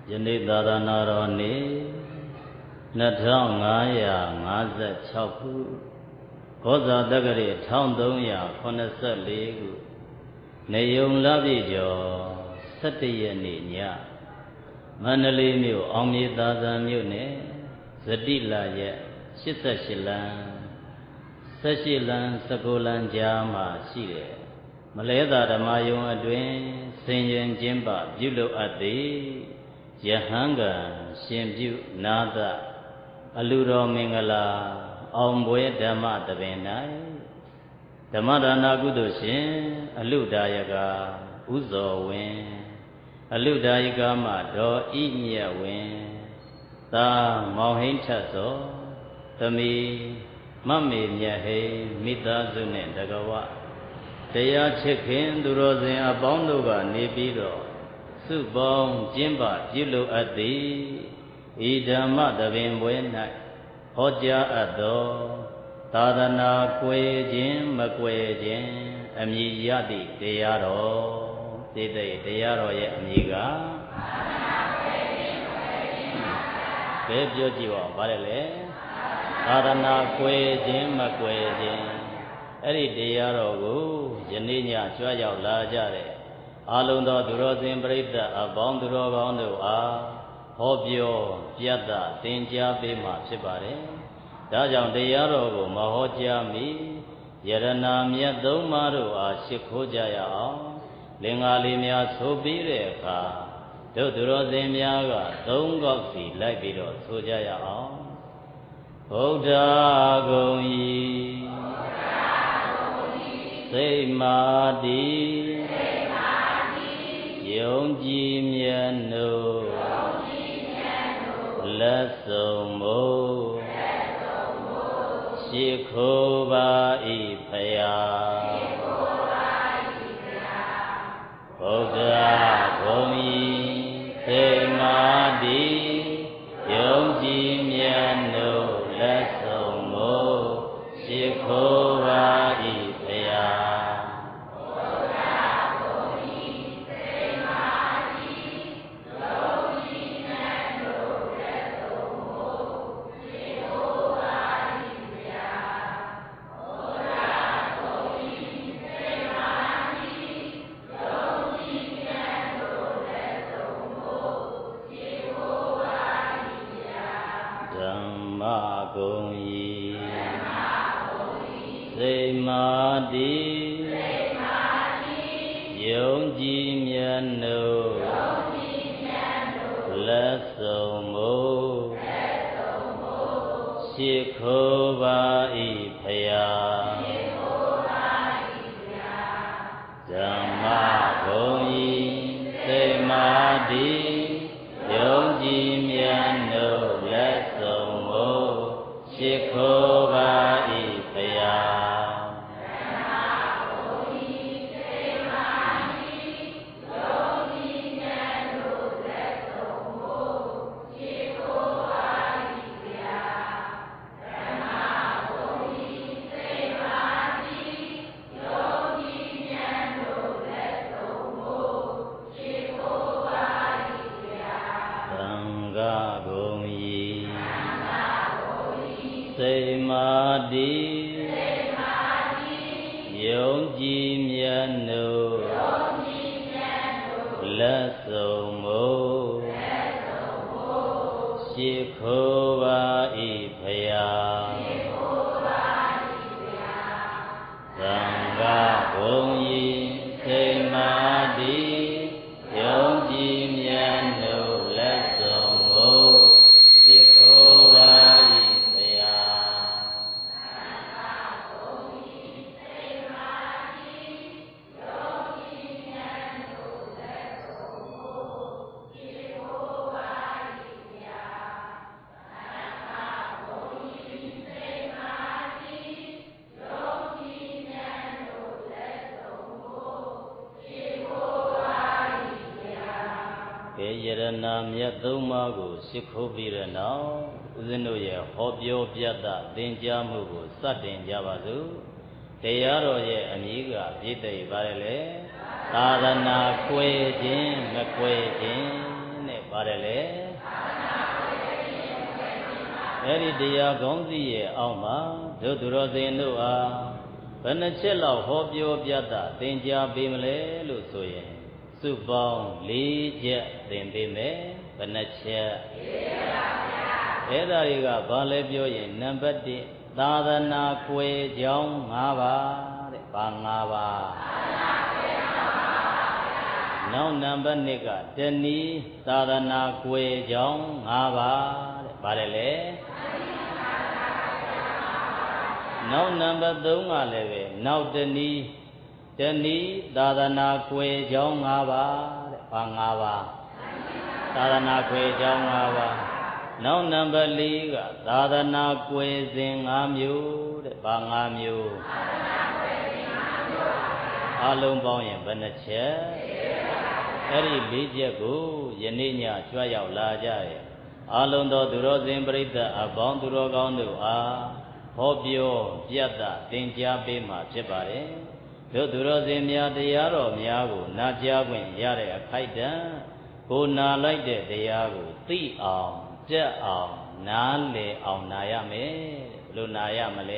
ယနေ့သာသနာတော်နေ့2556ခုကောဇာတက္ကရာ1384ခုနေယုံလပြည့်ကျော်17ရက်နေ့ညမန္တလေးမြို့အောင်မြေသာဇံမြို့နယ်ဇတိလာရက်88လမ်း18လမ်း19လမ်းကြားမှာရှိတယ်မလဲသာဓမ္မယုံအတွင်ဆင်ရင်ကျင်းပပြုလုပ်အပ်သည်ယဟန်ကရှင်ပြုနာသအလူတော်မင်္ဂလာအောင်ပွဲဓမ္မတပင်၌ဓမ္မဒါနကုသိုလ်ရှင်အလူဒါယကဥဇော်ဝင်းအလူဒါယကမတော်ဤမြတ်ဝင်းသာမောင်ဟိန်းထတ်သောသမီးမမေမြတ်ဟိမိသားစုနှင့်တကဝတရားချစ်ခင်သူတော်စင်အပေါင်းတို့ကနေပြီးတော့စုပေါင်းကျင်းပပြုလုပ်အပ်သည်ဤဓမ္မတပင်ပွဲ၌ဟောကြားအပ်သောသာသနာကွယ်ခြင်းမကွယ်ခြင်းအမည်ရသည့်တရားတော်သိတဲ့တရားတော်ရဲ့အမည်ကသာသနာကွယ်ခြင်းမကွယ်ခြင်းဘယ်ပြောကြည့်ပါဘာလဲလဲသာသနာကွယ်ခြင်းမကွယ်ခြင်းအဲ့ဒီတရားတော်ကိုယနေ့ညကြွရောက်လာကြတဲ့အာလုံးသောသူတော်စင်ပရိသတ်အပေါင်းသူတော်ကောင်းတို့အားဟောပြောပြတ်တာသင်ကြားပေးမှာဖြစ်ပါတယ်။ဒါကြောင့်တရားတော်ကိုမဟောကြားမီယရနာမြတ်သုံးပါးတို့အားရှ िख ိုးကြရအောင်လင်္ကာလေးများဆိုပြီးတဲ့အခါတို့သူတော်စင်များကသုံးခေါက်စီလိုက်ပြီးတော့ဆိုကြရအောင်ဗုဒ္ဓဂုံဤစိတ်မာတိယုံကြည်မြတ်နို့လက်ဆုံးမို့ရှ िख ိုးပါဤဖယားဗုဒ္ဓဂုံဤစိတ်မာတိယုံကြည်မြတ်နို့လက်ဆုံးမို့ရှ िख ိုးပါဤဖယားစိတ်မာတိယုံကြည်မြတ်နို့လက်ဆုံးမို့ရှ िख ိုးပါဤဖယားဓမ္မဂုံဤစိတ်မာတိယုံကြည်မြတ်နို့လက်ဆုံးမို့ရှ िख ိုးပါဤဖယားစိတ်မာတိယုံကြည်မြတ်နို့လက်ဆုံးမို့ရှ िख ိုးပါဤဖယားသံဃာဂုံဤစိတ်မာတိယုံကြည်မြတ်နို့လက်ဆုံးမို့ရှ िख ိုးပါဤယရနာမြတ်သုံးပါးကိုရှ िख ိုးပြီးတဲ့နောက်ဦးဇင်းတို့ရဲ့ဟောပြောပြတတ်သင်ကြားမှုကိုစတင်ကြပါစို့တရားတော်ရဲ့အမည်ကပြည့်တဲ့ပါလေသာသနာကွယ်ခြင်းမကွယ်ခြင်းနဲ့ပါတယ်လေအဲ့ဒီတရားကောင်းစီရဲ့အောက်မှာတို့သူတော်စင်တို့အားဘယ်နှချက်လောက်ဟောပြောပြတာသင်ကြားပေးမလဲလို့ဆိုရင်စုပေါင်း၄ချက်သင်ပေးမယ်ဘယ်နှချက်အဲ့ဒါတွေကဘာလဲပြောရင်နံပါတ်1သာသနာကွယ်ကြောင်း၅ပါးတဲ့ဘာ၅ပါးနောက်နံပါတ်2ကတဏီသာသနာကွယ်ကြောင်း၅ပါးတဲ့ဘာလဲလဲနောက်နံပါတ်3ကလည်းပဲနောက်တဏီသာသနာကွယ်ကြောင်း၅ပါးတဲ့ဘာ၅ပါးသာသနာကွယ်ကြောင်း၅ပါးနောက်နံပါတ်4ကသာသနာကွယ်စဉ်5မျိုးတဲ့ဘာ5မျိုးအလုံးပေါင်းရင်ဘယ်နှချက်အဲ့ဒီ4ချက်ကိုယနေ့ညကြွရောက်လာကြရဲ့အလုံးသောသူတော်စင်ပရိသတ်အပေါင်းသူတော်ကောင်းတို့အားဟောပြောပြတ်တာသင်ကြားပေးမှာဖြစ်ပါတယ်တို့သူတော်စင်များတရားတော်များကိုနာကြားခွင့်ရတဲ့အခိုက်တံကိုနာလိုက်တဲ့တရားကိုသိအောင်ကြက်အောင်နားလည်အောင်နာရမယ်ဘယ်လိုနာရမလဲ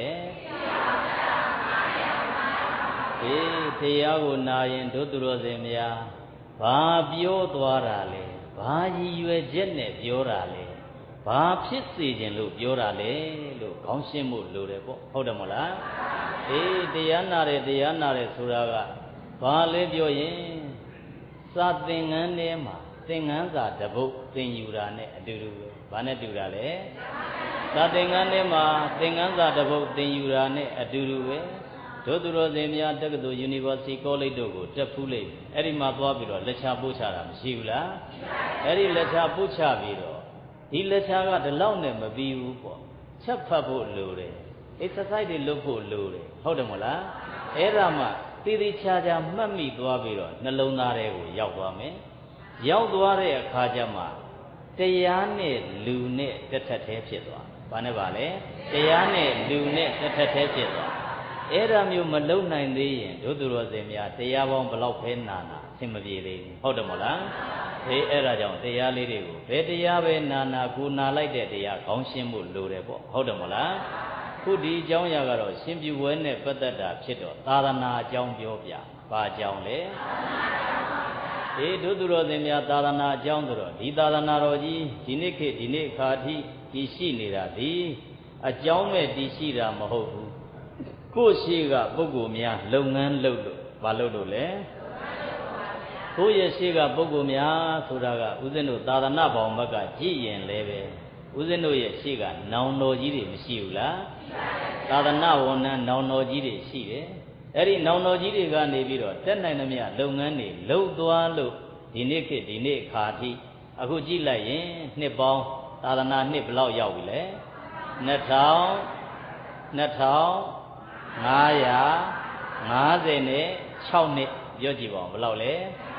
တရားကိုနာရင်တို့သူတော်စင်များဘာပြောသွားတာလဲဘာရည်ရွယ်ချက်နဲ့ပြောတာလဲဘာဖြစ်စေခြင်းလို့ပြောတာလဲလို့ခေါင်းရှင်းဖို့လိုတယ်ပေါ့ဟုတ်တယ်မလားတရားနာတယ်ဆိုတာကဘာလဲပြောရင်စာသင်္ကန်းထဲမှာသင်္ကန်းစာတစ်ပုဒ်သင်ယူတာနဲ့အတူတူပဲဘာနဲ့တူတာလဲစာသင်္ကန်းထဲမှာသင်္ကန်းစာတစ်ပုဒ်သင်ယူတာနဲ့အတူတူပဲတို့သူတော်စင်များတက္ကသိုလ် University College တို့ကိုတက်ဖူးလိုက်အဲ့ဒီမှာသွားပြီးတော့လက်ချပို့ချတာမရှိဘူးလားအဲ့ဒီလက်ချပို့ချပြီးတော့ဒီလက်ချကဒီလောက်နဲ့မပြီးဘူးပေါ့ချက်ဖတ်ဖို့လိုတယ် exercise တွေလုပ်ဖို့လိုတယ်ဟုတ်တယ်မလားအဲ့ဒါမှတည်တည်ချာချာမှတ်မိသွားပြီးတော့နှလုံးသားထဲကိုရောက်သွားမယ်ရောက်သွားတဲ့အခါကျမှတရားနဲ့လူနဲ့တစ်ထပ်တည်းဖြစ်သွားဘာနဲ့ပါလဲတရားနဲ့လူနဲ့တစ်ထပ်တည်းဖြစ်သွားအဲ့ဒါမျိုးမလုံနိုင်သေးရင်တို့သူတော်စင်များတရားပေါင်းဘလောက်ပဲနာနာအဆင်မပြေသေးဘူးဟုတ်တယ်မလားအဲ့ဒါကြောင့်တရားလေးတွေကိုဘယ်တရားပဲနာနာကိုနာလိုက်တဲ့တရားခေါင်းရှင်းဖို့လိုတယ်ပေါ့ဟုတ်တယ်မလားခုဒီအကြောင်းအရာကတော့ရှင်ပြုဝဲနဲ့ပတ်သက်တာဖြစ်တော့သာသနာအကြောင်းပြောပြဘာအကြောင်းလဲတို့သူတော်စင်များသာသနာအကြောင်းဆိုတော့ဒီသာသနာတော်ကြီးဒီနေ့ခေတ်ဒီနေ့ခါထိတည်ရှိနေတာဒီအကြောင်းမဲ့တည်ရှိတာမဟုတ်ဘူးကိုယ်ရှိကပုဂ္ဂိုလ်များလုပ်ငန်းလုပ်လို့ဘာလုပ်လို့လဲကိုယ့်ရဲ့ရှိကပုဂ္ဂိုလ်များဆိုတာကဦးဇင်းတို့သာသနာပေါင်းဘက်ကကြည့်ရင်လည်းပဲဦးဇင်းတို့ရဲ့ရှိကနောင်တော်ကြီးတွေမရှိဘူးလားသာသနာဝန်ထမ်းနောင်တော်ကြီးတွေရှိတယ်အဲ့ဒီနောင်တော်ကြီးတွေကနေပြီးတော့တက်နိုင်သမျှလုပ်ငန်းတွေလုပ်သွားလို့ဒီနေ့ခေတ်ဒီနေ့ခါထိအခုကြည့်လိုက်ရင်နှစ်ပေါင်းသာသနာနှစ်ဘယ်လောက်ရောက်ပြီလဲ2556နှစ်ပြောကြည့်ပါဦးဘယ်လောက်လဲ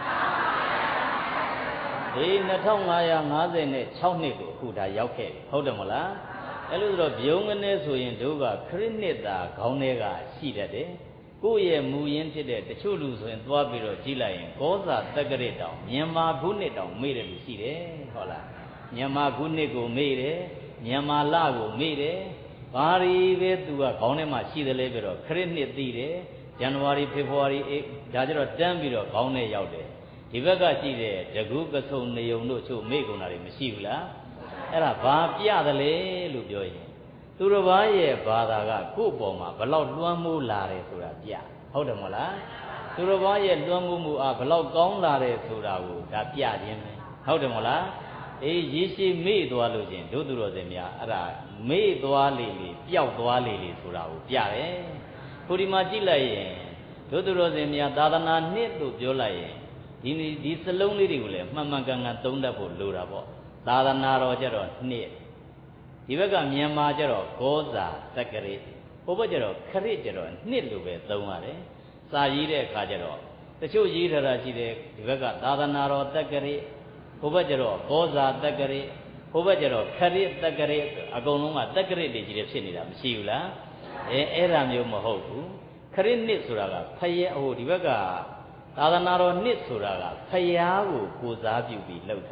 2556နှစ်ကိုအခုဒါရောက်ခဲ့ပြီဟုတ်တယ်မလားအဲ့လိုဆိုတော့ပြုံးကနေဆိုရင်တို့ကခရစ်နှစ်သာခေါင်းထဲကရှိတတ်တယ်ကိုယ့်ရဲ့မူရင်းဖြစ်တဲ့တချို့လူဆိုရင်သွားပြီးတော့ကြည့်လိုက်ရင်ကောဇာတက္ကရာတောင်မြန်မာခုနှစ်တောင်မေ့တယ်လို့ရှိတယ်ဟုတ်လားမြန်မာခုနှစ်ကိုမေ့တယ်မြန်မာလကိုမေ့တယ်ဘာရီပဲသူကခေါင်းထဲမှာရှိတယ်လေပြီးတော့ခရစ်နှစ်သိတယ်ဇန်နဝါရီဖေဖော်ဝါရီဒါကြတော့တန်းပြီးတော့ခေါင်းထဲရောက်တယ်ဒီဘက်ကရှိတဲ့တကူကဆုံနေုံတို့ချို့မေ့ကုန်တာတွေမရှိဘူးလားအဲ့ဒါဘာပြတယ်လဲလို့ပြောရင်သူတစ်ပါးရဲ့ဘာသာကကိုယ့်ပေါ်မှာဘလောက်လွှမ်းမိုးလာတယ်ဆိုတာပြဟုတ်တယ်မဟုတ်လားသူတစ်ပါးရဲ့လွှမ်းမိုးမှုအားဘလောက်ကောင်းလာတယ်ဆိုတာကိုဒါပြခြင်းပဲဟုတ်တယ်မဟုတ်လားရေရှိမေ့သွားလို့ချင်းတို့သူတော်စင်များအဲ့ဒါမေ့သွားလေလေပျောက်သွားလေလေဆိုတာကိုပြတယ်ခုဒီမှာကြည့်လိုက်ရင်တို့သူတော်စင်များသာသနာနှစ်လို့ပြောလိုက်ရင်ဒီစလုံးလေးတွေကိုလည်းမှန်မှန်ကန်ကန်သုံးတတ်ဖို့လိုတာပေါ့သာသနာတော်ကြတော့နှစ်ဒီဘက်ကမြန်မာကြတော့ဂောဇာတက္ကရာဟိုဘက်ကြတော့ခရစ်ကြတော့နှစ်လို့ပဲသုံးရတယ်စာရေးတဲ့အခါကျတော့တချို့ရေးထားတာရှိတယ်ဒီဘက်ကသာသနာတော်တက္ကရာဟိုဘက်ကျတော့ဂောဇာတက္ကရာဟိုဘက်ကျတော့ခရစ်တက္ကရာအကုန်လုံးကတက္ကရာတွေကြီးတယ်ဖြစ်နေတာမရှိဘူးလားအဲ့ဒါမျိုးမဟုတ်ဘူးခရစ်နှစ်ဆိုတာကဖယဲဟိုဒီဘက်ကသာသနာတော်နှစ်ဆိုတာကဖယားကိုကိုစားပြုပြီးလှုပ်ထားတာ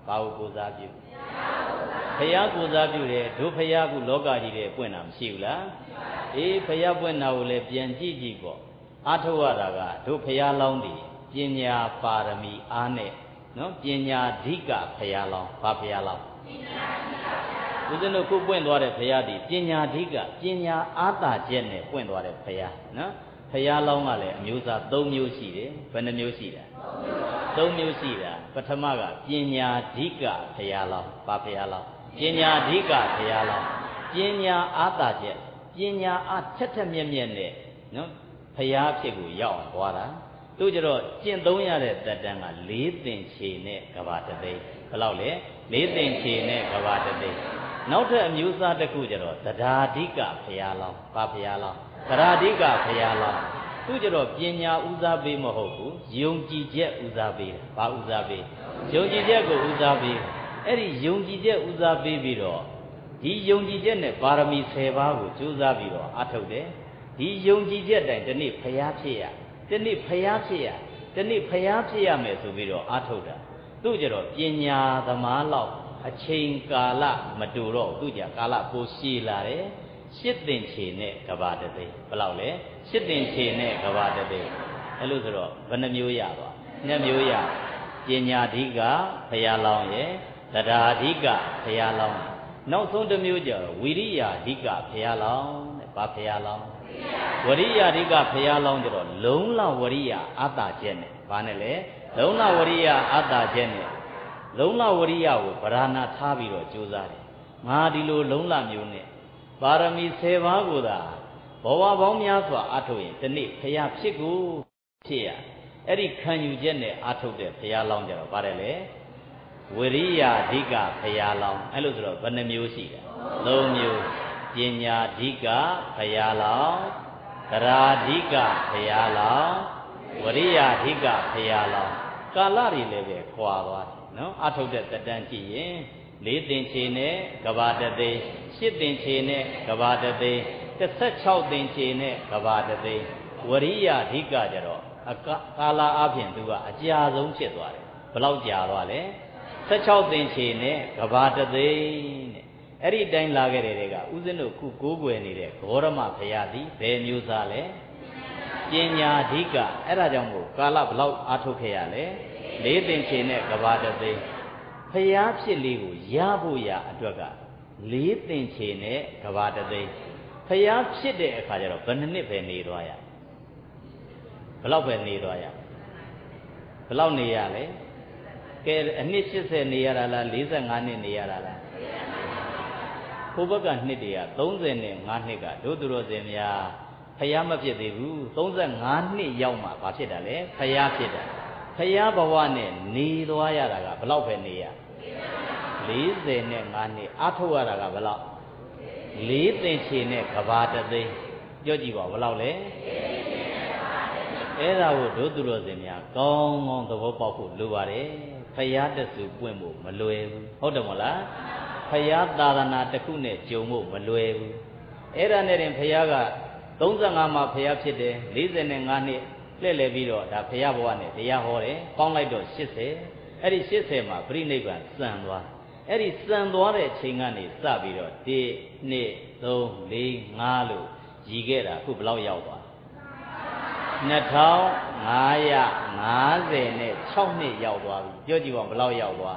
ဘာကိုစားပြုဖရာကိုစားပြုတယ်တို့ဖရာကလောကကြီးတွေပွင့်တာမရှိဘူးလားအေးဖရာပွင့်တာကိုလည်းပြန်ကြည့်ကြည့်ပေါ့အားထုတ်ရတာကတို့ဖရာလောင်းတည်ပညာပါရမီအားနဲ့နော်ပညာဓိကဖရာလောင်းဘာဖရာလောင်းပညာဓိကဦးဇင်းတို့ခုပွင့်သွားတဲ့ဖရာဒီပညာဓိကပညာအားတာချက်နဲ့ပွင့်သွားတဲ့ဖရာနော်ဖရာလောင်းကလည်းအမျိုးအစား၃မျိုးရှိတယ်ဘယ်နှမျိုးရှိတာ၃မျိုးရှိတာပထမကပညာဓိကဖရာလောင်းဘာဖရာလောင်းပညာဓိကဖရာလောင်းပညာအားတာချက်ပညာအားထက်ထက်မြက်မြက်နဲ့နော်ဖရာဖြစ်ကိုရောက်အောင်သွားတာတို့ကြတော့ကျင့်သုံးရတဲ့တတန်က၄သင်္ချေနဲ့ကဘာတသိန်းဘယ်လောက်လဲ၄သင်္ချေနဲ့ကဘာတသိန်းနောက်ထပ်အမျိုးအစားတစ်ခုကြတော့သဒ္ဓါဓိကဖရာလောင်းဘာဖရာလောင်းသဒ္ဓါဓိကဖရာလောင်းသူကြတော့ပညာဦးစားပေးမဟုတ်ဘူးယုံကြည်ချက်ဦးစားပေးတာဘာဦးစားပေးယုံကြည်ချက်ကိုဦးစားပေးအဲ့ဒီယုံကြည်ချက်ဦးစားပေးပြီးတော့ဒီယုံကြည်ချက်နဲ့ပါရမီ10ပါးကိုကြိုးစားပြီးတော့အားထုတ်တယ်ဒီယုံကြည်ချက်တိုင်ဒီနေ့ဖရာဖြစ်ရဒီနေ့ဖရာဖြစ်ရဒီနေ့ဖရာဖြစ်ရမယ်ဆိုပြီးတော့အားထုတ်တာသူကြတော့ပညာသမားလောက်အချိန်ကာလမတူတော့သူကြကာလပိုရှည်လာတယ်ရှစ်သင်္ချေနဲ့ကဘာတသိဘယ်လောက်လဲရှစ်သင်္ချေနဲ့ကဘာတသိအဲ့လိုဆိုတော့ဘယ်နှမျိုးရပါနှစ်မျိုးရပညာဓိကဖရာလောင်းရဲ့သဒ္ဓါဓိကဖရာလောင်းနောက်ဆုံးတစ်မျိုးကျတော့ဝိရိယဓိကဖရာလောင်းတဲ့ဘာဖရာလောင်းဝရိယဓိကဖရာလောင်းကျတော့လုံလဝရိယအာတာချက်နဲ့ဘာနဲ့လဲလုံလဝရိယအာတာချက်နဲ့လုံလဝရိယကိုဗราဏထားပြီးတော့ကြိုးစားတယ်ငါဒီလိုလုံလမျိုးနဲ့ပါရမီ10ပါးကိုသာဘဝပေါင်းများစွာအားထုတ်ရင်ဒီနေ့ဖရာဖြစ်ကိုဖြစ်ရအဲ့ဒီခံယူချက်နဲ့အားထုတ်တဲ့ဖရာလောင်းကြတော့ပါတယ်လေဝရိယဓိကဖရာလောင်းအဲ့လိုဆိုတော့ဘယ်နှမျိုးရှိတယ်၃မျိုးပညာဓိကဖရာလောင်းသဒ္ဓါဓိကဖရာလောင်းဝရိယဓိကဖရာလောင်းကာလတွေလည်းပဲခွာသွားတယ်နော်အထုတ်တဲ့တတန်းကြည့်ရင်၄သင်္ချေနဲ့ကဘာတသိန်း၈သင်္ချေနဲ့ကဘာတသိန်း16သင်္ချေနဲ့ကဘာတသိန်းဝရိယဓိကကြတော့ကာလအပြင်သူကအကြာဆုံးဖြစ်သွားတယ်ဘယ်လောက်ကြာသွားလဲ16သင်္ချေနဲ့ကဘာတသိန်းတဲ့အဲ့ဒီတိုင်းလာခဲ့တဲ့တွေကဥစဉ်တို့ခုကိုးကွယ်နေတဲ့ဂေါရမဘုရားသည်ဘယ်မျိုးသားလဲပညာဓိကအဲ့ဒါကြောင့်မို့ကာလဘလောက်အားထုတ်ခဲ့ရလဲ၄သင်္ချေနဲ့ကဘာတသိန်းဖျားဖြစ်လေးကိုရဖို့ရအတွက်က၄သင်္ချေနဲ့ကဘာတသိန်းဖျားဖြစ်တဲ့အခါကျတော့ဘယ်နှစ်ပဲနေသွားရဘယ်လောက်ပဲနေသွားရဘယ်လောက်နေရလဲကဲအနှစ်80နေရတာလား45နှစ်နေရတာလားဘုဘကနှစ်တည်းက35နှစ်ကတို့သူတော်စင်များဖျားမဖြစ်သေးဘူး35နှစ်ရောက်မှဘာဖြစ်တာလဲဖျားဖြစ်တာဖရာဘဝနဲ့နေသွားရတာကဘယ်လောက်ပဲနေရ45နှစ်အထုတ်ရတာကဘယ်လောက်၄သင်္ချေနဲ့ကဘာတသိန်းပြောကြည့်ပါဘယ်လောက်လဲအဲ့ဒါကိုတို့သူတော်စင်များကောင်းကောင်းသဘောပေါက်ဖို့လိုပါတယ်ဖရာတဆူပွင့်ဖို့မလွယ်ဘူးဟုတ်တယ်မလားဖရာသာသနာတစ်ခုနဲ့ကြုံဖို့မလွယ်ဘူးအဲ့ဒါနဲ့တင်ဖရာက35မှာဖရာဖြစ်တယ်45နှစ်လှည့်လည်ပြီးတော့ဒါဘုရားဘဝနဲ့တရားဟောတယ်ပေါင်းလိုက်တော့80အဲ့ဒီ80မှာပြိနိဗ္ဗာန်စံသွားအဲ့ဒီစံသွားတဲ့ချိန်ကနေစပြီးတော့1 2 3 4 5လို့ရည်ခဲ့တာခုဘယ်လောက်ရောက်သွား2556နှစ်ရောက်သွားပြီပြောကြည့်ပါဘယ်လောက်ရောက်သွား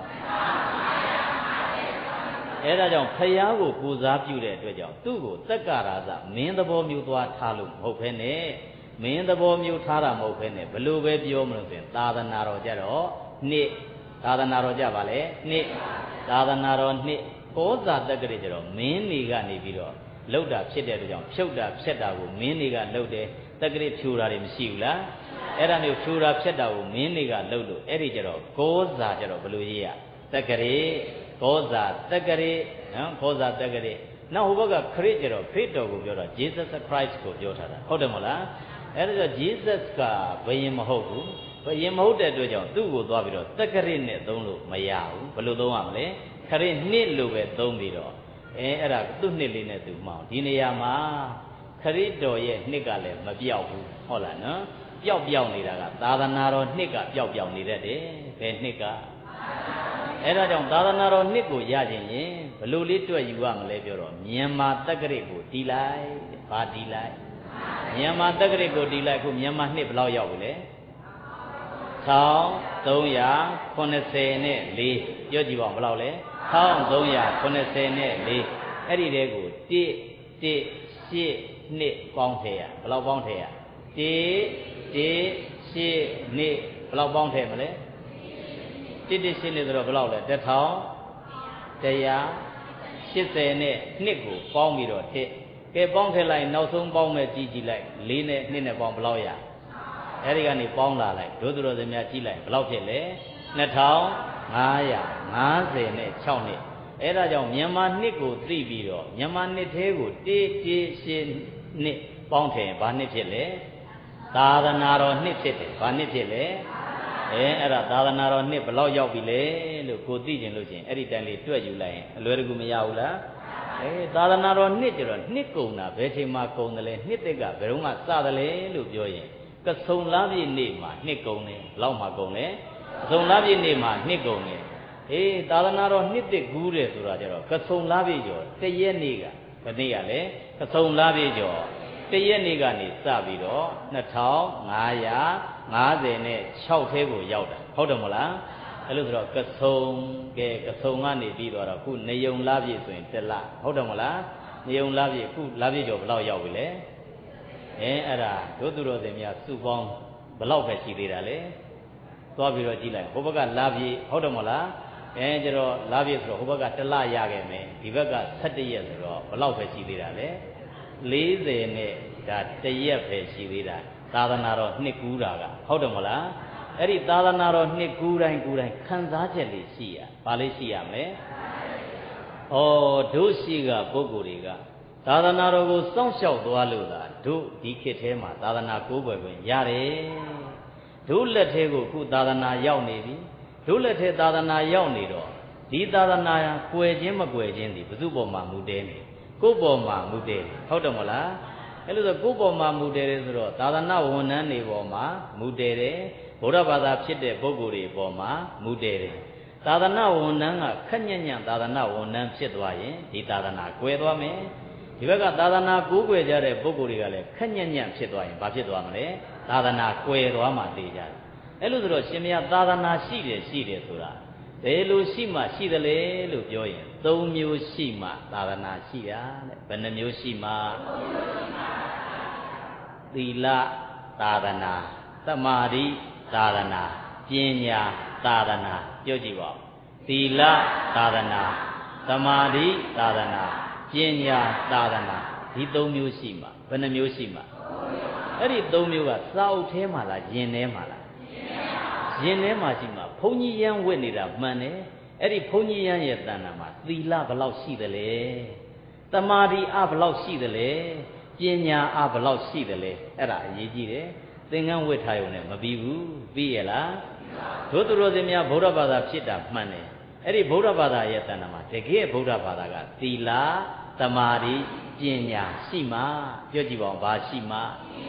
အဲ့ဒါကြောင့်ဖယားကိုပူဇော်ပြုတဲ့အတွက်ကြောင့်သူ့ကိုတက္ကရာဇမင်းသဘောမျိုးသွားထားလို့မဟုတ်ဘဲနဲ့မင်းသဘောမျိုးထားတာမဟုတ်ဘဲနဲ့ဘလို့ပဲပြောမလို့ဆိုရင်သာသနာတော်ကြတော့နှစ်သာသနာတော်ကြပါလေနှစ်သာသနာတော်နှစ်ဘောဇာတက္ကရာကြတော့မင်းတွေကနေပြီးတော့လှုပ်တာဖြစ်တဲ့အတွက်ကြောင့်ဖြုတ်တာဖြက်တာကိုမင်းတွေကလှုပ်တယ်တက္ကရာဖြူတာတွေမရှိဘူးလားအဲ့ဒါမျိုးဖြူတာဖြက်တာကိုမင်းတွေကလှုပ်လို့အဲ့ဒီကြတော့ဂောဇာကြတော့ဘလို့ရေးရတက္ကရာဂောဇာတက္ကရာနော်ဂောဇာတက္ကရာနောက်ဟိုဘက်ကခရစ်ကြတော့ခရစ်တော်ကိုပြောတော့ Jesus Christ ကိုပြောထားတာဟုတ်တယ်မလားအဲ့ဒါကြောင့် Jesus ကဘယင်မဟုတ်ဘူးဘယင်မဟုတ်တဲ့အတွက်ကြောင့်သူ့ကိုသွားပြီးတော့တက္ကရာနဲ့သုံးလို့မရဘူးဘယ်လိုသုံးရမလဲခရစ်နှစ်လို့ပဲသုံးပြီးတော့အဲ့ဒါသူ့နှစ်လေးနဲ့သူမှောင်ဒီနေရာမှာခရစ်တော်ရဲ့နှစ်ကလည်းမပြောက်ဘူးဟုတ်လားနော်ပျောက်နေတာကသာသနာတော်နှစ်ကပျောက်နေတတ်တယ်ဘယ်နှစ်ကအဲ့ဒါကြောင့်သာသနာတော်နှစ်ကိုရခြင်းရင်ဘလို့လေးတွေ့ယူရမလဲပြောတော့မြန်မာတက္ကရာကိုတီးလိုက်ဗာတီးလိုက်မြန်မာတက္ကရာကိုတီးလိုက်ခုမြန်မာနှစ်ဘယ်လောက်ရောက်ပြီလဲ1384ပြောကြည့်ပါဦးဘယ်လောက်လဲ1384အဲ့ဒီတဲကို1 8 2ပေါင်းထည့်ရဘယ်လောက်ပေါင်းထည့်ရ1 8 2ဘယ်လောက်ပေါင်းထည့်မလဲ1 8 2ဆိုတော့ဘယ်လောက်လဲ1180နဲ့2ကိုပေါင်းပြီးတော့1ကဲပေါင်းထည့်လိုက်နောက်ဆုံးပေါင်းမဲ့ကြည့်လိုက်4နဲ့2နဲ့ပေါင်းဘယ်လောက်ရအဲ့ဒီကနေပေါင်းလာလိုက်တို့သူတော်စင်များကြည့်လိုက်ဘယ်လောက်ဖြစ်လဲ2556နှစ်အဲ့ဒါကြောင့်မြန်မာနှစ်ကိုသိပြီးတော့မြန်မာနှစ်သေးကို1 နှစ်ပေါင်းထည့်ဘာနှစ်ဖြစ်လဲသာသနာတော်နှစ်ဖြစ်တယ်ဘာနှစ်ဖြစ်လဲအဲ့ဒါသာသနာတော်နှစ်ဘယ်လောက်ရောက်ပြီလဲလို့ကိုသိကျင်လို့ချင်းအဲ့ဒီတန်လေးတွက်ယူလိုက်ရင်အလွယ်တကူမရဘူးလားသာသနာတော်နှစ်ကျတော့နှစ်ကုန်တာဘယ်ချိန်မှကုန်တယ်လဲနှစ်သစ်ကဘယ်တော့မှစတယ်လဲလို့ပြောရင်ကဆုံလပြည့်နေ့မှာနှစ်ကုန်တယ်ဘယ်လောက်မှကုန်လဲကဆုံလပြည့်နေ့မှာနှစ်ကုန်တယ်သာသနာတော်နှစ်သစ်ကူးတယ်ဆိုတာကြတော့ကဆုံလပြည့်ကျော်တရက်နေ့ကဘယ်နေ့ကလဲကဆုံလပြည့်ကျော်တရက်နေ့ကနေစပြီးတော့2556ထဲကိုရောက်တာဟုတ်တယ်မလားအဲ့လိုဆိုတော့ကဆုံကနေပြီးတော့ခုနေုံလပြည့်ဆိုရင်1လဟုတ်တယ်မလားနေုံလပြည့်ခုလပြည့်ကျော်ဘယ်လောက်ရောက်ပြီလဲအဲ့ဒါတို့သူတော်စင်များစုပေါင်းဘယ်လောက်ပဲရှိသေးတာလဲသွားပြီးတော့ကြည့်လိုက်ဟိုဘက်ကလပြည့်ဟုတ်တယ်မလားကျတော့လပြည့်ဆိုတော့ဟိုဘက်က1လရခဲ့မယ်ဒီဘက်က17ရက်ဆိုတော့ဘယ်လောက်ပဲရှိသေးတာလဲ40နဲ့ဒါ1ရက်ပဲရှိသေးတာသာသနာတော်နှစ်ကူးတာကဟုတ်တယ်မလားအဲ့ဒီသာသနာတော်နှစ်ကူးတိုင်းခံစားချက်လေးရှိရဘာလေးရှိရမလဲတို့ရှိကပုဂ္ဂိုလ်တွေကသာသနာတော်ကိုစောင့်ရှောက်သွားလို့သာတို့ဒီခေတ်ထဲမှာသာသနာကိုးကွယ်ခွင့်ရတယ်တို့လက်ထဲကိုခုသာသနာရောက်နေပြီတို့လက်ထဲသာသနာရောက်နေတော့ဒီသာသနာကွယ်ခြင်းမကွယ်ခြင်းဒီဘု து ပေါ်မှာမူတည်နေကိုယ်ပေါ်မှာမူတည်ဟုတ်တယ်မလားအဲ့လိုဆိုကိုယ်ပေါ်မှာမူတည်တယ်ဆိုတော့သာသနာဝန်ထမ်းတွေပေါ်မှာမူတည်တယ်ဗုဒ္ဓဘာသာဖြစ်တဲ့ပုဂ္ဂိုလ်တွေပေါ်မှာမူတည်တယ်သာသနာဝန်ထမ်းကခက်ညံ့ညံ့သာသနာဝန်ထမ်းဖြစ်သွားရင်ဒီသာသနာကွယ်သွားမယ်ဒီဘက်ကသာသနာကိုးကွယ်ကြတဲ့ပုဂ္ဂိုလ်တွေကလည်းခက်ညံ့ညံ့ဖြစ်သွားရင်ဘာဖြစ်သွားမလဲသာသနာကွယ်သွားမှသိကြတယ်အဲ့လိုဆိုတော့ရှင်မယားသာသနာရှိတယ်ဆိုတာဘယ်လိုရှိမှရှိသလဲလို့ပြောရင်3မျိုးရှိမှသာသနာရှိတာတဲ့ဘယ်နှမျိုးရှိမှသီလသာသနာသမာဓိသာသနာပညာသာသနာပြောကြည့်ပါဦးသီလသာသနာသမာဓိသာသနာပညာသာသနာဒီ3မျိုးရှိမှဘယ်နှမျိုးရှိမှအဲ့ဒီ3မျိုးကစာအုပ်ထဲမှာလားယင်ထဲမှာလားရင်ထဲမှာရှိမှဘုန်းကြီးရန်ဝတ်နေတာမှန်တယ်အဲ့ဒီဘုန်းကြီးရန်ရဲ့တဏ္ဍာမှာသီလဘယ်လောက်ရှိသလဲသမာဓိအဘယ်လောက်ရှိသလဲပညာအဘယ်လောက်ရှိသလဲအဲ့ဒါအရေးကြီးတယ်သင်္ကန်းဝတ်ထားရုံနဲ့မပြီးဘူးပြီးရလားတို့သူတော်စင်များဗုဒ္ဓဘာသာဖြစ်တာမှန်တယ်အဲ့ဒီဗုဒ္ဓဘာသာရဲ့တဏ္ဍာမှာတကယ်ဗုဒ္ဓဘာသာကသီလသမာဓိပညာရှိမှပြောကြည့်ပါဦးဘာရှိမှ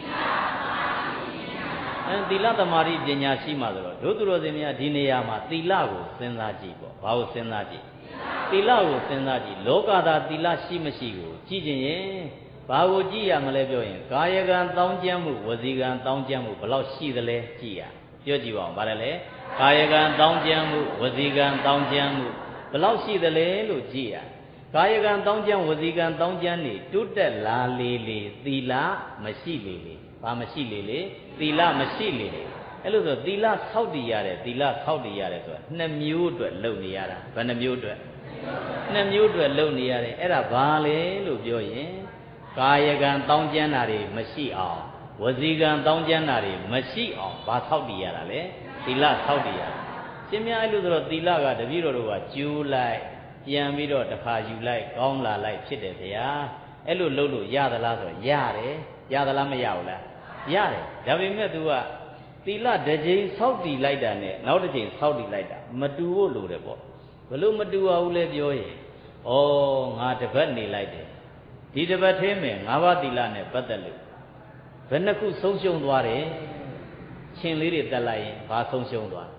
သီလသမာဓိပညာရှိမှဆိုတော့တို့သူတော်စင်များဒီနေရာမှာသီလကိုစဉ်းစားကြည့်ပေါ့ဘာကိုစဉ်းစားကြည့်သီလကိုစဉ်းစားကြည့်လောကသာသီလရှိမရှိကိုကြည့်ခြင်းရင်ဘာကိုကြည့်ရမလဲပြောရင်ကာယကံတောင်းကျမ်းမှုဝစီကံတောင်းကျမ်းမှုဘယ်လောက်ရှိသလဲကြည့်ရပြောကြည့်ပါဦးဗါတယ်လေကာယကံတောင်းကျမ်းမှုဝစီကံတောင်းကျမ်းမှုဘယ်လောက်ရှိသလဲလို့ကြည့်ရကာယကံတောင်းကျမ်းဝစီကံတောင်းကျမ်းနေတိုးတက်လာလေသီလမရှိလေဘာမရှိလေသီလမရှိလေအဲ့လိုဆိုသီလဆောက်တည်ရတယ်ဆိုတာ2မျိုးအတွက်လုပ်နေရတာဘယ်နှမျိုးအတွက်2မျိုးအတွက်လုပ်နေရတယ်အဲ့ဒါဘာလဲလို့ပြောရင်ကာယကံတောင်းကျမ်းတာတွေမရှိအောင်ဝစီကံတောင်းကျမ်းတာတွေမရှိအောင်ဘာဆောက်တည်ရတာလဲသီလဆောက်တည်ရတာရှင်များအဲ့လိုဆိုတော့သီလကတပည့်တော်တို့ကကျိုးလိုက်ပြန်ပြီးတော့တစ်ခါယူလိုက်ကောင်းလာလိုက်ဖြစ်တယ်ဗျာအဲ့လိုလုပ်လို့ရသလားဆိုတော့ရတယ်ရသလားမရဘူးလားရတယ်ဒါပေမဲ့ तू ကသီလတစ်ကြိမ်ဆောက်တည်လိုက်တာနဲ့နောက်တစ်ကြိမ်ဆောက်တည်လိုက်တာမတူဖို့လိုတယ်ပေါ့ဘလို့မတူအောင်လဲပြောရင်ဩငါတစ်ပတ်နေလိုက်တယ်ဒီတစ်ပတ်ထဲမှာ၅ပါးသီလနဲ့ပတ်သက်လို့ဘယ်နှခုဆုံးရှုံးသွားတယ်ချင်းလေးတွေတက်လိုက်ရင်ဘာဆုံးရှုံးသွား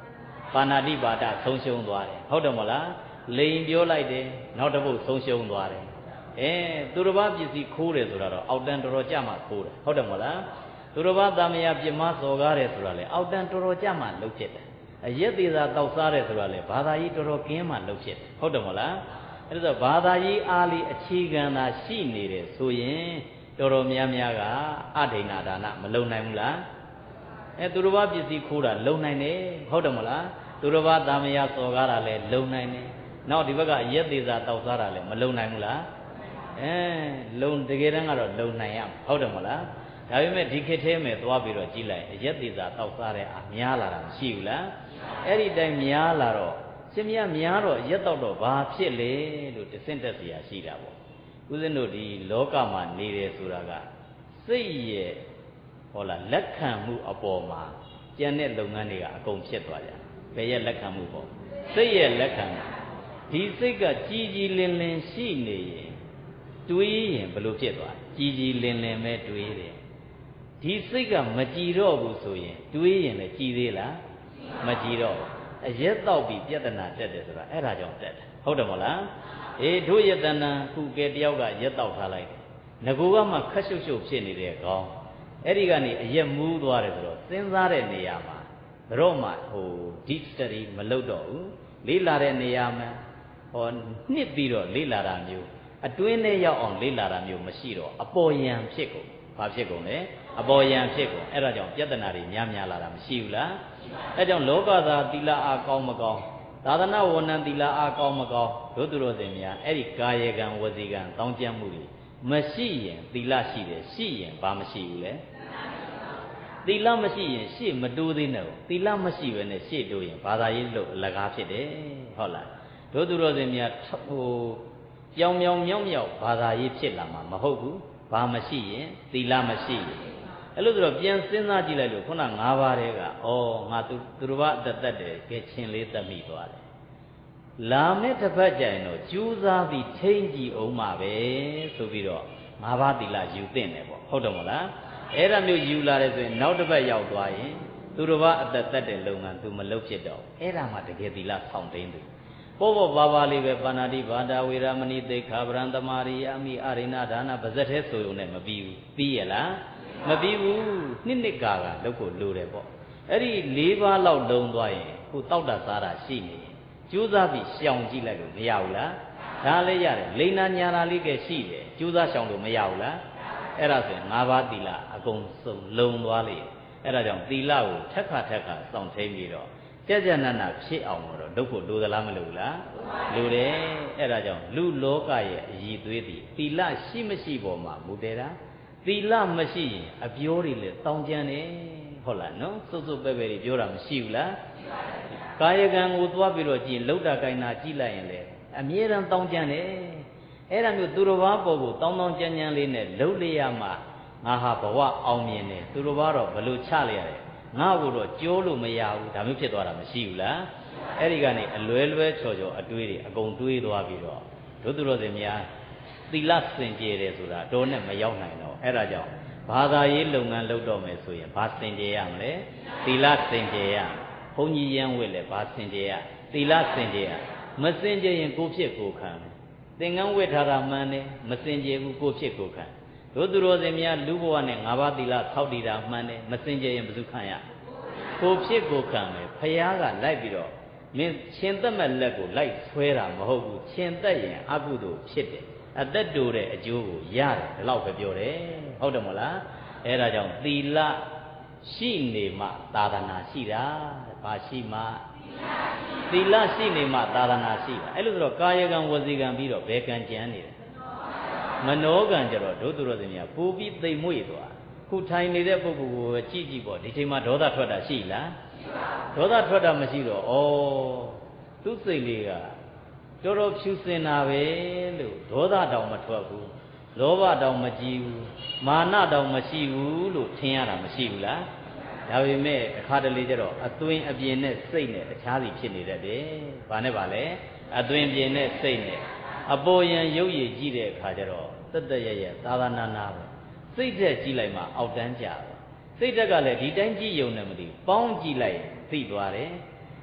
ပါဏာတိပါဒဆုံးရှုံးသွားတယ်ဟုတ်တယ်မလားလိန်ပြောလိုက်တယ်နောက်တစ်ပုတ်ဆုံးရှုံးသွားတယ်သူတစ်ပါးပစ္စည်းခိုးတယ်ဆိုတာတော့အောက်တန်းတော်တော်ကြမှခိုးတယ်ဟုတ်တယ်မလားသူတစ်ပါးသားမယားပြမစော်ကားတယ်ဆိုတာလေအောက်တန်းတော်တော်ကြမှလှုပ်ဖြစ်တယ်အရက်သေးသာတောက်စားတယ်ဆိုတာလေဘာသာကြီးတော်တော်ကင်းမှလှုပ်ဖြစ်တယ်ဟုတ်တယ်မလားအဲ့ဒါဆိုဘာသာကြီးအားလီအခြေခံသာရှိနေတယ်ဆိုရင်တော်တော်များများကအဋိဏဒါနမလုံနိုင်ဘူးလားသူတစ်ပါးပစ္စည်းခိုးတာလုံနိုင်တယ်ဟုတ်တယ်မလားသူတစ်ပါးသားမယားစော်ကားတာလည်းလုံနိုင်တယ်နောက်ဒီဘက်ကအရက်သေးသာတောက်စားတာလည်းမလုံနိုင်ဘူးလားလုံတကယ်တမ်းကတော့လုံနိုင်ရဟုတ်တယ်မလားဒါပေမဲ့ဒီခေတ်ထဲမှာသွားပြီးတော့ကြည့်လိုက်အရက်သေးသာတောက်စားတဲ့အများလာတာမရှိဘူးလားအဲ့ဒီတိုင်းများလာတော့ရှင်မြတ်များတော့ရက်တော့တော့ဘာဖြစ်လဲလို့တဆင့်တက်เสียရှိတာပေါ့ဦးဇင်းတို့ဒီလောကမှာနေတယ်ဆိုတာကစိတ်ရဲ့ဟောလားလက်ခံမှုအပေါ်မှာကျန်တဲ့လုပ်ငန်းတွေကအကုန်ဖြစ်သွားကြဘယ်ရဲ့လက်ခံမှုပေါ့စိတ်ရဲ့လက်ခံဒီစိတ်ကကြည်ကြည်လင်လင်ရှိနေရင်တွေးရင်ဘယ်လိုဖြစ်သွားကြည်ကြည်လင်လင်ပဲတွေးတယ်ဒီစိတ်ကမကြည်တော့ဘူးဆိုရင်တွေးရင်လည်းကြည်သေးလားမကြည်တော့အရက်တော့ပြီးပြဿနာတက်တယ်ဆိုတာအဲ့ဒါကြောင့်တက်တယ်ဟုတ်တယ်မဟုတ်လားတို့ယတနာခုကဲတယောက်ကရက်တော့ထားလိုက်ငကူကမှခက်ရှုပ်ရှုပ်ဖြစ်နေတဲ့ကောင်းအဲ့ဒီကနေအရက်မူးသွားတယ်ဆိုတော့စဉ်းစားတဲ့နေရာမှာဘရော့မှdeep study မလုပ်တော့ဘူးလေးလာတဲ့နေရာမှာနှစ်ပြီးတော့လေးလာတာမျိုးအတွင်းထဲရောက်အောင်လေးလာတာမျိုးမရှိတော့အပေါ်ယံဖြစ်ကုန်ဘာဖြစ်ကုန်လဲအပေါ်ယံဖြစ်ကုန်အဲ့ဒါကြောင့်ပြဿနာတွေများများလာတာမရှိဘူးလားအဲ့ကြောင့်လောကသာသီလအားကောင်းမကောင်းသာသနာဝဏ္ဏသီလအားကောင်းမကောင်းတို့သူတို့စင်များအဲ့ဒီကာယကံဝစီကံတောင်းကျမ်းမှုတွေမရှိရင်သီလရှိတယ်ရှိရင်ဘာမရှိဘူးလဲသီလမရှိရင်ရှေ့မတိုးသေးနဲ့သီလမရှိဘဲနဲ့ရှေ့တိုးရင်ဘာသာရေးလို့အလကားဖြစ်တယ်ဟုတ်လားတို့သူတို့စင်များပြောင်ပြောင်မြောက်မြောက်ဘာသာရေးဖြစ်လာမှာမဟုတ်ဘူးဘာမရှိရင်သီလမရှိရင်အဲ့လိုဆိုတော့ပြန်စဉ်းစားကြည့်လိုက်လို့ခုန၅ပါးတည်းကငါသူတို့ဘာအတတ်တယ်ကဲချင်းလေးတက်မိသွားတယ်လာမဲ့တစ်ပတ်ကြရင်တော့ကြိုးစားပြီးထိန်းကြည့်အောင်ပါပဲဆိုပြီးတော့၅ပါးသီလယူသင့်တယ်ပေါ့ဟုတ်တယ်မလားအဲ့ဒါမျိုးယူလာတယ်ဆိုရင်နောက်တစ်ပတ်ရောက်သွားရင်သူတို့ဘာအတတ်တဲ့လုပ်ငန်းသူမလုပ်ဖြစ်တော့အဲ့ဒါမှတကယ်သီလဆောင်သိမ်းတယ်ပေါ်ပါပါလေးပဲပါဏာတိဘာဒဝေရမဏိသိက္ခာပရံသမာရိယာမိအာရိဏဒါနပါဇက်သေးဆိုုံနဲ့မပြီးဘူးပြီးရလားမပြီးဘူးနှစ်ကာကလုပ်ဖို့လိုတယ်ပေါ့အဲ့ဒီ၄ပါးလောက်လုံးသွားရင်ကိုတောက်တာစားတာရှိနေရင်ကြိုးစားပြီးရှောင်ကြည့်လိုက်လို့မရဘူးလားဒါလည်းရတယ်လိန်နာညာနာလေးကရှိတယ်ကြိုးစားရှောင်လို့မရဘူးလားအဲ့ဒါဆိုရင်၅ပါးသီလအကုန်စုံလုံးသွားလေအဲ့ဒါကြောင့်သီလကိုထက်ခါစောင့်ထိန်ပြီးတော့ကြနနာဖြစ်အောင်တော့လုပ်ဖို့လိုသလားမလိုဘူးလားလိုတယ်အဲ့ဒါကြောင့်လူလောကရဲ့အည်သွေးသည်သီလရှိမရှိပေါ်မှာမူတည်တာသီလမရှိရင်အပြောတွေလည်းတောင်းကျမ်းတယ်ဟုတ်လားနော်စွတ်စွတ်ပဲပဲတွေပြောတာမရှိဘူးလားကာယကံကိုသွားပြီးတော့ကြည်လှုပ်တာကိုင်းတာကြည့်လိုက်ရင်လေအမြဲတမ်းတောင်းကျမ်းတယ်အဲ့ဒါမျိုးသူတော်ဘာပေါ်ကိုတောင်းကျမ်းလေးနဲ့လှုပ်လျက်မှငါဟာဘဝအောင်မြင်တယ်သူတော်ဘာတော့ဘလို့ချလိုက်ရတယ်ငါ့ကိုတော့ကြိုးလို့မရဘူးဒါမျိုးဖြစ်သွားတာမရှိဘူးလားအဲ့ဒီကနေအလွဲချော်အတွေးတွေအကုန်တွေးသွားပြီးတော့တို့သူတော်စင်များသီလစင်ကြယ်တယ်ဆိုတာတော့နဲ့မရောက်နိုင်တော့အဲ့ဒါကြောင့်ဘာသာရေးလုပ်ငန်းလုပ်တော့မယ်ဆိုရင်ဘာစင်ကြယ်ရမလဲသီလစင်ကြယ်ရဘုန်းကြီးရန်ဝတ်လဲဘာစင်ကြယ်ရသီလစင်ကြယ်ရမစင်ကြယ်ရင်ကိုဖြစ်ကိုခံသင်္ကန်းဝတ်ထားတာမှန်တယ်မစင်ကြယ်ဘူးကိုဖြစ်ကိုခံတို့သူတော်စင်များလူဘဝနဲ့၅ပါးသီလဆောက်တည်တာမှန်တယ်မစင်ကြယ်ရင်ဘယ်သူခံရကိုဖြစ်ကိုခံမယ်ဖယားကလိုက်ပြီးတော့မင်းရှင်သက်မဲ့လက်ကိုလိုက်ဆွဲတာမဟုတ်ဘူးရှင်သက်ရင်အကုသိုလ်ဖြစ်တယ်အသက်တူတဲ့အကျိုးကိုရတယ်ဒီလောက်ပဲပြောတယ်ဟုတ်တယ်မလားအဲ့ဒါကြောင့်သီလရှိနေမှသာသနာရှိတာဘာရှိမှသီလရှိနေမှသာသနာရှိတာအဲ့လိုဆိုတော့ကာယကံဝစီကံပြီးတော့ဘယ်ကံကြမ်းနေတယ်မနောကံကြတော့ဒုသူတော်စင်များပူပြီးသိမ်မွေ့သွားခုထိုင်နေတဲ့ပုဂ္ဂိုလ်ကိုကြည့်ပေါ့ဒီချိန်မှာဒေါသထွက်တာရှိလားဒေါသထွက်တာမရှိတော့သူစိတ်လေးကတော်တော်ဖြူစင်တာပဲလို့ဒေါသတောင်မထွက်ဘူးလောဘတောင်မကြည့်ဘူးမာနတောင်မရှိဘူးလို့ထင်ရတာမရှိဘူးလားဒါပေမဲ့အခါတလေကျတော့အသွင်အပြင်နဲ့စိတ်နဲ့တခြားစီဖြစ်နေတတ်တယ်ဘာနဲ့ပါလဲအသွင်ပြင်နဲ့စိတ်နဲ့အပေါ်ယံရုပ်ရည်ကြည့်တဲ့အခါကျတော့တရရသာသနာနာပဲစိတ်သက်ကြည့်လိုက်မှအောက်တန်းကြတယ်စိတ်တက်ကလည်းဒီတိုင်းကြည့်ယုံနဲ့မသိပေါင်းကြည့်လိုက်သိသွားတယ်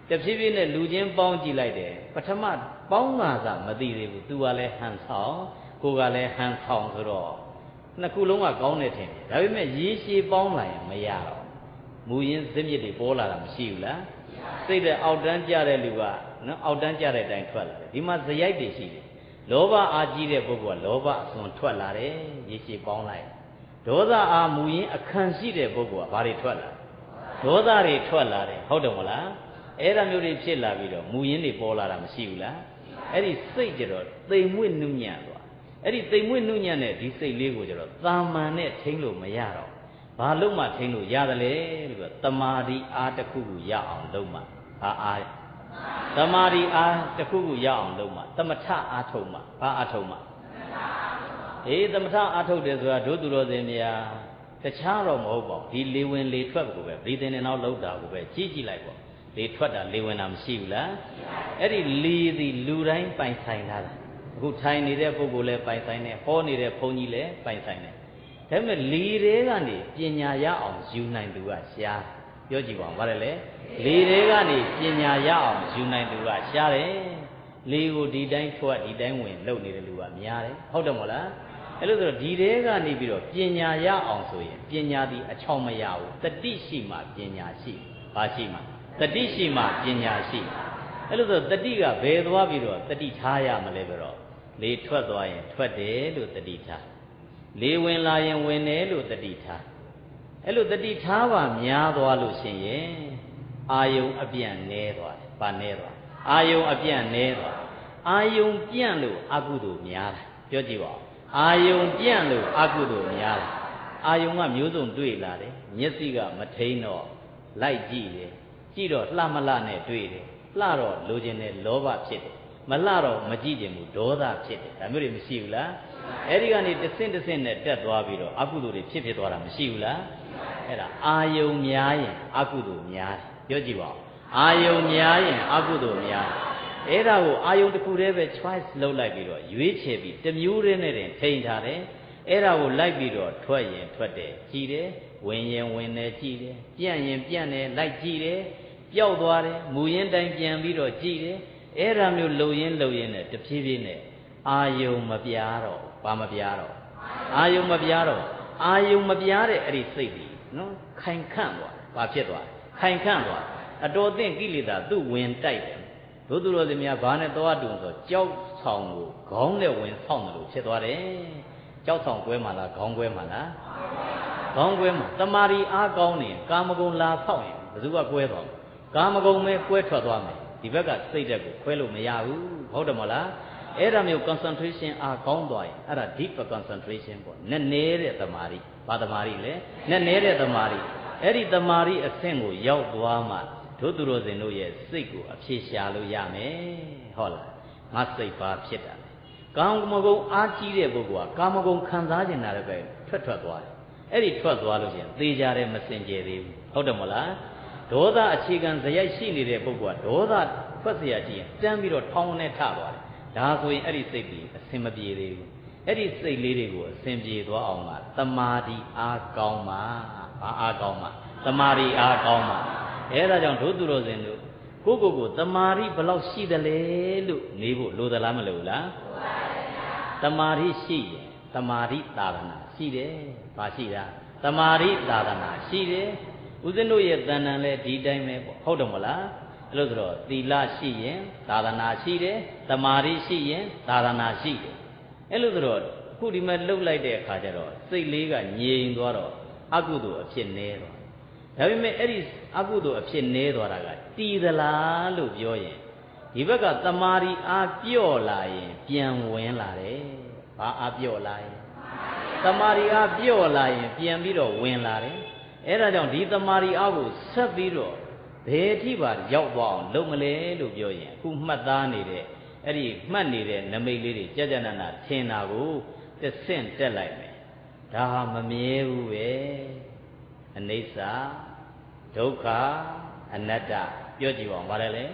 တဖြည်းဖြည်းနဲ့လူချင်းပေါင်းကြည့်လိုက်တယ်ပထမပေါင်းလာတာမသိသေးဘူးသူကလည်းဟန်ဆောင်ကိုကလည်းဟန်ဆောင်ဆိုတော့နှစ်ခုလုံးကကောင်းတယ်ထင်တယ်ဒါပေမဲ့ရေရှည်ပေါင်းလာရင်မရတော့မူရင်းဇစ်မြစ်တွေပေါ်လာတာမရှိဘူးလားစိတ်တဲ့အောက်တန်းကြတဲ့လူကနော်အောက်တန်းကြတဲ့အတိုင်းထွက်လာတယ်ဒီမှာဇယိုက်တွေရှိတယ်လောဘအားကြီးတဲ့ပုဂ္ဂိုလ်ကလောဘအစွန်ထွက်လာတယ်ရေရှည်ပေါင်းလိုက်ဒေါသအားမူရင်းအခန့်ရှိတဲ့ပုဂ္ဂိုလ်ကဘာတွေထွက်လာဒေါသတွေထွက်လာတယ်ဟုတ်တယ်မလားအဲ့ဒါမျိုးတွေဖြစ်လာပြီးတော့မူရင်းတွေပေါ်လာတာမရှိဘူးလားအဲ့ဒီစိတ်ကြတော့သိမ်မွေ့နှုညံ့သွားအဲ့ဒီသိမ်မွေ့နှုညံ့တဲ့ဒီစိတ်လေးကိုကြတော့သာမန်နဲ့ထိန်းလို့မရတော့ဘာလို့မှထိန်းလို့ရတယ်လေလို့တမာတိအားတစ်ခုခုရအောင်လုပ်မှအားတမာတိအားတစ်ခုခုရအောင်လုပ်မှသမထအားထုတ်မှဘာအားထုတ်မှသမထအားထုတ်တယ်ဆိုတာတို့သူတော်စင်များတခြားတော့မဟုတ်ပါဘူးဒီလေဝင်လေထွက်ကိုပဲဒီသင်နေနောက်လောက်တာကိုပဲကြည့်ကြည့်လိုက်ပေါ့လေထွက်တာလေဝင်တာမရှိဘူးလားအဲ့ဒီလေသည်လူတိုင်းပိုင်ဆိုင်လာတာအခုထိုင်နေတဲ့ပုဂ္ဂိုလ်လည်းပိုင်ဆိုင်တယ်ဟောနေတဲ့ဘုန်းကြီးလည်းပိုင်ဆိုင်တယ်ဒါပေမဲ့လေတွေကနေပညာရအောင်ယူနိုင်သူကရှားပြောကြည့်ပါဦးဗါတယ်လေလေတွေကနေပညာရအောင်ယူနိုင်သူကရှားတယ်လေကိုဒီတိုင်းထွက်ဒီတိုင်းဝင်လှုပ်နေတဲ့လူကများတယ်ဟုတ်တယ်မဟုတ်လားအဲ့လိုဆိုတော့ဒီတွေကနေပြီးတော့ပညာရအောင်ဆိုရင်ပညာသည်အချောင်မရဘူးတတိရှိမှပညာရှိဘာရှိမှတတိရှိမှပညာရှိအဲ့လိုဆိုတတိကဘယ်သွားပြီးတော့တတိထားရမလဲပြီးတော့လေထွက်သွားရင်ထွက်တယ်လို့တတိထားလေဝင်လာရင်ဝင်တယ်လို့တတိထားအဲ့လိုတတိထားပါများသွားလို့ရှင်ရင်အာယုံအပြန့်နဲသွားတယ်ဗာနဲသွားအာယုံအပြန့်နဲသွားအာယုံပြန့်လို့အကုသိုလ်များတာပြောကြည့်ပါဦးအာယုံပြန့်လို့အကုသိုလ်များတာအာယုံကမျိုးစုံတွေ့လာတယ်မျက်စိကမထိန်တော့လိုက်ကြည့်တယ်ကြည့်တော့လှမလှနဲ့တွေ့တယ်လှတော့လိုချင်တဲ့လောဘဖြစ်တယ်မလှတော့မကြည့်ချင်ဘူးဒေါသဖြစ်တယ်ဒါမျိုးတွေမရှိဘူးလားအဲ့ဒီကနေတစ်ဆင့်တစ်ဆင့်နဲ့တက်သွားပြီးတော့အကုသိုလ်တွေဖြစ်သွားတာမရှိဘူးလားအဲ့ဒါအာယုံများရင်အကုသိုလ်များတယ်ပြောကြည့်ပါဦးအာယုံများရင်အကုသိုလ်များတယ်အဲ့ဒါကိုအာယုံတစ်ခုတည်းပဲ choice လုပ်လိုက်ပြီးတော့ရွေးချယ်ပြီးတစ်မျိုးတည်းနဲ့တင်ထိန်းထားတယ်အဲ့ဒါကိုလိုက်ပြီးတော့ထွက်ရင်ထွက်တယ်ကြည်တယ်ဝင်ရင်ဝင်တယ်ကြည်တယ်ပြန့်ရင်ပြန့်တယ်လိုက်ကြည့်တယ်ပျောက်သွားတယ်မူရင်းတိုင်းပြန်ပြီးတော့ကြည်တယ်အဲ့ဒါမျိုးလှုပ်ရင်းနဲ့တဖြည်းဖြည်းနဲ့အာယုံမပြားတော့ဘာမပြားတော့အာယုံမပြားတော့အာယုံမပြားတဲ့အဲ့ဒီစိတ်ကြီးနော်ခိုင်ခန့်သွားဘာဖြစ်သွားခိုင်ခန့်သွားအတော်သင့်ကိလေသာသူ့ဝင်တိုက်တယ်တို့သူတော်စင်များဘာနဲ့သွားတုံဆိုကြောက်ဆောင်ကိုခေါင်းနဲ့ဝင်ဆောင်းတယ်လို့ဖြစ်သွားတယ်ကြောက်ဆောင်ကွဲမှလားခေါင်းကွဲမှလားခေါင်းကွဲမှတမာရီအားကောင်းနေကာမဂုဏ်လာဆောက်ရင်ဘယ်သူကကွဲသွားမလဲကာမဂုဏ်ပဲကွဲထွက်သွားမယ်ဒီဘက်ကစိတ်ဓာတ်ကိုခွဲလို့မရဘူးဟုတ်တယ်မလားအဲ့ဒါမျိုး concentration အားကောင်းသွားရင်အဲ့ဒါ deep concentration ပေါ့နက်နေတဲ့တမာရီဘာတမာရီလဲနက်နေတဲ့တမာရီအဲ့ဒီတမာရီအဆင့်ကိုရောက်သွားမှတို့သူတော်စင်တို့ရဲ့စိတ်ကိုအဖြေရှာလို့ရမယ်ဟုတ်လားငါစိတ်ပါဖြစ်တာကာမဂုဏ်အားကြီးတဲ့ပုဂ္ဂိုလ်ကကာမဂုဏ်ခံစားကျင်တာလည်းပဲထွက်သွားတယ်အဲ့ဒီထွက်သွားလို့ရှင်သေကြတယ်မစင်ကြယ်သေးဘူးဟုတ်တယ်မလားဒေါသအခြေခံဇယိုက်ရှိနေတဲ့ပုဂ္ဂိုလ်ကဒေါသထွက်เสียကြည့်ရင်တန်းပြီးတော့ထောင်းနဲ့ထသွားတယ်ဒါဆိုရင်အဲ့ဒီစိတ်ကြီးအစင်မပြေသေးဘူးအဲ့ဒီစိတ်လေးတွေကိုအစင်ပြေသွားအောင်ကတမာတိအားကောင်းမှဘာအားကောင်းမှတမာတိအားကောင်းမှအဲ့ဒါကြောင့်တို့သူတော်စင်တို့ကိုတမာတိဘလောက်ရှိသလဲလို့နေဖို့လိုသလားမလိုလားတမာတိရှိရင်တမာတိသာသနာရှိတယ်ဘာရှိတာတမာတိသာသနာရှိတယ်ဦးဇင်းတို့ရဲ့တဏ္ဍာန်လည်းဒီတိုင်းပဲပေါ့ဟုတ်တယ်မလားအဲ့လိုဆိုတော့သီလရှိရင်သာသနာရှိတယ်တမာတိရှိရင်သာသနာရှိတယ်အဲ့လိုဆိုတော့အခုဒီမှာလှုပ်လိုက်တဲ့အခါကျတော့စိတ်လေးကငြိမ်သွားတော့အကုသိုလ်အဖြစ်နေသွားဒါပေမဲ့အဲ့ဒီအကုသိုလ်အဖြစ်နေသွားတာကတည်သလားလို့ပြောရင်ဒီဘက်ကတမာတိအားပြော့လာရင်ပြန်ဝင်လာတယ်ဘာအားပြော့လာရင်တမာတိအားပြော့လာရင်ပြန်ပြီးတော့ဝင်လာတယ်အဲ့ဒါကြောင့်ဒီတမာရီအားကိုဆက်ပြီးတော့ဘယ်အထိပါရောက်သွားအောင်လုပ်မလဲလို့ပြောရင်အခုမှတ်သားနေတဲ့အဲ့ဒီမှတ်နေတဲ့နမိတ်လေးတွေကြကြနနာထင်တာကိုတစ်ဆင့်တက်လိုက်မယ်ဒါဟာမမြဲဘူးပဲအနိစ္စဒုက္ခအနတ္တပြောကြည့်ပါဦးဗါတယ်လေ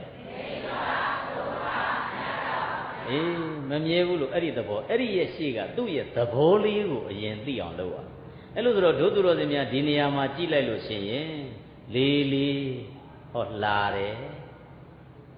အေးမမြဲဘူးလို့အဲ့ဒီသဘောအဲ့ဒီရဲ့ရှေ့ကသူ့ရဲ့သဘောလေးကိုအရင်သိအောင်လုပ်ရအဲ့လိုဆိုတော့ဒုသူတော်စင်များဒီနေရာမှာကြည့်လိုက်လို့ရှိရင်လေးဟောလာတယ်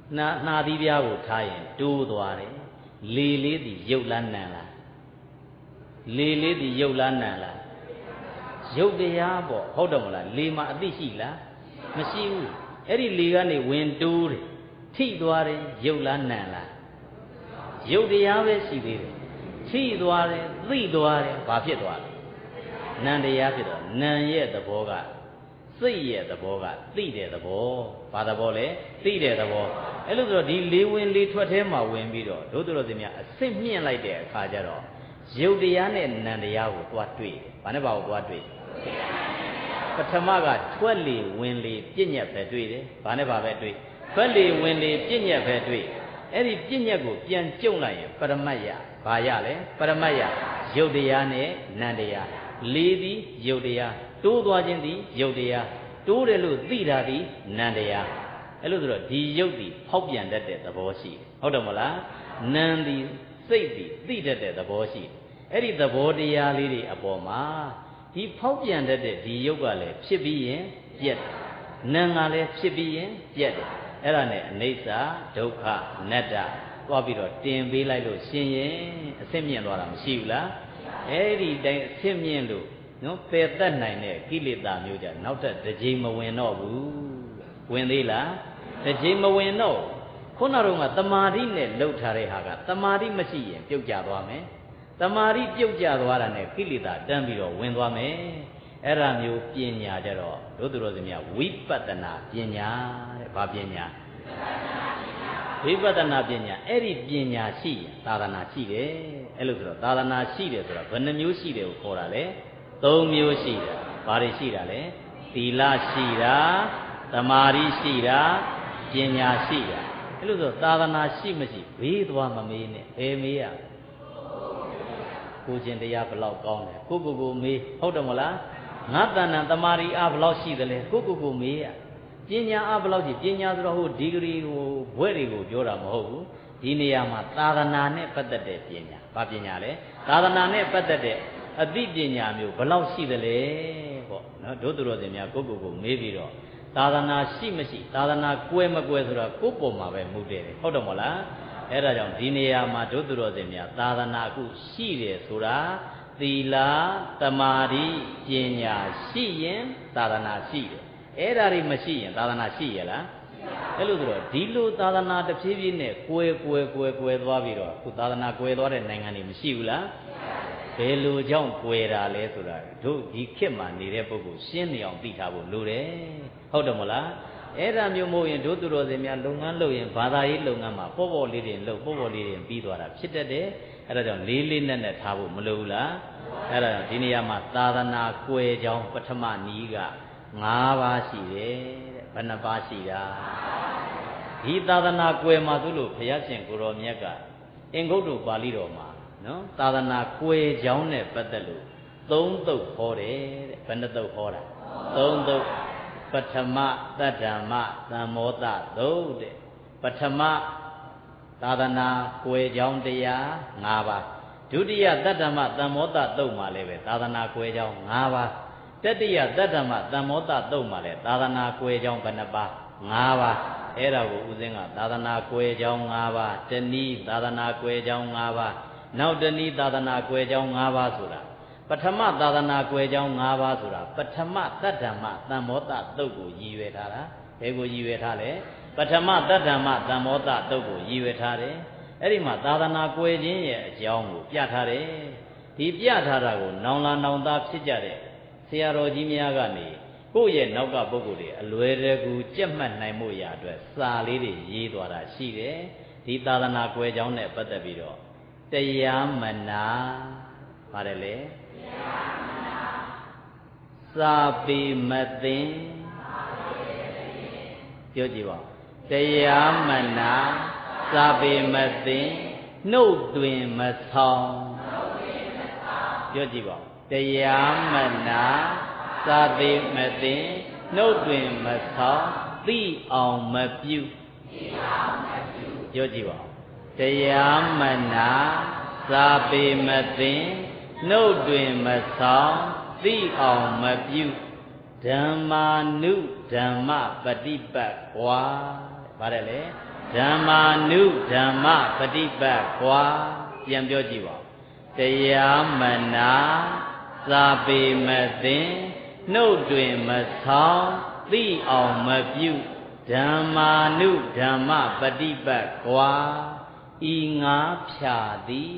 နာသီးပြားကိုထားရင်တိုးသွားတယ်လေလေးသည်ရုပ်လားနံလားလေလေးသည်ရုပ်လားနံလားရုပ်တရားပေါ့ဟုတ်တယ်မလားလေမှာအသိရှိလားမရှိဘူးအဲ့ဒီလေကနေဝင်တိုးတယ်ထိသွားတယ်ရုပ်လားနံလားရုပ်တရားပဲရှိသေးတယ်ထိသွားတယ်သိသွားတယ်ဘာဖြစ်သွားလဲနံတရားဖြစ်တော့နံရဲ့သဘောကစိတ်ရဲ့သဘောကသိတဲ့သဘောဘာသဘောလဲသိတဲ့သဘောအဲ့လိုဆိုတော့ဒီလေးဝင်လေးထွက်ထဲမှာဝင်ပြီးတော့ဒုတော်စင်များအစစ်မြင့်လိုက်တဲ့အခါကျတော့ရုပ်တရားနဲ့နံတရားကိုတွားတွေ့တယ်ဘာနဲ့ပါကိုတွားတွေ့ပထမကထွက်လေဝင်လေပြည့်ညက်ပဲတွေ့တယ်ဘာနဲ့ပါပဲတွေ့ထွက်လေဝင်လေပြည့်ညက်ပဲတွေ့အဲ့ဒီပြည့်ညက်ကိုပြန်ကျုံလိုက်ရင်ပရမတ်ယဘာရလဲပရမတ်ယရုပ်တရားနဲ့နံတရားလေးသည်ရုပ်တရားတိုးသွားခြင်းသည်ရုပ်တရားတိုးတယ်လို့သိတာသည်နံတရားအဲ့လိုဆိုတော့ဒီရုပ်သည်ဖောက်ပြန်တတ်တဲ့သဘောရှိတယ်ဟုတ်တယ်မလားနံသည်စိတ်သည်သိတတ်တဲ့သဘောရှိတယ်အဲ့ဒီသဘောတရားလေးတွေအပေါ်မှာဒီဖောက်ပြန်တတ်တဲ့ဒီရုပ်ကလည်းဖြစ်ပြီးရင်ပြက်တယ်နံကလည်းဖြစ်ပြီးရင်ပြက်တယ်အဲ့ဒါနဲ့အနိစ္စဒုက္ခအနတ္တသွားပြီးတော့တင်ပေးလိုက်လို့ရှင်ရင်အစစ်မြင့်သွားတာမရှိဘူးလားအဲ့ဒီတိုင်းအစစ်မြင့်လို့နော်ပယ်တတ်နိုင်တဲ့ကိလေသာမျိုးကြနောက်ထပ်တစ်ကြိမ်မဝင်တော့ဘူးဝင်သေးလားတစ်ကြိမ်မဝင်တော့ခုနကတော့တမာတိနဲ့လှုပ်ထားတဲ့ဟာကတမာတိမရှိရင်ပြုတ်ကျသွားမယ်တမာတိပြုတ်ကျသွားတာနဲ့ကိလေသာတန်းပြီးတော့ဝင်သွားမယ်အဲ့ဒါမျိုးပညာကြတော့တို့သူတော်စင်များဝိပဿနာပညာတဲ့ဘာပညာဝိပဿနာပညာအဲ့ဒီပညာရှိရင်သာသနာရှိတယ်အဲ့လိုဆိုတော့သာသနာရှိတယ်ဆိုတာဘယ်နှမျိုးရှိတယ်ကိုခေါ်တာလဲ၃မျိုးရှိတာဘာတွေရှိတာလဲသီလရှိတာသမာဓိရှိတာပညာရှိတာအဲ့လိုဆိုသာသနာရှိမရှိဘေးသွားမမေးနဲ့ဘယ်မေးရကိုချင်းတရားဘလောက်ကောင်းတယ်ကိုမေးဟုတ်တယ်မလားငါတဏ္ဍသမာဓိအားဘလောက်ရှိတယ်လဲကိုမေးရပညာအားဘလောက်ရှိပညာဆိုတော့ဟိုဒီဂရီဟိုဘွဲ့တွေကိုပြောတာမဟုတ်ဘူးဒီနေရာမှာသာသနာနဲ့ပတ်သက်တဲ့ပညာဘာပညာလဲသာသနာနဲ့ပတ်သက်တဲ့အသိပညာမျိုးဘလောက်ရှိသလဲပေါ့နော်တို့သူတော်စင်များကိုမေးပြီးတော့သာသနာရှိမရှိသာသနာကွဲမကွဲဆိုတာကိုယ့်ပုံမှာပဲမူတည်တယ်ဟုတ်တယ်မဟုတ်လားအဲ့ဒါကြောင့်ဒီနေရာမှာတို့သူတော်စင်များသာသနာအခုရှိတယ်ဆိုတာသီလသမာဓိပညာရှိရင်သာသနာရှိတယ်အဲ့ဒါတွေမရှိရင်သာသနာရှိရလားအဲ့လိုဆိုတော့ဒီလိုသာသနာတစ်ဖြည်းဖြည်းနဲ့ကွဲသွားပြီးတော့အခုသာသနာကွဲသွားတဲ့နိုင်ငံတွေမရှိဘူးလားဘယ်လိုကြောင့်ကွဲတာလဲဆိုတာတို့ဒီခေတ်မှာနေတဲ့ပုဂ္ဂိုလ်ရှင်းနေအောင်သိထားဖို့လိုတယ်ဟုတ်တယ်မလားအဲ့ဒါမျိုးမဟုတ်ရင်တို့သူတော်စင်များလုပ်ငန်းလုပ်ရင်ဘာသာရေးလုပ်ငန်းမှာပေါ့လေးတွေလုပ်ပေါ့လေးတွေပြီးသွားတာဖြစ်တတ်တယ်အဲ့ဒါကြောင့်လေးနက်ထားဖို့မလိုဘူးလားအဲ့ဒါကြောင့်ဒီနေရာမှာသာသနာကွဲကြောင်းပထမနည်းက၅ပါးရှိတယ်တဲ့ဘယ်နှပါးရှိတာဒီသာသနာကွယ်မှာသူလို့ဘုရားရှင်ကိုရောမြတ်ကအင်္ဂုတ္တပါဠိတော်မှာနော်သာသနာကွယ်ကြောင်းနဲ့ပတ်သက်လို့၃သုတ်ဟောတယ်တဲ့ဘယ်နှသုတ်ဟောတာ၃သုတ်ပထမတတ္တမသံမောတသုတ်တဲ့ပထမသာသနာကွယ်ကြောင်းတရား၅ပါးဒုတိယတတ္တမသံမောတသုတ်မှာလည်းပဲသာသနာကွယ်ကြောင်း၅ပါးတတိယတတ္တမသံမောတသုတ်မှာလည်းသာသနာကွယ်ကြောင်းဘယ်နှပါး၅ပါးအဲ့ဒါကိုဦးဇင်းကသာသနာကွယ်ကြောင်း၅ပါးတဏီသာသနာကွယ်ကြောင်း၅ပါးနောက်တဏီသာသနာကွယ်ကြောင်း၅ပါးဆိုတာပထမသာသနာကွယ်ကြောင်း၅ပါးဆိုတာပထမတတ္တမသံမောတသုတ်ကိုရည်ရွယ်ထားတာဘယ်ကိုရည်ရွယ်ထားလဲပထမတတ္တမသံမောတသုတ်ကိုရည်ရွယ်ထားတယ်အဲ့ဒီမှာသာသနာကွယ်ခြင်းရဲ့အကြောင်းကိုပြထားတယ်ဒီပြထားတာကိုနောင်လာနောင်သားဖြစ်ကြတဲ့ဆရာတော်ကြီးများကနေကိုယ့်ရဲ့နောက်ကပုဂ္ဂိုလ်တွေအလွယ်တကူကြက်မှတ်နိုင်မှုရာအတွက်စာလေးတွေရေးသွားတာရှိတယ်ဒီသာသနာကွယ်ကြောင်းနဲ့ပတ်သက်ပြီးတော့တရားမနာပါတယ်လေစာပေမသိပြောကြည့်ပါတရားမနာစာပေမသိနှုတ်တွင်မဆောင်ပြောကြည့်ပါတရားမနာစာပေမသိနှုတ်တွင်မဆောင်သိအောင်မပြုပြောကြည့်ပါတရားမနာစာပေမသိနှုတ်တွင်မဆောင်သိအောင်မပြုဓမ္မာနုဓမ္မပฏิပတ်ကွာပါတယ်လေဓမ္မာနုဓမ္မပฏิပတ်ကွာပြန်ပြောကြည့်ပါတရားမနာစာပေမသိနှုတ်တွင်မဆောင်သိအောင်မပြုဓမ္မာနုဓမ္မပฏิပတ်ကွာဤငါဖြာသည်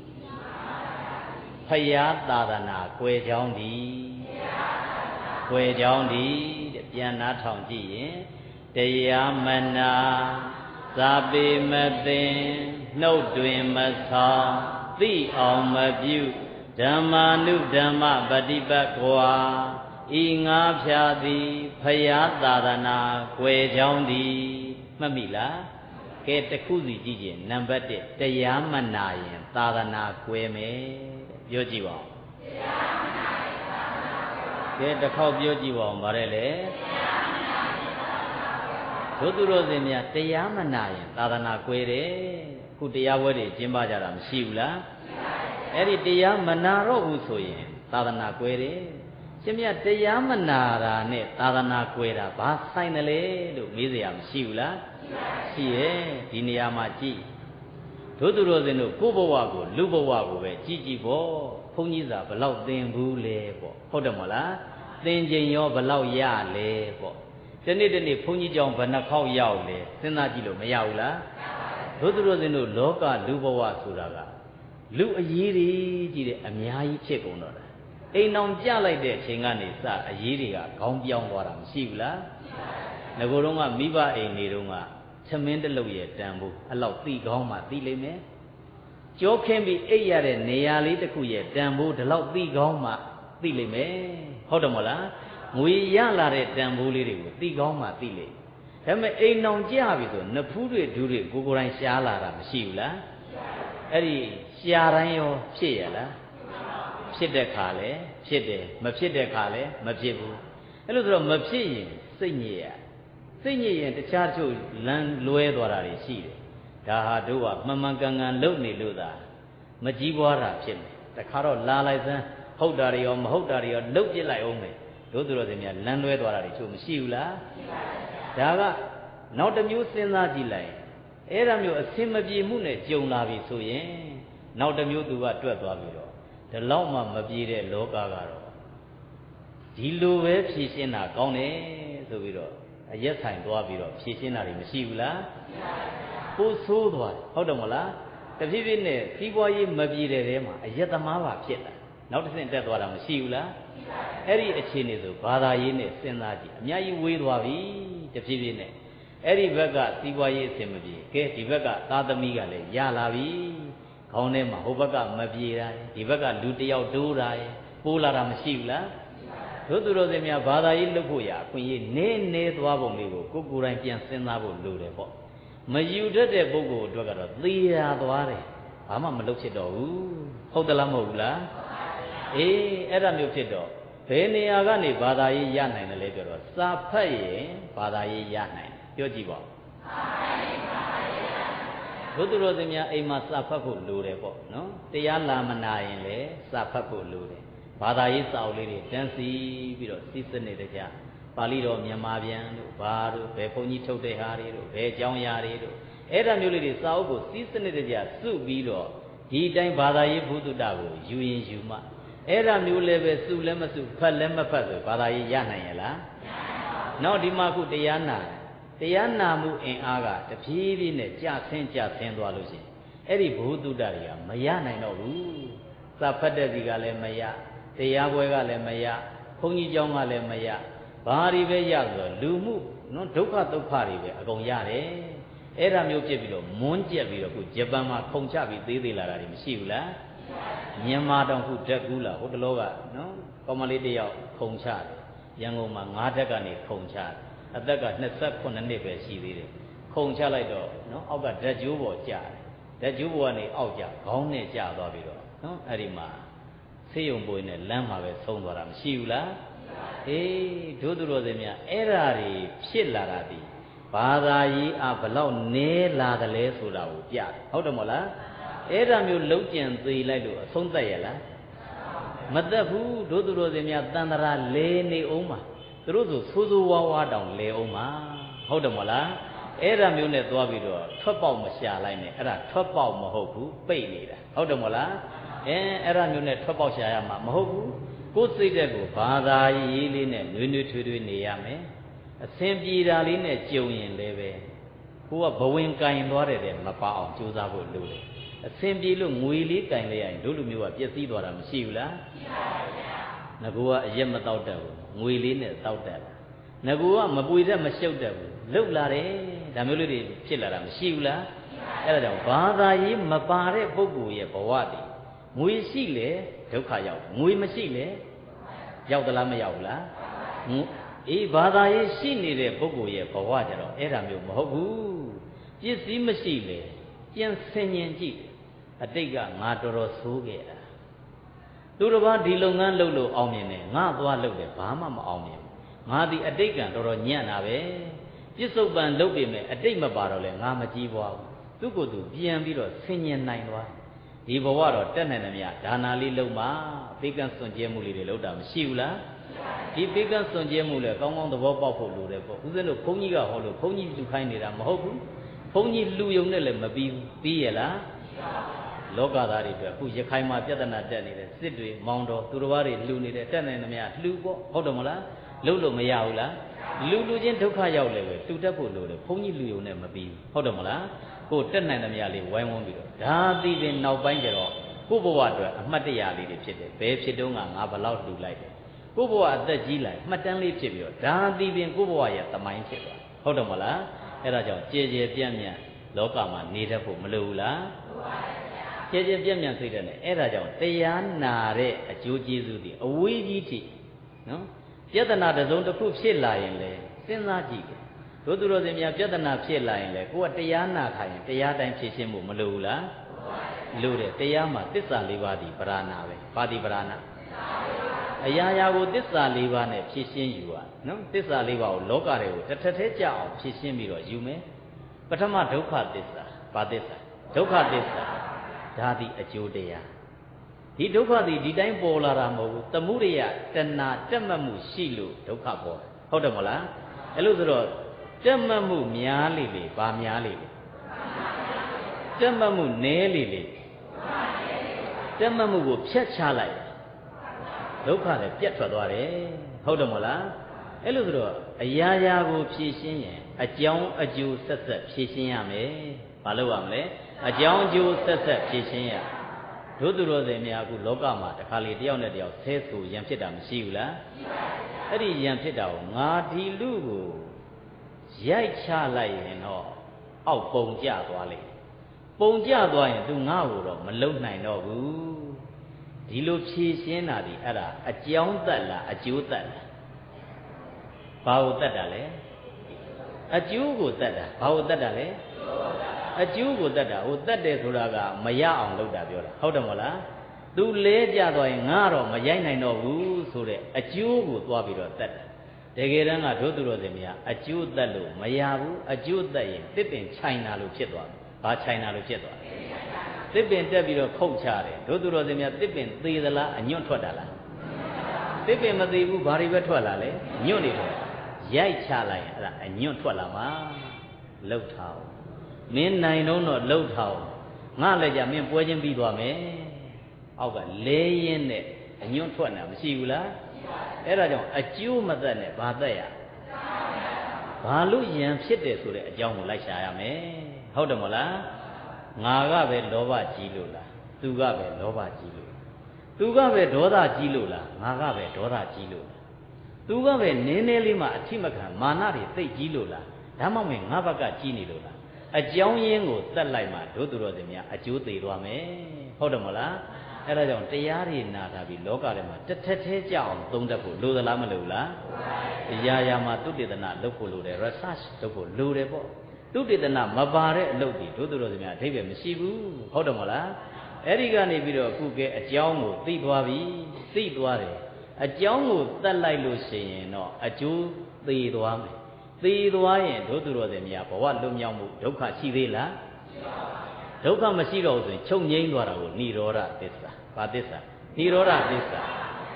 ဖယားသာသနာကွယ်ကြောင်းသည်ကွယ်ကြောင်းသည်တဲ့ပြန်နားထောင်ကြည့်ရင်တရားမနာစာပေမသိနှုတ်တွင်မဆောင်သိအောင်မပြုဓမ္မာနုဓမ္မပฏิပတ်ကွာဤငါဖြာသည်ဖယားသာသနာကွယ်ကြောင်းသည်မှတ်မိလားကဲတစ်ခုစီကြည့်ခြင်းနံပါတ်1တရားမနာရင်သာသနာကွယ်မယ်ပြောကြည့်ပါဦးတရားမနာရင်သာသနာကွယ်ကဲတစ်ခေါက်ပြောကြည့်ပါဦးဗါတယ်လေတရားမနာရင်သာသနာကွယ်တို့သူတို့စင်များတရားမနာရင်သာသနာကွယ်တယ်ခုတရားပွဲတွေကျင်းပကြတာမရှိဘူးလားအဲ့ဒီတရားမနာတော့ဘူးဆိုရင်သာသနာကွယ်တယ်ရှင်မြတ်တရားမနာတာနဲ့သာသနာကွယ်တာဘာဆိုင်တယ်လဲလို့မေးစရာမရှိဘူးလားရှိရဲ့ဒီနေရာမှာကြည့်တို့သူတို့စင်တို့ကိုယ့်ဘဝကိုလူဘဝကိုပဲကြည့်ကြည့်ပေါ့ဘုန်းကြီးစာဘလောက်သင်ဘူးလဲပေါ့ဟုတ်တယ်မဟုတ်လားသင်ခြင်းရောဘလောက်ရလဲပေါ့ဒီနေ့ဒီနေ့ဘုန်းကြီးကြောင့်ဘယ်နှခေါက်ရောက်လဲစဉ်းစားကြည့်လို့မရဘူးလားတို့သူတို့စင်တို့လောကလူဘဝဆိုတာကလူအရေးတွေကြီးတဲ့အများကြီးဖြစ်ကုန်တော့တာအိမ်အောင်ကြလိုက်တဲ့အချိန်ကနေစအရေးတွေကခေါင်းပြောင်းသွားတာမရှိဘူးလားငကိုယ်တော့ကမိဘအိမ်နေတော့ကသမင်းတလုတ်ရဲ့တန်ဖို့အဲ့လောက်သိကောင်းမှသိလိမ့်မယ်ကြောခင်းပြီးအိပ်ရတဲ့နေရာလေးတစ်ခုရဲ့တန်ဖို့ဒီလောက်သိကောင်းမှသိလိမ့်မယ်ဟုတ်တယ်မဟုတ်လားငွေရလာတဲ့တန်ဖိုးလေးတွေကိုသိကောင်းမှသိလိမ့်ဒါပေမဲ့အိမ်အောင်ကြပြီဆိုနဖူးတွေဒူးတွေကိုယ်တိုင်ရှားလာတာမရှိဘူးလားအဲ့ဒီရှားတိုင်းရောဖြစ်ရလားဖြစ်တဲ့ခါလဲဖြစ်တယ်မဖြစ်တဲ့ခါလဲမဖြစ်ဘူးအဲ့လိုဆိုတော့မဖြစ်ရင်စိတ်ညစ်ရစိတ်ညစ်ရင်တခြားချို့လမ်းလွဲသွားတာတွေရှိတယ်ဒါဟာတို့ကမှန်မှန်ကန်ကန်လုပ်နေလို့သာမကြီးပွားတာဖြစ်မယ်တခါတော့လာလိုက်စမ်းဟုတ်တာတွေရောမဟုတ်တာတွေရောလှုပ်ပြစ်လိုက်အောင်မယ်တို့သူတို့စင်များလမ်းလွဲသွားတာတွေချို့မရှိဘူးလားဒါကနောက်တစ်မျိုးစဉ်းစားကြည့်လိုက်အဲ့ဒါမျိုးအစင်မပြေမှုနဲ့ကြုံလာပြီဆိုရင်နောက်တစ်မျိုးသူကတွက်သွားပြီတော့ဒီလောက်မှမပြေတဲ့လောကကတော့ဒီလိုပဲဖြည့်ရှင်းတာကောင်းတယ်ဆိုပြီးတော့အရက်ဆိုင်သွားပြီးတော့ဖြည့်ရှင်းတာတွေမရှိဘူးလားကိုဆိုးသွားတယ်ဟုတ်တယ်မလားတဖြည်းဖြည်းနဲ့စီးပွားရေးမပြေတဲ့ထဲမှာအရက်သမားပါဖြစ်လာနောက်တစ်ဆင့်တက်သွားတာမရှိဘူးလားအဲ့ဒီအခြေအနေဆိုဘာသာရေးနဲ့စဉ်းစားကြည့်အများကြီးဝေးသွားပြီတဖြည်းဖြည်းနဲ့အဲ့ဒီဘက်ကစီးပွားရေးအဆင်မပြေကဲဒီဘက်ကသားသမီးကလည်းရလာပြီခေါင်းထဲမှာဟိုဘက်ကမပြေတာဒီဘက်ကလူတယောက်တိုးတာပိုးလာတာမရှိဘူးလားတို့သူတို့စင်များဘာသာရေးလုပ်ဖို့ရအခွင့်အရေးနေသွားပုံလေးကိုကိုယ်တိုင်ပြန်စဉ်းစားဖို့လိုတယ်ပေါ့မယူတတ်တဲ့ပုဂ္ဂိုလ်အတွက်ကတော့သေရသွားတယ်ဘာမှမလုပ်ဖြစ်တော့ဘူးဟုတ်သလားမဟုတ်ဘူးလားအေးအဲ့ဒါမျိုးဖြစ်တော့ဘယ်နေရာကနေဘာသာရေးရနိုင်တယ်လဲပြောတော့စာဖတ်ရင်ဘာသာရေးရနိုင်တယ်ပြောကြည့်ပါတို့သူတို့စင်များအိမ်မှာစာဖတ်ဖို့လိုတယ်ပေါ့နော်တရားလာမနာရင်လည်းစာဖတ်ဖို့လိုတယ်ဘာသာရေးစာအုပ်လေးတွေတန်းစီပြီးတော့စီးစနစ်တကျပါဠိတော်မြန်မာပြန်တို့ဘာတို့ဘယ်ဘုန်းကြီးထုတ်တဲ့ဟာတွေတို့ဘယ်အကြောင်းအရာတွေတို့အဲ့ဒါမျိုးလေးတွေစာအုပ်ကိုစီးစနစ်တကျစုပြီးတော့ဒီတိုင်းဘာသာရေးဘုဒ္ဓတာကိုယူရင်ယူမှအဲ့ဒါမျိုးလည်းပဲစုလည်းမစုဖတ်လည်းမဖတ်ဆိုဘာသာရေးရနိုင်ရလားနောက်ဒီမှာခုတရားနာမှုအင်အားကတဖြည်းဖြည်းနဲ့ကြဆင်းသွားလို့ရှိရင်အဲ့ဒီဘုဒ္ဓတာတွေကမရနိုင်တော့ဘူးစာဖတ်တဲ့စီကလည်းမရတရားပွဲကလည်းမရဘုန်းကြီးကျောင်းကလည်းမရဘာတွေပဲရဆိုတော့လူမှုနော်ဒုက္ခတွေပဲအကုန်ရတယ်အဲ့ဒါမျိုးဖြစ်ပြီးတော့မွန်းကျက်ပြီးတော့ခုဂျပန်မှာခုံချပြီးသေးလာတာတွေမရှိဘူးလားမြန်မာတောင်ခုဓာတ်ကူးလာဟိုတလောကနော်ကောင်မလေးတယောက်ခုံချတယ်ရန်ကုန်မှာ9ဓာတ်ကနေခုံချတယ်အသက်က28နှစ်ပဲရှိသေးတယ်ခုံချလိုက်တော့နော်အောက်ကဓာတ်ကြိုးပေါ်ကျတယ်ဓာတ်ကြိုးပေါ်ကနေအောက်ကျခေါင်းနဲ့ကျသွားပြီးတော့နော်အဲ့ဒီမှာဆေးရုံပွေနဲ့လမ်းမှာပဲဆုံးသွားတာမရှိဘူးလားအေးတို့သူတော်စင်များအဲ့ဓာတွေဖြစ်လာတာဒီဘာသာရေးဘလောက်နဲလာတယ်လဲဆိုတာကိုပြတယ်ဟုတ်တယ်မဟုတ်လားအဲ့ဒါမျိုးလုံးကျင်သေးလိုက်လို့အဆုံးသက်ရလားမသက်ဘူးတို့သူတော်စင်များတန်တရာလဲနေအောင်ပါသူတို့ဆိုဆိုးဝါးတောင်လဲအောင်ပါဟုတ်တယ်မဟုတ်လားအဲ့ဒါမျိုးနဲ့သွားပြီးတော့ထွက်ပေါက်မရှာလိုက်နဲ့အဲ့ဒါထွက်ပေါက်မဟုတ်ဘူးပိတ်နေတာဟုတ်တယ်မလားအဲ့ဒါမျိုးနဲ့ထွက်ပေါက်ရှာရမှာမဟုတ်ဘူးကိုယ်စိတ်တဲ့ကိုဘာသာရေးလေးနဲ့နွေးနွေးထွေးထွေးနေရမယ်အစဉ်ပြေတာလေးနဲ့ကြုံရင်လည်းပဲကိုကဘဝင်ကင်သွားတယ်တဲ့မပါအောင်ကြိုးစားဖို့လိုတယ်အစဉ်ပြေလို့ငွေလေးကင်လိုက်ရရင်တို့လူမျိုးကပျက်စီးသွားတာမရှိဘူးလားရှိပါဗျာငါကအရက်မတောက်တတ်ဘူးငွေလေးနဲ့တောက်တတ်တာငါကမပွေတတ်မရှုပ်တတ်ဘူးလှုပ်လာတယ်ဒါမျိုးလေးတွေဖြစ်လာတာမရှိဘူးလားအဲ့ဒါကြောင့်ဘာသာရေးမပါတဲ့ပုဂ္ဂိုလ်ရဲ့ဘဝတည်ငွေရှိလေဒုက္ခရောက်ငွေမရှိလေရောက်သလားမရောက်ဘူးလားအေးဘာသာရေးရှိနေတဲ့ပုဂ္ဂိုလ်ရဲ့ဘဝကြတော့အဲ့ဒါမျိုးမဟုတ်ဘူးပစ္စည်းမရှိလေပြန်ဆင်ញင်ကြည့်အတိတ်ကငါတော်တော်ဆိုးခဲ့တာသူတစ်ပါးဒီလုပ်ငန်းလုပ်လို့အောင်မြင်တယ်ငါသွားလုပ်တယ်ဘာမှမအောင်မြင်ဘူးငါဒီအတိတ်ကတော်တော်ညံ့တာပဲပြစ္ဆုတ်ပံလုပ်ပေမဲ့အတိတ်မပါတော့လေငါမကြည့်ပွားဘူးသူ့ကိုယ်သူပြန်ပြီးတော့ဆင်ញင်နိုင်သွားဒီဘဝတော့တက်နိုင်တယ်မြတ်ဒါနာလေးလုပ်မှပေကံစွန့်ကြဲမှုလေးတွေလုပ်တာမရှိဘူးလားဒီပေကံစွန့်ကြဲမှုလေကောင်းကောင်းသဘောပေါက်ဖို့လိုတယ်ပေါ့ဦးဇင်းတို့ဘုန်းကြီးကဟောလို့ဘုန်းကြီးလူခိုင်းနေတာမဟုတ်ဘူးဘုန်းကြီးလူယုံနဲ့လည်းမပြီးဘူးပြီးရလားလောကသားတွေအတွက်အခုရခိုင်မှာပြဿနာတက်နေတဲ့စစ်တွေမောင်တော်သူတော်ဘာတွေလူနေတဲ့တက်နိုင်တယ်မြတ်လူပေါ့ဟုတ်တယ်မလားလုပ်လို့မရဘူးလားလူချင်းဒုက္ခရောက်လေပဲတူတတ်ဖို့လိုတယ်ဘုန်းကြီးလူယုံနဲ့မပြီးဘူးဟုတ်တယ်မလားကိုတက်နိုင်တယ်မြတ်လေးဝိုင်းဝန်းပြီးတော့ဒါသိတဲ့နောက်ပိုင်းကျတော့ကိုဘဝအတွက်အမှတ်တရလေးတွေဖြစ်တယ်ဘယ်ဖြစ်တုန်းကငါဘလောက်လူလိုက်တယ်ကိုဘဝအသက်ကြီးလိုက်မှတ်တမ်းလေးဖြစ်ပြီးတော့ဒါသိပင်ကိုဘဝရဲ့သမိုင်းဖြစ်သွားဟုတ်တယ်မလားအဲ့ဒါကြောင့်ကြည်ကြည်ပြန့်ပြန့်လောကမှာနေတတ်ဖို့မလိုဘူးလားကြည်ကြည်ပြန့်ပြန့်စိတ်တယ်နဲ့အဲ့ဒါကြောင့်တရားနာတဲ့အကျိုးကျေးဇူးတွေအဝေးကြီးထိနော်ပြဿနာတစ်စုံတစ်ခုဖြစ်လာရင်လေစဉ်းစားကြည့်တယ်တို့သူတော်စင်များပြဿနာဖြစ်လာရင်လေကိုကတရားနာခိုင်းရင်တရားတိုင်းဖြေရှင်းဖို့မလိုဘူးလားလိုတယ်တရားမှာသစ္စာ၄ပါးဒီပရဏာပဲပါတိပရဏာအရာရာကိုသစ္စာ၄ပါးနဲ့ဖြည့်ရှင်းယူရနော်သစ္စာ၄ပါးကိုလောကတွေကိုတစ်ထက်ထဲကြအောင်ဖြည့်ရှင်းပြီးတော့ယူမယ်ပထမဒုက္ခသစ္စာဘာသစ္စာဒုက္ခသစ္စာဒါသည်အကျိုးတရားဒီဒုက္ခသည်ဒီတိုင်းပေါ်လာတာမဟုတ်ဘူးသမုဒယတဏတက်မှတ်မှုရှိလို့ဒုက္ခပေါ်ဟုတ်တယ်မလားအဲ့လို့ဆိုတော့တက်မှတ်မှုများလေလေဘာများလေလေတက်မှတ်မှုနည်းလေလေတက်မှတ်မှုကိုဖြတ်ချလိုက်ဒုက္ခလည်းပြတ်ထွက်သွားတယ်ဟုတ်တယ်မလားအဲ့လိုဆိုတော့အရာရာကိုဖြည့်ရှင်းရင်အကြောင်းအကျိုးဆက်ဆက်ဖြည့်ရှင်းရမယ်ဘာလို့ရမလဲအကြောင်းအကျိုးဆက်ဆက်ဖြည့်ရှင်းရတို့သူတော်စင်များအခုလောကမှာတစ်ခါလေတယောက်နဲ့တယောက်ဆဲဆူရံဖြစ်တာမရှိဘူးလားရှိပါဘူးအဲ့ဒီရံဖြစ်တာကိုငါဒီလူကိုရိုက်ချလိုက်ရင်တော့အောက်ပုံကျသွားလိမ့်ပုံကျသွားရင်သူငါ့ကိုတော့မလုံနိုင်တော့ဘူးဒီလိုဖြည့်ရှင်းတာဒီအဲ့ဒါအကြောင်းတတ်လားအကျိုးတတ်လားဘာကိုတတ်တာလဲအကျိုးကိုတတ်တာဘာကိုတတ်တာလဲအကျိုးကိုတတ်တာဟိုတတ်တယ်ဆိုတာကမရအောင်လုပ်တာပြောတာဟုတ်တယ်မလားသူလဲကြသွားရင်ငါတော့မရိုက်နိုင်တော့ဘူးဆိုတဲ့အကျိုးကိုသွားပြီးတော့တတ်တာတကယ်တမ်းကတို့သူတော်စင်များအကျိုးတတ်လို့မရဘူးအကျိုးတတ်ရင်တစ်ပင်ခြိုင်တာလို့ဖြစ်သွားတယ်ဘာခြိုင်တာလို့ဖြစ်သွားတယ်တစ်ပင်တက်ပြီးတော့ခုတ်ချတယ်တို့သူတော်စင်များတစ်ပင်သေးသလားအညွန့်ထွက်တာလားတစ်ပင်မသေးဘူးဘာတွေပဲထွက်လာလဲညွန့်နေတယ်ရိုက်ချလိုက်ရင်အဲ့ဒါအညွန့်ထွက်လာမှာလှုပ်ထားမင်းနိုင်တော့လှုပ်ထားငါလည်းကြမင်းပွဲချင်းပြီးသွားမယ်အောက်ကလဲရင်းနဲ့အညွန့်ထွက်နေတာမရှိဘူးလားအဲ့ဒါကြောင့်အကျိုးမသက်နဲ့ဘာသက်ရဘာလို့ယံဖြစ်တယ်ဆိုတဲ့အကြောင်းကိုလိုက်ရှာရမယ်ဟုတ်တယ်မလားငါကပဲလောဘကြီးလို့လားသူကပဲလောဘကြီးလို့သူကပဲဒေါသကြီးလို့လားငါကပဲဒေါသကြီးလို့လားသူကပဲနည်းနည်းလေးမှအထိမခံမာနတွေသိကြီးလို့လားဒါမှမဟုတ်ငါဘက်ကကြီးနေလို့လားအကြောင်းရင်းကိုတတ်လိုက်မှတို့သူတော်စင်များအကျိုးသေးသွားမယ်ဟုတ်တယ်မလားအဲ့ဒါကြောင့်တရားတွေနာတာပြီးလောကထဲမှာတစ်ထက်သေးကြအောင်သုံးတတ်ဖို့လိုသလားမလိုဘူးလားတရားရာမှာသုတေသနလုပ်ဖို့လိုတယ် research လုပ်ဖို့လိုတယ်ပေါ့သုတေသနမပါတဲ့အလုပ်တွေတို့သူတော်စင်များအထိပ္ပယ်မရှိဘူးဟုတ်တယ်မလားအဲ့ဒီကနေပြီးတော့အခုကဲအကြောင်းကိုသိသွားပြီသိသွားတယ်အကြောင်းကိုတတ်လိုက်လို့ရှိရင်တော့အကျိုးသေသွားမယ်သေသွားရင်တို့သူတော်စင်များဘဝလွတ်မြောက်မှုဒုက္ခရှိသေးလားဒုက္ခမရှိတော့ဘူးဆိုရင်ချုပ်ငြိမ်းသွားတာကိုនិရောဓသစ္စာဘာသစ္စာនិရောဓသစ္စာ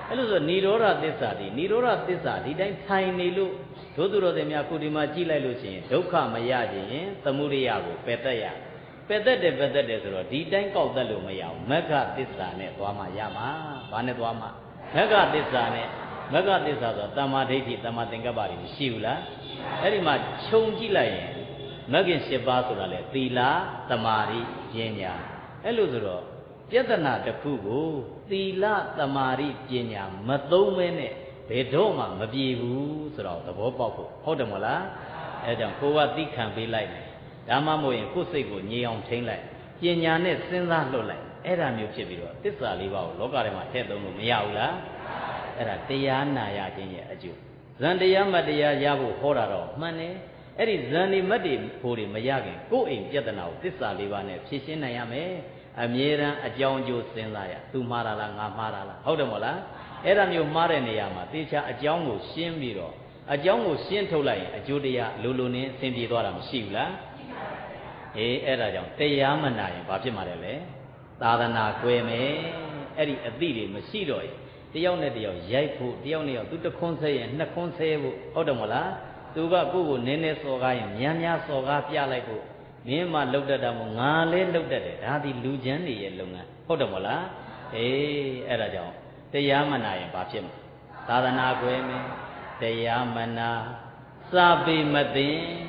အဲ့လိုဆိုနိရောဓသစ္စာဒီတိုင်းထိုင်နေလို့ဒုသူတော်စင်များခုဒီမှာကြည့်လိုက်လို့ရှိရင်ဒုက္ခမရခြင်းသမုဒိယကိုပယ်တတ်ရပယ်တတ်တယ်ဆိုတော့ဒီတိုင်းကောက်တတ်လို့မရဘူးမဂ္ဂသစ္စာနဲ့သွားမှရမှာဘာနဲ့သွားမှမဂ္ဂသစ္စာဆိုတမ္မာဒိဋ္ဌိတမ္မာသင်္ကပ္ပတွေမရှိဘူးလားအဲ့ဒီမှာခြုံကြည့်လိုက်ရင်မဂ္ဂင်7ပါးဆိုတာလေသီလသမာဓိပညာအဲ့လိုဆိုတော့ပြဿနာတစ်ခုကိုသီလသမာဓိပညာမသုံးမဲနဲ့ဘယ်တော့မှမပြေဘူးဆိုတော့သဘောပေါက်ဖို့ဟုတ်တယ်မဟုတ်လားအဲကြောင့်ကိုကသိခံပေးလိုက်မယ်ဒါမှမဟုတ်ရင်ကိုယ်စိတ်ကိုငြိမ်အောင်ထိန်းလိုက်ပညာနဲ့စဉ်းစားလွတ်လိုက်အဲ့ဒါမျိုးဖြစ်ပြီးတော့သစ္စာလေးပါးကိုလောကထဲမှာထည့်သုံးလို့မရဘူးလားအဲ့ဒါတရားနာရခြင်းရဲ့အကျိုးဇန်တရားမတရားရဖို့ဟောတာတော့မှန်တယ်အဲ့ဒီဇန်ဒီမတ်တွေဖို့တွေမရခင်ကိုယ်အိမ်ပြဿနာကိုသစ္စာလေးပါးနဲ့ဖြေရှင်းနိုင်ရမယ်အမြဲတမ်းအကြောင်းအကျိုးစဉ်းစားရသူမှားတာလားငါမှားတာလားဟုတ်တယ်မဟုတ်လားအဲ့ဒါမျိုးမှားတဲ့နေရာမှာသေချာအကြောင်းကိုရှင်းပြီးတော့အကြောင်းကိုရှင်းထုတ်လိုက်ရင်အကျိုးတရားလိုနဲ့အဆင်ပြေသွားတာမရှိဘူးလားအေးအဲ့ဒါကြောင့်တရားမနာရင်ဘာဖြစ်မှာလဲသာသနာကွယ်မယ်အဲ့ဒီအသည့်တွေမရှိတော့ရင်တယောက်နဲ့တယောက်ရိုက်ဖို့တယောက်နဲ့တယောက်သူတစ်ခွန်းဆဲရင်နှစ်ခွန်းဆဲဖို့ဟုတ်တယ်မဟုတ်လားသူကကိုယ့်ကိုနည်းနည်းစော်ကားရင်များစော်ကားပြလိုက်ဖို့မင်းမှလှုပ်တတ်တာမို့ငါလည်းလှုပ်တတ်တယ်ဒါသည်လူချမ်းတွေရဲ့လုပ်ငန်းဟုတ်တယ်မဟုတ်လားအေးအဲ့ဒါကြောင့်တရားမနာရင်ဘာဖြစ်မှာသာသနာကွယ်မယ်တရားမနာစာပေမသိ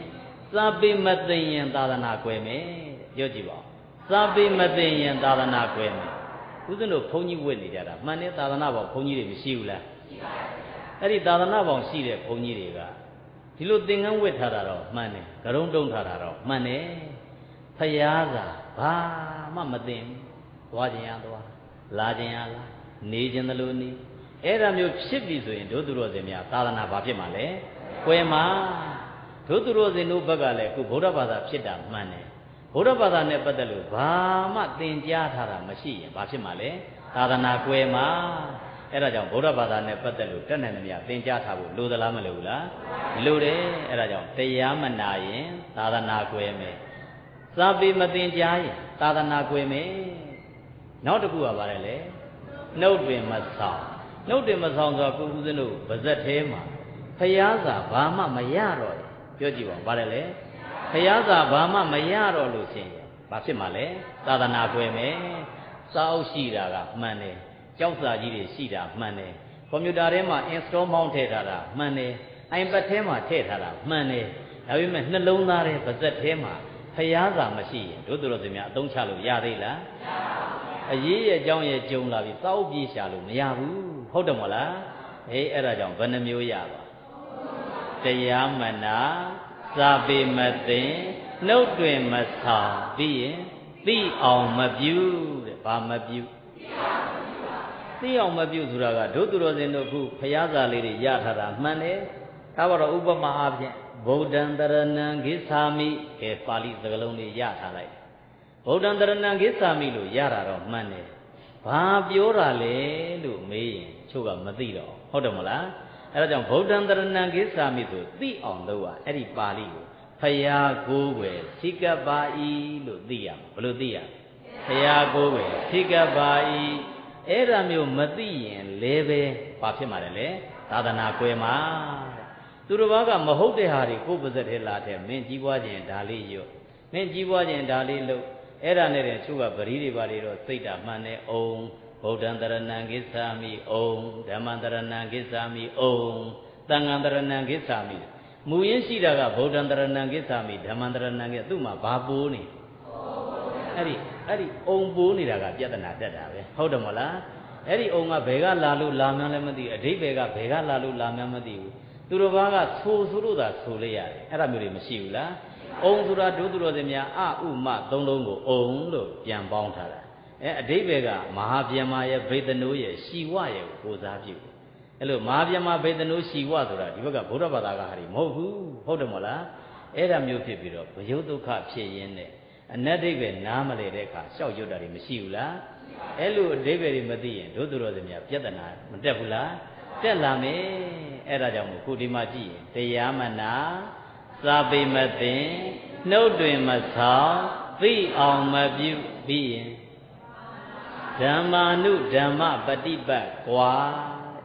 ရင်သာသနာကွယ်မယ်ပြောကြည့်ပါဦးစာပေမသိရင်သာသနာကွယ်မယ်ဦးဇင်းတို့ဘုန်းကြီးဝတ်နေကြတာမှန်တယ်သာသနာပေါင်းဘုန်းကြီးတွေမရှိဘူးလားရှိပါဘူးအဲ့ဒီသာသနာပေါင်းရှိတဲ့ဘုန်းကြီးတွေကဒီလိုသင်္ကန်းဝတ်ထားတာတော့မှန်တယ်ကရုံးတုံးထားတာတော့မှန်တယ်ဖယားသာဘာမှမသိဘူးသွားခြင်းရသွားလာခြင်းရလာနေခြင်းသလိုနေအဲ့ဒါမျိုးဖြစ်ပြီဆိုရင်ဒုသူတော်စင်များသာသနာဘာဖြစ်မှာလဲကွယ်မှာဒုသူတော်စင်တို့ဘက်ကလည်းအခုဗုဒ္ဓဘာသာဖြစ်တာမှန်တယ်ဗုဒ္ဓဘာသာနဲ့ပတ်သက်လို့ဘာမှသင်ကြားထားတာမရှိရင်ဘာဖြစ်မှာလဲသာသနာကွယ်မှာအဲ့ဒါကြောင့်ဗုဒ္ဓဘာသာနဲ့ပတ်သက်လို့တက်နိုင်သမျှသင်ကြားထားဖို့လိုသလားမလိုဘူးလားလိုတယ်အဲ့ဒါကြောင့်တရားမနာရင်သာသနာကွယ်မယ်စာပေမသင်ကြားရင်သာသနာကွယ်မယ်နောက်တစ်ခုကဘာလဲလဲနှုတ်တွင်မဆောင်နှုတ်တွင်မဆောင်ဆိုတော့ကိုဦးဇင်းတို့ဗဇက်သေးမှာဖယားစာဘာမှမရတော့ပြောကြည့်ပါဦးဘာလဲလဲဖယားစာဘာမှမရတော့လို့ရှင်ဘာဖြစ်မှာလဲသာသနာကွယ်မယ်စာအုပ်ရှိတာကမှန်တယ်ကျောက်စာကြီးတွေရှိတာမှန်တယ်ကွန်ပျူတာထဲမှာ install မောင်းထည့်ထားတာမှန်တယ် iPad ထဲမှာထည့်ထားတာမှန်တယ်ဒါပေမဲ့နှလုံးသားထဲပါဇက်ထဲမှာဖယားစာမရှိရင်တို့တို့စင်များအသုံးချလို့ရသေးလားမရပါဘူးအရေးရဲ့အကြောင်းရဲ့ကြုံလာပြီစောက်ပြေးရှာလို့မရဘူးဟုတ်တယ်မဟုတ်လားအေးအဲ့ဒါကြောင့်ဘယ်နှမျိုးရပါတရားမနာစာပေမသိနှုတ်တွင်မဆောင်ပြီးရင်သိအောင်မပြုတဲ့ဘာမပြုသိအောင်မပြုဆိုတာကဒုသူတော်စင်တို့ခုဖယားစာလေးတွေရထားတာမှန်တယ်ဒါပါတော့ဥပမာအားဖြင့်ဗုဒ္ဓံတရဏံဂစ္ဆာမိကဲပါဠိစကားလုံးလေးရထားလိုက်ဗုဒ္ဓံတရဏံဂစ္ဆာမိလို့ရတာတော့မှန်တယ်ဘာပြောတာလဲလို့မေးရင်ချို့ကမသိတော့ဟုတ်တယ်မလားအဲ့ဒါကြောင့်ဗုဒ္ဓံတရဏံဂစ္ဆာမိဆိုသိအောင်လုပ်ရအဲ့ဒီပါဠိကိုဖယားကိုးွယ်သိကပ္ပါဤလို့သိရမှာဘယ်လိုသိရဖယားကိုးွယ်သိကပ္ပါဤအဲ့ဒါမျိုးမသိရင်လည်းပဲဘာဖြစ်မှာလဲသာသနာကွယ်မှာသူတစ်ပါးကမဟုတ်တဲ့ဟာတွေကိုယ်ပါစက်ထဲလာတဲ့မင်းကြီးပွားခြင်းဒါလေးရွတ်မင်းကြီးပွားခြင်းဒါလေးလုပ်အဲ့ဒါနဲ့တည်းသူကပရိတွေပါတွေတော့စိတ်တာမှန်တယ်အောင်ဗုဒ္ဓံတရဏံဂစ္ဆာမိအောင်ဓမ္မံတရဏံဂစ္ဆာမိအောင်သံဃံတရဏံဂစ္ဆာမိမူရင်းရှိတာကဗုဒ္ဓံတရဏံဂစ္ဆာမိဓမ္မံတရဏံကသူ့မှာဘာပိုးနေအဲ့ဒီအောင်ပိုးနေတာကပြဿနာတက်တာပဲဟုတ်တယ်မလားအဲ့ဒီအောင်ကဘယ်ကလာလို့လာမှန်းလည်းမသိဘူးအဓိပ္ပာယ်ကဘယ်ကလာလို့လာမှန်းမသိဘူးသူတို့ဘာကဆိုလို့သာဆိုလိုက်ရတယ်အဲ့ဒါမျိုးတွေမရှိဘူးလားအောင်ဆိုတာဒုသူတော်စင်များအဥမသုံးလုံးကိုအောင်လို့ပြန်ပေါင်းထားတာအဓိပ္ပာယ်ကမဟာဗျမရဲ့ဗေဒနိုးရဲ့ရှီဝရဲ့ကိုစားပြုအဲ့လိုမဟာဗျမဗေဒနိုးရှီဝဆိုတာဒီဘက်ကဗုဒ္ဓဘာသာကဟာဒီမဟုတ်ဘူးဟုတ်တယ်မဟုတ်လားအဲ့ဒါမျိုးဖြစ်ပြီးတော့ဘယုတ်ဒုက္ခဖြစ်ရင်းနဲ့အနတ္တိပဲနားမလဲတဲ့အခါရှောက်ရွတ်တာတွေမရှိဘူးလားအဲ့လိုအဓိပ္ပာယ်တွေမသိရင်ဒုသူတော်စင်များပြဿနာမတက်ဘူးလားတက်လာမယ်အဲ့ဒါကြောင့်မို့ခုဒီမှာကြည့်ရင်တရားမနာစာပေမသိနှုတ်တွင်မဆောင်သိအောင်မပြုပြီးရင်ဓမ္မာနုဓမ္မပฏิပတ်ကွာ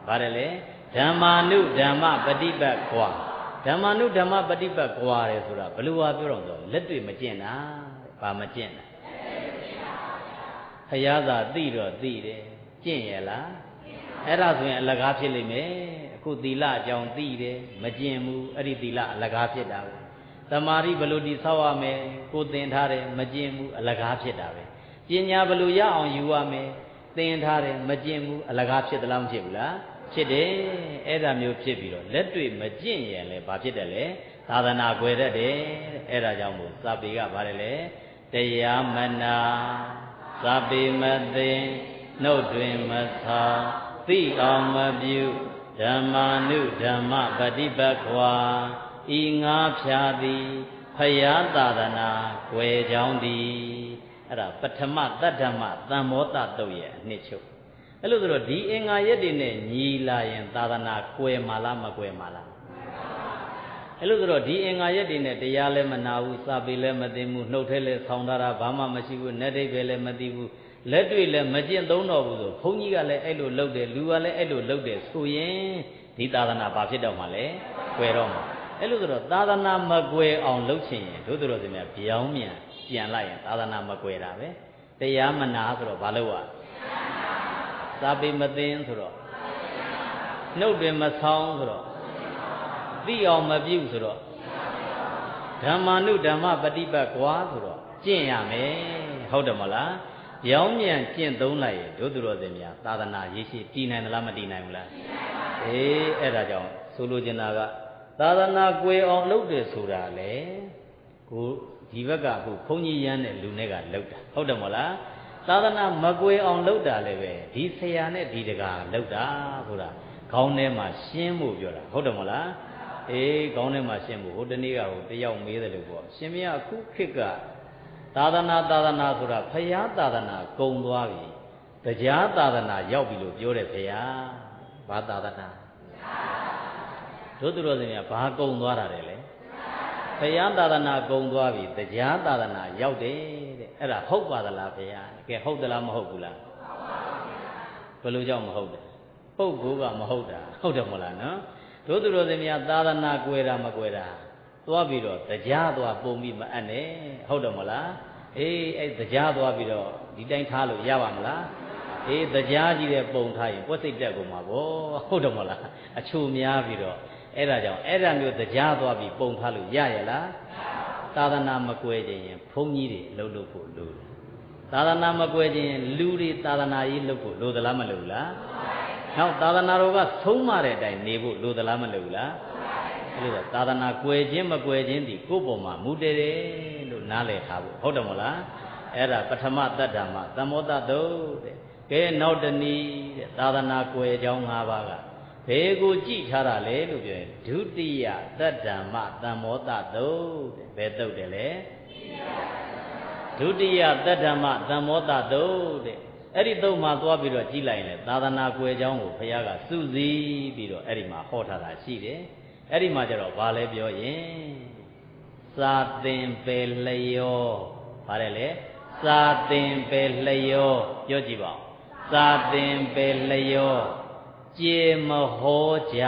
ဗါတယ်လေဓမ္မာနုဓမ္မပฏิပတ်ကွာဓမ္မာနုဓမ္မပฏิပတ်ကွာတယ်ဆိုတာဘယ်လိုဟာပြောတော့ဆိုလက်တွေ့မကျင့်တာဘာမကျင့်တာဖယားသာသိတော့သိတယ်ကျင့်ရလားအဲ့ဒါဆိုရင်အလကားဖြစ်လိမ့်မယ်အခုသီလအကြောင်းသိတယ်မကျင့်ဘူးအဲ့ဒီသီလအလကားဖြစ်တာပဲသမာဓိဘယ်လိုတည်ဆောက်ရမယ်ကိုသင်ထားတယ်မကျင့်ဘူးအလကားဖြစ်တာပဲပညာဘယ်လိုရအောင်ယူရမယ်သင်ထားတယ်မကျင့်ဘူးအလကားဖြစ်သလားမဖြစ်ဘူးလားဖြစ်တယ်အဲ့ဒါမျိုးဖြစ်ပြီးတော့လက်တွေ့မကျင့်ရင်လည်းဘာဖြစ်တယ်လဲသာသနာကွယ်တတ်တယ်အဲ့ဒါကြောင့်မို့စာပေကဘာလဲလဲတရားမနာစာပေမသိနှုတ်တွင်မဆောင်သိအောင်မပြုဓမ္မာနုဓမ္မပฏิပတ်ခွာဤငါးဖြာသည်ဖယားသာသနာကွယ်ကြောင်းသည်အဲ့ဒါပထမတတ္တမသံမောတတုတ်ရဲ့အနှစ်ချုပ်အဲ့လိုဆိုတော့ဒီအင်္ဂါရက်တွေနဲ့ညီလာရင်သာသနာကွယ်မှာလားမကွယ်မှာလားအဲ့လိုဆိုတော့ဒီအင်္ဂါရက်တွေနဲ့တရားလည်းမနာဘူးစာပေလည်းမသိဘူးနှုတ်ထဲလည်းဆောင်းထားတာဘာမှမရှိဘူးနဲ့တိတ်ပဲလည်းမသိဘူးလက်တွေ့လည်းမကျင့်သုံးတော့ဘူးဆိုဘုန်းကြီးကလည်းအဲ့လိုလုပ်တယ်လူကလည်းအဲ့လိုလုပ်တယ်ဆိုရင်ဒီသာသနာဘာဖြစ်တော့မှာလဲကွယ်တော့မှာအဲ့လိုဆိုတော့သာသနာမကွယ်အောင်လုပ်ချင်ရင်တို့တို့ဆိုများပြောင်းမြန်ပြန်လိုက်ရင်သာသနာမကွယ်တာပဲတရားမနာဆိုတော့ဘာလို့ စာပေမသိဆိုတော့နှုတ်တွင်မဆောင်ဆိုတော့သိအောင်မပြုဆိုတော့ဓမ္မာနုဓမ္မပฏิပတ်ကွာဆိုတော့ကျင့်ရမယ်ဟုတ်တယ်မလားပြောင်းမြန်ကျင့်သုံးလိုက်ရင်တို့သူတော်စင်များသာသနာရေးရှိတည်နိုင်သလားမတည်နိုင်ဘူးလားအေးအဲ့ဒါကြောင့်ဆိုလိုချင်တာကသာသနာကွယ်အောင်လုပ်တယ်ဆိုတာလေကိုဒီဘက်ကအခုဘုန်းကြီးရမ်းတဲ့လူနဲ့ကလုပ်တာဟုတ်တယ်မလားသာသနာမကွယ်အောင်လုပ်တာလည်းပဲဒီဆရာနဲ့ဒီတကာလုပ်တာဆိုတာခေါင်းထဲမှာရှင်းဖို့ပြောတာဟုတ်တယ်မလားအေးခေါင်းထဲမှာရှင်းဖို့ဟိုတနေ့ကဟိုတယောက်မေးတယ်လို့ပေါ့ရှင်မရအခုခေတ်ကသာသနာဆိုတာဖယားသာသနာကုံသွားပြီတရားသာသနာရောက်ပြီလို့ပြောတယ်ဖယားဘာသာသနာတို့သူတော်စင်များဘာကုံသွားတာလဲဖယားသာသနာကုံသွားပြီတရားသာသနာရောက်တယ်တဲ့အဲ့ဒါဟုတ်ပါသလားဖယားကဲဟုတ်သလားမဟုတ်ဘူးလားဘယ်လိုကြောင့်မဟုတ်တယ်ပုဂ္ဂိုလ်ကမဟုတ်တာဟုတ်တယ်မဟုတ်လားနော်တို့သူတော်စင်များသာသနာကွယ်တာမကွယ်တာသွားပြီးတော့တရားသွားပုံပြီးမအပ်နဲ့ဟုတ်တယ်မဟုတ်လားအေးအဲ့တရားသွားပြီးတော့ဒီတိုင်းထားလို့ရပါမလားအေးတရားကြီးတဲ့ပုံထားရင်ပွက်စိတ်တက်ကုန်မှာဗောဟုတ်တယ်မဟုတ်လားအချိုများပြီးတော့အဲ့ဒါကြောင့်အဲ့ဒါမျိုးတရားသွားပြီးပုံထားလို့ရရလားသာသနာမကွယ်ခြင်းရင်ဘုန်းကြီးတွေလှုပ်လို့ဖို့လိုတယ်သာသနာမကွယ်ခြင်းလူတွေသာသနာရေးလုပ်ဖို့လိုသလားမလိုဘူးလားနောက်သာသနာတော်ကဆုံးမတဲ့အတိုင်းနေဖို့လိုသလားမလိုဘူးလားအဲ့လိုသာသနာကွယ်ခြင်းမကွယ်ခြင်းဒီကိုယ့်ပုံမှာမူတည်တယ်လို့နားလည်ထားဖို့ဟုတ်တယ်မဟုတ်လားအဲ့ဒါပထမတတ္တမသမောတတုတ်တဲ့ကဲနောက်တနည်းတဲ့သာသနာကွယ်ကြောင်း၅ပါးကဘယ်ကိုကြည့်ထားတာလဲလို့ပြောရင်ဒုတိယတတ္တမသမောတတုတ်တဲ့ဘယ်တုတ်တယ်လဲဒုတိယတတ္တမသမောတတုတ်တဲ့အဲ့ဒီတုတ်မှာသွားပြီးတော့ကြည့်လိုက်ရင်သာသနာကွယ်ကြောင်းကိုဘုရားကစုစည်းပြီးတော့အဲ့ဒီမှာဟောထားတာရှိတယ်အဲ့ဒီမှာကျတော့ဘာလဲပြောရင်စာသင်ပေလျောဘာလဲလဲစာသင်ပေလျောပြောကြည့်ပါဦးစာသင်ပေလျောကျေမဟောကြ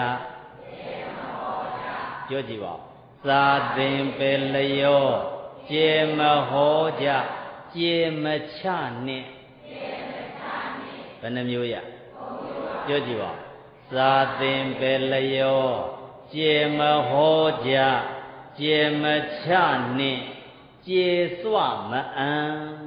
ပြောကြည့်ပါဦးစာသင်ပေလျောကျေမဟောကြကျေမချနဲ့ဘယ်နှမျိုးရပြောကြည့်ပါဦးစာသင်ပေလျောကျေမဟောကြကျေမချနှင့်ကျေစွမအံ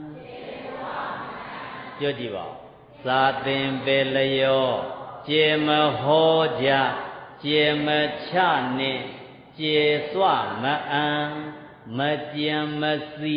ပြောကြည့်ပါဦးသာသင်ပေလျောကျေမဟောကြကျေမချနှင့်ကျေစွမအံမကြံမစီ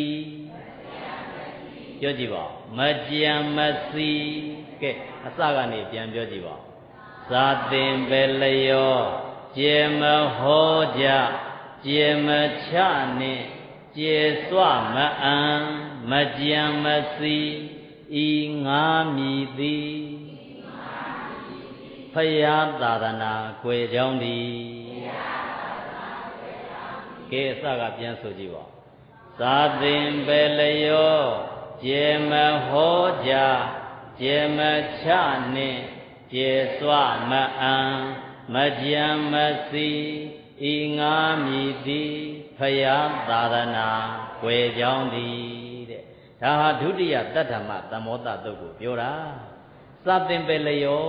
ပြောကြည့်ပါဦးမကြံမစီကဲအစကနေပြန်ပြောကြည့်ပါဦးသာသင်ပေလျောကျေမဟောကြကျေမချနှင့်ကျေစွမအံမကြံမစီဤငါမည်သည်ဖယားသာသနာကွယ်ကြောင်းသည်ကဲအစကပြန်ဆိုကြည့်ပါသာသင်ပေလျောကျေမဟောကြကျေမချနှင့်ကျေစွမအံမကြံမစီဤငါမည်သည်ဖယားသာသနာကွယ်ကြောင်းသည်တဲ့ဒါဟာဒုတိယတတ္ထမသမောတတုတ်ကိုပြောတာစသင်ပဲလျော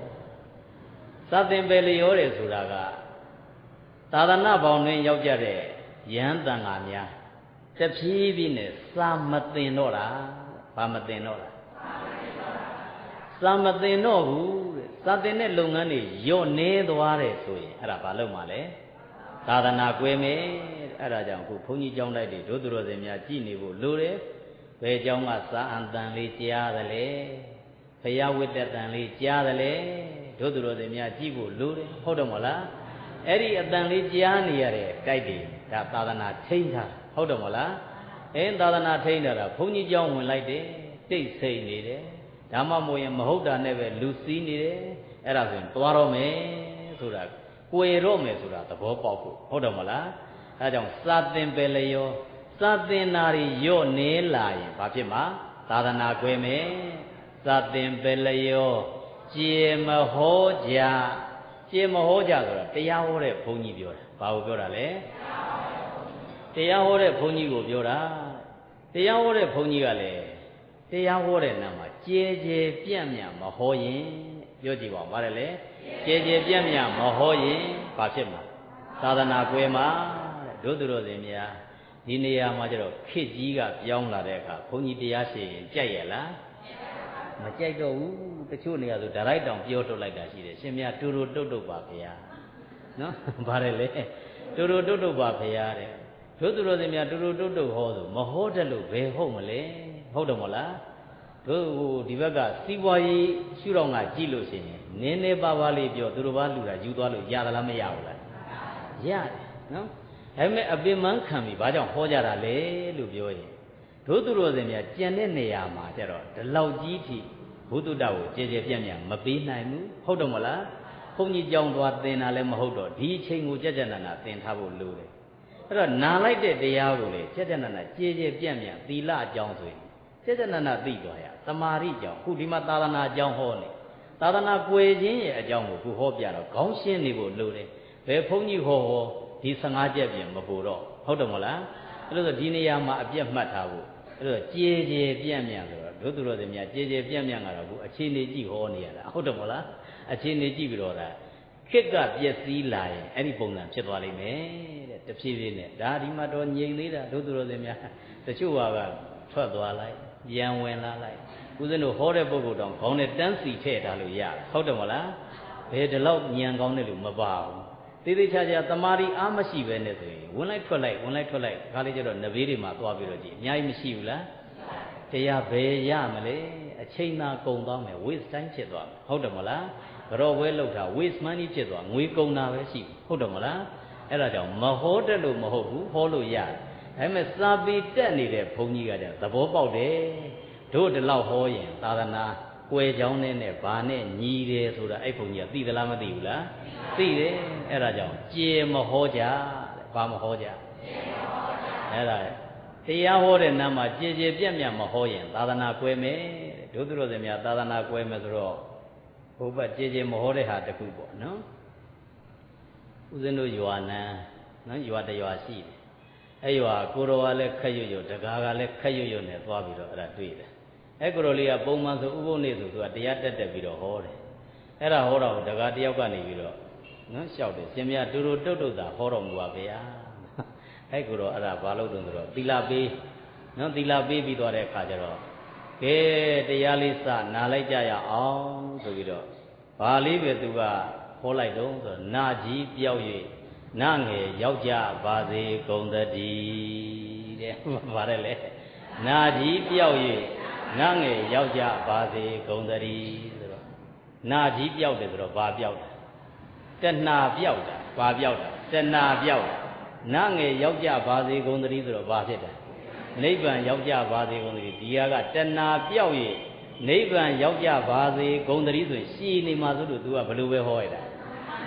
တဲ့ဆိုတာကသာသနာပေါင်းတွင်ရောက်ကြတဲ့ယဟန်တန်ဃာများတဖြည်းဖြည်းနဲ့စာမသင်တော့တာဘာမသင်တော့တာစာမသင်တော့ဘူးတဲ့စာသင်တဲ့လုပ်ငန်းတွေညော့နေသွားတယ်ဆိုရင်အဲ့ဒါဘာလုပ်မှာလဲသာသနာကွယ်မယ်အဲ့ဒါကြောင့်အခုဘုန်းကြီးကျောင်းတိုက်တွေဒုသူတော်စင်များကြည်နေဖို့လိုတယ်ဘယ်ကျောင်းကစာအန်တန်လေးကြားတယ်လေဘုရားဝိတ္တတန်လေးကြားတယ်လေဒုသူတော်စင်များကြည်ဖို့လိုတယ်ဟုတ်တယ်မဟုတ်လားအဲ့ဒီအတန်လေးကြားနေရတဲ့တိုက်တွေဒါသာသနာထိန်းထားဟုတ်တယ်မဟုတ်လားသာသနာထိန်းထားတာဘုန်းကြီးကျောင်းဝင်လိုက်တယ်တိတ်ဆိတ်နေတယ်ဒါမှမဟုတ်ရင်မဟုတ်တာနဲ့ပဲလူစည်းနေတယ်အဲ့ဒါဆိုရင်သွားတော့မယ်ဆိုတာကွယ်တော့မယ်ဆိုတာသဘောပေါက်ဖို့ဟုတ်တယ်မဟုတ်လားအဲဒါကြောင့်စာသင်ပဲလျောစာသင်နာတွေညော့နေလာရင်ဘာဖြစ်မှာသာသနာကွယ်မယ်စာသင်ပဲလျောကျေမဟောကြဆိုတာတရားဟောတဲ့ဘုန်းကြီးပြောတာဘာကိုပြောတာလဲတရားဟောတဲ့ဘုန်းကြီးကိုပြောတာတရားဟောတဲ့ဘုန်းကြီးကလည်းတရားဟောတဲ့နာမှာကြဲပြန့်မဟောရင်ပြောကြည့်ပါဦးဗါတယ်လေကြဲပြန့်မဟောရင်ဘာဖြစ်မှာသာသနာကွယ်မှာတဲ့ဒုသူတော်စင်များဒီနေရာမှာကျတော့ခေတ်ကြီးကပြောင်းလာတဲ့အခါဘုန်းကြီးတရားရှိရင်ကြိုက်ရလားမကြိုက်တော့ဘူးတချို့နေရာဆိုဒါရိုက်တောင်ပြောထုတ်လိုက်တာရှိတယ်ရှင်များတူတုတ်ပါဗျာနော်ဗါတယ်လေတူတုတ်ပါဗျာတဲ့ဒုသူတော်စင်များတူတုတ်ဟောဆိုမဟောတတ်လို့ဘယ်ဟုတ်မလဲဟုတ်တယ်မလားတို့ဒီဘက်ကစီးပွားရေးရှုတော့ငါကြည့်လို့ရှိရင်နင်းနေပါပါလေးပြောသူတို့ဘာလူတာယူသွားလို့ရသလားမရဘူးလားရတယ်နော်ဒါပေမဲ့အပင်မခံပြီဘာကြောင့်ဟောကြတာလဲလို့ပြောရင်တို့သူတို့စင်များကြံတဲ့နေရာမှာကျတော့ဒီလောက်ကြီးထိဘုဒ္ဓတကိုကြဲပြန့်မပေးနိုင်ဘူးဟုတ်တယ်မလားဘုန်းကြီးကြောင်းသွားသင်တာလည်းမဟုတ်တော့ဒီအချိန်ကိုကြက်နာသင်ထားဖို့လိုတယ်အဲ့တော့နာလိုက်တဲ့တရားကိုလေကြက်နာကြဲပြန့်သီလအကြောင်းဆိုရင်ကြက်နာသိသွားရသမာဓိကြောင့်ခုဒီမှာသာသနာအကြောင်းဟောနေသာသနာကွယ်ခြင်းရဲ့အကြောင်းကိုခုဟောပြတော့ခေါင်းရှင်းနေဖို့လိုတယ်ဘယ်ဘုန်းကြီးဟောဒီ15ချက်ပြင်မပူတော့ဟုတ်တယ်မလားအဲ့လိုဆိုဒီနေရာမှာအပြတ်မှတ်ထားဖို့အဲ့တော့ကြဲပြန့်ဆိုတော့ဒုသူတော်စင်များကြဲပြန့်ကတော့ခုအခြေအနေကြည့်ဟောနေရတာဟုတ်တယ်မလားအခြေအနေကြည့်ပြီးတော့ဒါခေတ်ကပျက်စီးလာရင်အဲ့ဒီပုံစံဖြစ်သွားလိမ့်မယ်တဲ့တဖြည်းဖြည်းနဲ့ဒါဒီမှာတော့ငြိမ်သေးတာဒုသူတော်စင်များတချို့ကထွက်သွားလိုက်ပြန်ဝင်လာလိုက်ဦးဇင်းတို့ဟောတဲ့ပုဂ္ဂိုလ်တောင်ခေါင်းနဲ့တန်းစီထည့်ထားလို့ရတယ်ဟုတ်တယ်မလားဘယ်ဒီလောက်ညံကောင်းတဲ့လူမပါဘူးသေးချာတမာရီအားမရှိပဲနဲ့ဆိုရင်ဝင်လိုက်ထွက်လိုက်ခါလေးကျတော့နဘေးတွေမှာသွားပြီးတော့ကြည့်အများကြီးမရှိဘူးလားတရားဘယ်ရမလဲအချိန်သာကုန်သွားမယ် waste time ဖြစ်သွားမယ်ဟုတ်တယ်မလားကြော်ပွဲလောက်တာ waste money ဖြစ်သွားငွေကုန်တာပဲရှိဟုတ်တယ်မလားအဲ့ဒါကြောင့်မဟောတတ်လို့မဟုတ်ဘူးဟောလို့ရတယ်ဒါပေမဲ့စာပေတက်နေတဲ့ဘုန်းကြီးကကြသဘောပေါက်တယ်တို့ဒီလောက်ဟောရင်သာသနာကွယ်ကြောင်းနဲ့ဘာနဲ့ညီတယ်ဆိုတာအဲ့ဘုန်းကြီးကသိသလားမသိဘူးလားသိတယ်အဲ့ဒါကြောင့်ကျေမဟောကြတဲ့ဘာမဟောကြအဲ့ဒါတရားဟောတဲ့နာမှာကျေပြန့်မဟောရင်သာသနာကွယ်မယ်ဒုသူတော်စင်များသာသနာကွယ်မယ်ဆိုတော့ဘုဘကျေမဟောတဲ့ဟာတခုပေါ့နော်ဦးဇင်းတို့ရွာနန်းနော်ရွာတရွာရှိတယ်အဲ့ရွာကိုတော်ကလည်းခက်ရွတ်တကားကလည်းခက်ရွတ်နဲ့သွားပြီးတော့အဲ့ဒါတွေ့တယ်အဲ့ကိုတော်လေးကပုံမှန်ဆိုဥပုပ်နေ့ဆိုသူကတရားတက်ပြီးတော့ဟောတယ်အဲ့ဒါဟောတော့တကားတယောက်ကနေပြီးတော့နော်လျှောက်တယ်ရှင်မြတ်တူတုတ်တာဟောတော်မူပါဗျာအဲ့ကိုတော်အဲ့ဒါဘာလို့တုံးဆိုတော့သီလပေးနော်သီလပေးပြီးသွားတဲ့အခါကျတော့ကဲတရားလေးစနာလိုက်ကြရအောင်ဆိုပြီးတော့ဘာလေးပဲသူကဟောလိုက်တော့ဆိုတော့နာကြီးပြောက်၍နာငယ်ယောက်ျားပါစေကုန်သတည်းတဲ့ဗါတယ်လေနာကြီးပြောက်၍နာငယ်ယောက်ျားပါစေကုန်သတည်းဆိုတော့နာကြီးပြောက်တယ်ဆိုတော့ဘာပြောက်တာတဏှာပြောက်တာဘာပြောက်တာတဏှာပြောက်တာနာငယ်ယောက်ျားပါစေကုန်သတည်းဆိုတော့ဘာဖြစ်တာနိဗ္ဗာန်ယောက်ျားပါစေကုန်သတည်းဒီဟာကတဏှာပြောက်၍နိဗ္ဗာန်ယောက်ျားပါစေကုန်သတည်းဆိုရင်ရှည်နေမှာဆိုလို့ तू ကဘယ်လိုပဲဟောရတာ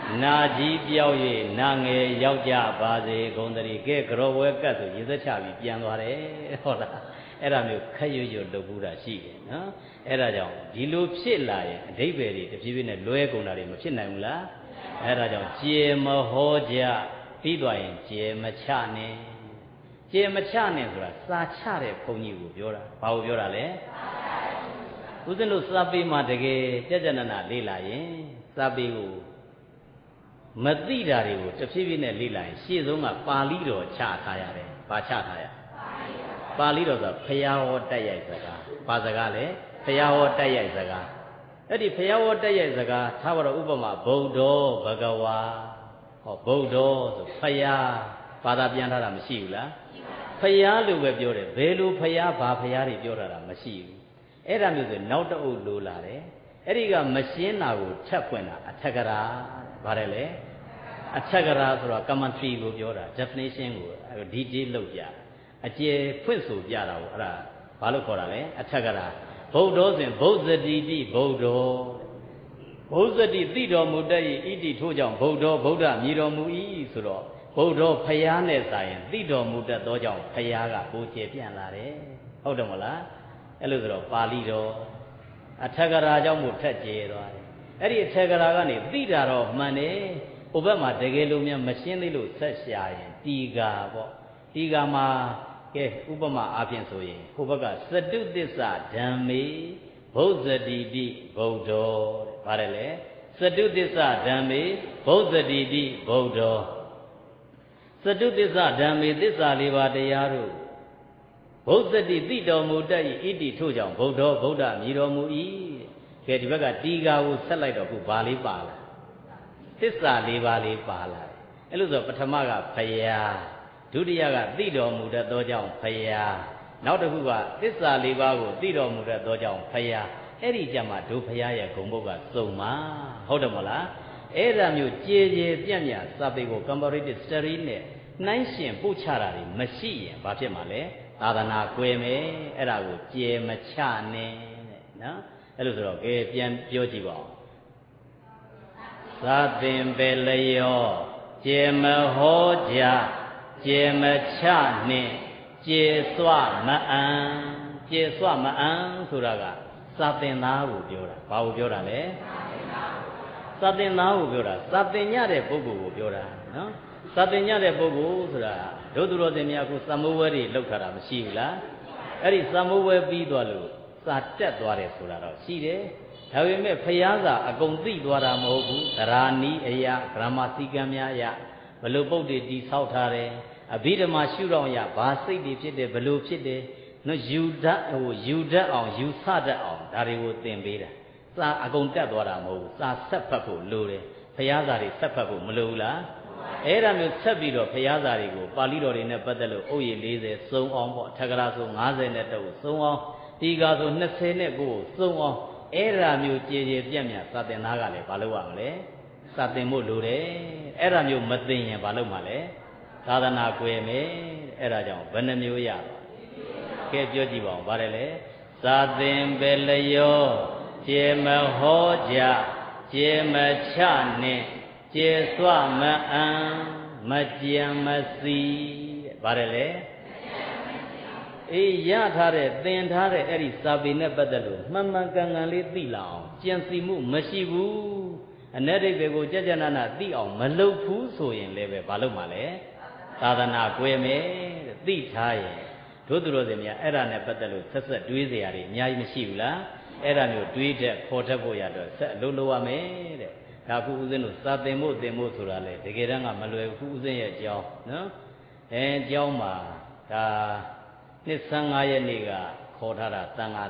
နာကြီးပြောက်၍နာငယ်ရောက်ကြပါစေကုန်တည်းကဲကြောဝဲကတ်ဆိုရေသက်ချပြီးပြန်သွားတယ်ဟုတ်လားအဲ့ဒါမျိုးခက်ရွရွလုပ်ဘူးတာရှိတယ်နော်အဲ့ဒါကြောင့်ဒီလိုဖြစ်လာရင်အဓိပ္ပာယ်တွေတဖြည်းဖြည်းနဲ့လွဲကုန်တာတွေမဖြစ်နိုင်ဘူးလားအဲ့ဒါကြောင့်ကျေမဟောကြပြီးသွားရင်ကျေမချနဲ့ကျေမချနဲ့ဆိုတာစာချတဲ့ဘုန်းကြီးကိုပြောတာဘာကိုပြောတာလဲဦးဇင်းတို့စာပေမှာတကယ်ကြကြနနလေ့လာရင်စာပေကိုမသိတာတွေကိုတဖြည်းဖြည်းနဲ့လေ့လာရင်ရှေ့ဆုံးကပါဠိတော်ချထားရတယ်။ဘာချထားရ။ပါဠိတော်ဆိုဖရာဟောတက်ရိုက်စကား။ဘာစကားလဲ။ဖရာဟောတက်ရိုက်စကား။အဲ့ဒီဖရာဟောတက်ရိုက်စကားထားပါတော့ဥပမာဗုဒ္ဓဘဂဝါဟောဗုဒ္ဓဆိုဖရာဘာသာပြန်ထားတာမရှိဘူးလား။ဖရာလို့ပဲပြောတယ်။ဘယ်လိုဖရာဘာဖရာတွေပြောထားတာမရှိဘူး။အဲ့ဒါမျိုးဆိုနောက်တအုပ်လိုလာတယ်။အဲ့ဒီကမရှင်းတာကိုထပ်ဖွင့်တာအထက်ကရာဗါတယ်လေအထက်ကရာဆိုတော့ commentary ကိုပြောတာ definition ကို detail လုပ်ပြအကျယ်ဖွင့်ဆိုပြတာကိုအဲ့ဒါဘာလို့ခေါ်တာလဲအထက်ကရာဗုဒ္ဓဆိုရင်ဗုဒ္ဓတိတိဗုဒ္ဓဗုဒ္ဓတိသိတော်မူတတ်၏ဣတိထို့ကြောင့်ဗုဒ္ဓဗုဒ္ဓမြည်တော်မူ၏ဆိုတော့ဗုဒ္ဓဖယားနဲ့စာရင်သိတော်မူတတ်သောကြောင့်ဖယားကကိုယ်ကျေပြန့်လာတယ်ဟုတ်တယ်မလားအဲ့လိုဆိုတော့ပါဠိတော်အထက်ကရာကြောင့်မို့ထက်ကျေသွားတယ်အဲ့ဒီအထက်ကရာကနေသိတာတော့မှန်တယ်ဟိုဘက်မှာတကယ်လို့များမရှင်းသေးလို့ဆက်ရှာရင်တီဃာပေါ့တီဃာမှာကဲဥပမာအားဖြင့်ဆိုရင်ဟိုဘက်ကစတုသစ္စာဓမ္မေဗုဒ္ဓတိတိဗုဒ္ဓတဲ့ဗါတယ်လေစတုသစ္စာဓမ္မေဗုဒ္ဓတိတိဗုဒ္ဓစတုသစ္စာဓမ္မေသစ္စာလေးပါးတရားတို့ဗုဒ္ဓတိသိတော်မူတတ်၏ဣတိထို့ကြောင့်ဗုဒ္ဓဗုဒ္ဓမြည်တော်မူ၏ကဲဒီဘက်ကတီဃာကိုဆက်လိုက်တော့ခုဘာလေးပါလားသစ္စာလေးပါးလေးပါလာတယ်အဲ့လိုဆိုပထမကဖယားဒုတိယကသိတော်မူတတ်သောကြောင့်ဖယားနောက်တစ်ခုကသစ္စာလေးပါးကိုသိတော်မူတတ်သောကြောင့်ဖယားအဲ့ဒီကြမှာဒုဖယားရဲ့ဂုဏ်ဘုတ်ကစုံမှာဟုတ်တယ်မလားအဲ့ဒါမျိုးကြေကြေပြန့်ပြန့်စာပေကို comparative study နဲ့နှိုင်းရှင်ပို့ချတာတွေမရှိရင်ဘာဖြစ်မှာလဲသာသနာကွယ်မယ်အဲ့ဒါကိုကြေမချနဲ့တဲ့နော်အဲ့လိုဆိုတော့ကဲပြန်ပြောကြည့်ပါဦးသာသင်ပဲလျောကျေမဟောကြကျေမချနှင့်ကျေစွမအံကျေစွမအံဆိုတာကသာသင်သားကိုပြောတာဘာကိုပြောတာလဲသာသင်သားကိုပြောတာသာသင်ညတဲ့ပုဂ္ဂိုလ်ကိုပြောတာနော်သာသင်ညတဲ့ပုဂ္ဂိုလ်ဆိုတာဒုသူတော်တင်များအခုသံမိုးဝဲတွေလောက်ထားတာမရှိဘူးလားအဲ့ဒီသံမိုးဝဲပြီးသွားလို့စာတက်သွားတယ်ဆိုတာတော့ရှိတယ်ဒါပေမဲ့ဖယားစာအကုန်သိသွားတာမဟုတ်ဘူးသရာနီးအရာဂရမစီကံများအရာဘလို့ပုတ်တွေတိဆောက်ထားတယ်အဘိဓမ္မာရှုတော့ရဘာစိတ်တွေဖြစ်တယ်ဘလို့ဖြစ်တယ်နော်ယူတတ်အောင်ယူဆတတ်အောင်ဒါတွေကိုသင်ပေးတာစာအကုန်တက်သွားတာမဟုတ်ဘူးစာဆက်ဖတ်ဖို့လိုတယ်ဖယားစာတွေဆက်ဖတ်ဖို့မလိုဘူးလားအဲ့ဒါမျိုးဆက်ပြီးတော့ဖယားစာတွေကိုပါဠိတော်တွေနဲ့ပတ်သက်လို့အုပ်ရည်40စုံအောင်ပေါ့ထက္ကရာဆို50နဲ့တုပ်စုံအောင်တီဃာဆို20နဲ့ကိုစုံအောင်အဲ့ဒါမျိုးကြေကြေပြန့်ပြန့်စာသင်သားကလည်းဘာလုပ်ရမလဲစာသင်ဖို့လိုတယ်အဲ့ဒါမျိုးမသင်ရင်ဘာလုပ်မှာလဲသာသနာကွယ်မယ်အဲ့ဒါကြောင့်ဘယ်နှမျိုးရပါကဲပြောကြည့်ပါဦးဗါတယ်လေသာသင်ပဲလျောကျေမဟောကြကျေမချနှင့်ကျေစွမအံမကြံမစီတဲ့ဗါတယ်လေအေးရထားတဲ့သင်ထားတဲ့အဲ့ဒီစာပေနဲ့ပတ်သက်လို့မှန်မှန်ကန်ကန်လေးသိလာအောင်ကြံစီမှုမရှိဘူးအ내ဒိဗ္ဗေကိုကြကြနာနာသိအောင်မလုပ်ဘူးဆိုရင်လည်းပဲမလုပ်မှလဲသာသနာကွယ်မယ်တဲ့သိထားရင်တို့သူတော်စင်များအဲ့ဒါနဲ့ပတ်သက်လို့ဆက်ဆက်တွေးเสียရည်အများကြီးမရှိဘူးလားအဲ့ဒါမျိုးတွေးတဲ့ခေါ်တတ်ဖို့ရတော့ဆက်အလုပ်လုပ်ရမယ်တဲ့ဒါခုဦးဇင်းတို့စာသင်ဖို့သင်ဖို့ဆိုတာလေတကယ်တမ်းကမလွယ်ဘူးဦးဇင်းရဲ့အကြောင်းနော်အကြောင်းမှာဒါနှစ်15ရက်နေ့ကခေါ်ထားတာတန်ခါ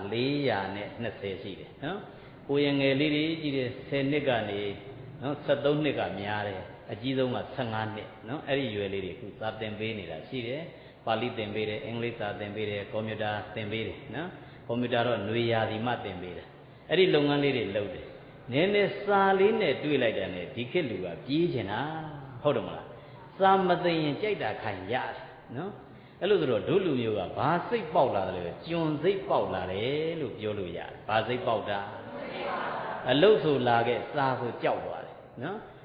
420ရှိတယ်နော်ကိုရငယ်လေးတွေကြီးတယ်10နှစ်ကနေနော်73နှစ်ကများတယ်အကြီးဆုံးက15နှစ်နော်အဲ့ဒီရွယ်လေးတွေခုစာသင်ပေးနေတာရှိတယ်ပါဠိသင်ပေးတယ်အင်္ဂလိပ်စာသင်ပေးတယ်ကွန်ပျူတာသင်ပေးတယ်နော်ကွန်ပျူတာတော့ຫນွေရာသီမှသင်ပေးတယ်အဲ့ဒီလုပ်ငန်းလေးတွေလုပ်တယ်နည်းနည်းစာလေးနဲ့တွေးလိုက်တယ်နဲ့ဒီခေတ်လူကပြေးချင်တာဟုတ်တယ်မလားစာမသိရင်ကြိုက်တာခိုင်ရတယ်နော်အဲ့လိုဆိုတော့ဒုလူမျိုးကဘာစိတ်ပေါက်လာတယ်လဲကျွန်စိတ်ပေါက်လာတယ်လို့ပြောလို့ရတယ်ဘာစိတ်ပေါက်တာအလုတ်ဆိုလာခဲ့စာဆိုကြောက်သွားတယ်နော်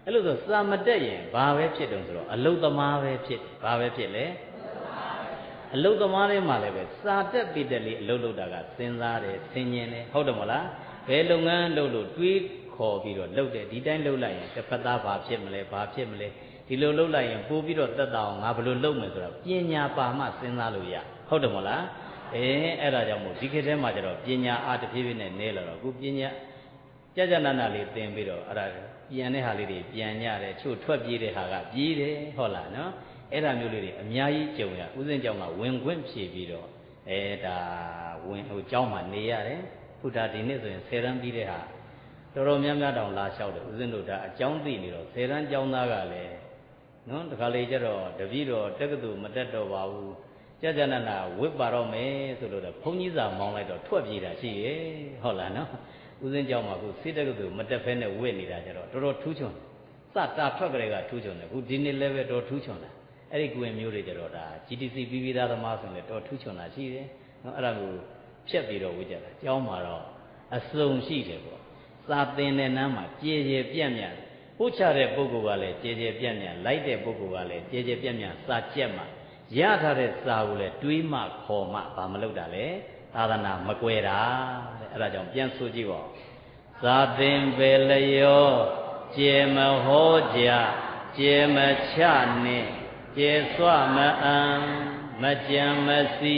အဲ့လိုဆိုစာမတက်ရင်ဘာပဲဖြစ်တုံးဆိုတော့အလုသမားပဲဖြစ်ဘာပဲဖြစ်လဲအလုသမားလေးမှလည်းပဲစာတက်ပြီးတက်လေးအလုလုပ်တာကစဉ်းစားတယ်ဆင်ញင်တယ်ဟုတ်တယ်မလားဘယ်လုပ်ငန်းလုပ်လို့တွေးခေါ်ပြီးတော့လုပ်တယ်ဒီတိုင်းလုပ်လိုက်ရင်တစ်ဖက်သားဘာဖြစ်မလဲဘာဖြစ်မလဲဒီလိုလုပ်လိုက်ရင်ပို့ပြီးတော့တက်တာအောင်ငါဘယ်လိုလုပ်မယ်ဆိုတော့ပညာပါမှစဉ်းစားလို့ရဟုတ်တယ်မလားအဲ့ဒါကြောင့်မို့ဒီခေတ်ထဲမှာကျတော့ပညာအားတစ်ဖြည်းဖြည်းနဲ့နည်းလာတော့အခုပညာကြနာနာလေးသင်ပြီးတော့အဲ့ဒါပြန်တဲ့ဟာလေးတွေပြန်ညတယ်ချို့ထွက်ပြေးတဲ့ဟာကပြေးတယ်ဟုတ်လားနော်အဲ့ဒါမျိုးလေးတွေအများကြီးကြုံရဥစဉ်ကြောင့်ကဝင်ခွင့်ဖြည့်ပြီးတော့ဒါဝင်ဟိုကျောင်းမှာနေရတယ်ဘုရားဒီနေ့ဆိုရင်10တန်းပြီးတဲ့ဟာတော်တော်များများတောင်လာလျှောက်တယ်ဥစဉ်တို့ဒါအကြောင်းသိနေတော့10တန်းကျောင်းသားကလည်းနော်တခါလေကျတော့တပည့်တော်တက္ကသိုလ်မတက်တော့ပါဘူးကြနာနာဝစ်ပါတော့မယ်ဆိုလို့တော့ဘုန်းကြီးစာမောင်းလိုက်တော့ထွက်ပြေးတာရှိရဲ့ဟုတ်လားနော်ဥစဉ်ကြောင့်မှခုစိတ်တက္ကသိုလ်မတက်ဖဲနဲ့ဝစ်နေတာကြတော့တော်တော်ထူးချွန်စတာထွက်ကြတဲ့ကထူးချွန်တယ်ခုဒီနေ့လည်းပဲတော်ထူးချွန်တယ်အဲ့ဒီကွင်မျိုးတွေကြတော့ဒါ GTC ပြီးပြီးသားသမားဆိုရင်လည်းတော်ထူးချွန်တာရှိတယ်နော်အဲ့ဒါကိုဖြတ်ပြီးတော့ဝစ်ကြတာကျောင်းမှာတော့အစုံရှိတယ်ပေါ့စာသင်တဲ့နန်းမှာကြည်ကြည်ပြန့်ပြန့်ပို့ချတဲ့ပုဂ္ဂိုလ်ကလည်းကြည်ကြည်ပြန့်ပြန့်လိုက်တဲ့ပုဂ္ဂိုလ်ကလည်းကြည်ကြည်ပြန့်ပြန့်စာကြက်မှရထားတဲ့စာကိုလည်းတွေးမှခေါ်မှဘာမလုပ်တာလဲသာသနာမကွဲတာတဲ့အဲ့ဒါကြောင့်ပြန်ဆိုကြည့်ပါသာသင်ပေလျောကျေမဟောကြကျေမချနဲ့ကျေစွမအံမကြံမစီ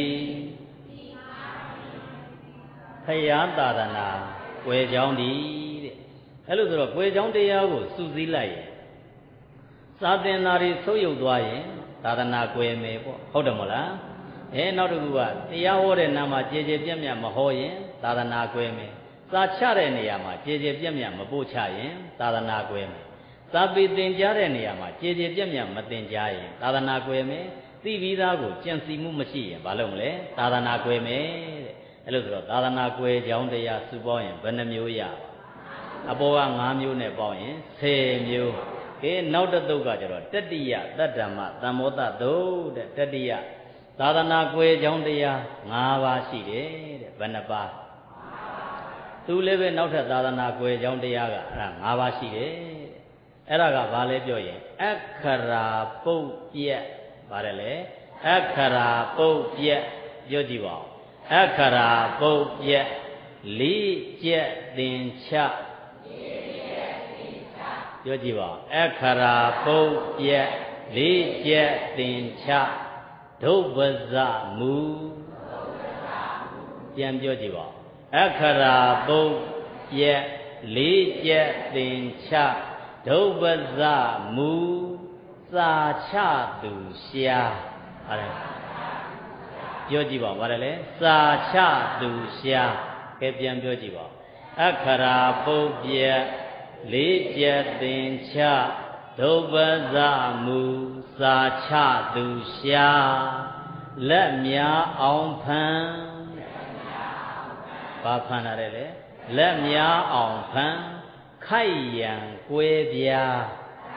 ဖယားသာသနာကွယ်ကြောင်းဒီတဲ့အဲ့လိုဆိုတော့ကွယ်ကြောင်းတရားကိုစုစည်းလိုက်ရင်စာသင်သားတွေဆုပ်ယုပ်သွားရင်သာသနာကွယ်မယ်ပေါ့ဟုတ်တယ်မလားနောက်တစ်ခုကတရားဟောတဲ့နာမှာကြည်ကြည်ပြန့်ပြန့်မဟောရင်သာသနာကွယ်မယ်စာချတဲ့နေရာမှာကြည်ကြည်ပြန့်ပြန့်မပို့ချရင်သာသနာကွယ်မယ်စာပေသင်ကြားတဲ့နေရာမှာကြည်ကြည်ပြန့်ပြန့်မသင်ကြားရင်သာသနာကွယ်မယ်သိပြီးသားကိုကြံစီမှုမရှိရင်ဘာလုပ်မလဲသာသနာကွယ်မယ်တဲ့အဲ့လိုဆိုတော့သာသနာကွယ်ကြောင်းတရားစုပေါင်းရင်ဘယ်နှမျိုးရအပေါ်က9မျိုးနဲ့ပေါင်းရင်10မျိုးနောက်တစ်သုတ်ကကျတော့တတိယတတ္တမသံမောတသုတ်တဲ့တတိယသာသနာကွယ်ကြောင်းတရား5ပါးရှိတယ်တဲ့ဘယ်နှပါးသူလည်းပဲနောက်ထပ်သာသနာကွယ်ကြောင်းတရားကအဲ့ဒါ5ပါးရှိတယ်အဲ့ဒါကဘာလဲပြောရင်အခရာပုတ်ပြက်ပါတယ်လေအခရာပုတ်ပြက်ပြောကြည့်ပါဦးအခရာပုတ်ပြက်လေးကျက်သင်ချပြောကြည့်ပါအခရာပုတ်ပြက်လေးကျက်သင်ချဒုပ္ပဇမူပြန်ပြောကြည့်ပါအခရာပုတ်ပြက်လေးကျက်သင်ချဒုပ္ပဇမူစာချသူရှားဟာပြောကြည့်ပါဘာလဲစာချသူရှားကဲပြန်ပြောကြည့်ပါအခရာပုတ်ပြက်လေးကျက်သင်ချဒုပ္ပဇမူစာချသူရှားလက်များအောင်ဖန်ဘာဖန်ရတယ်လေလက်များအောင်ဖန်ခိုက်ရန်ကွဲပြား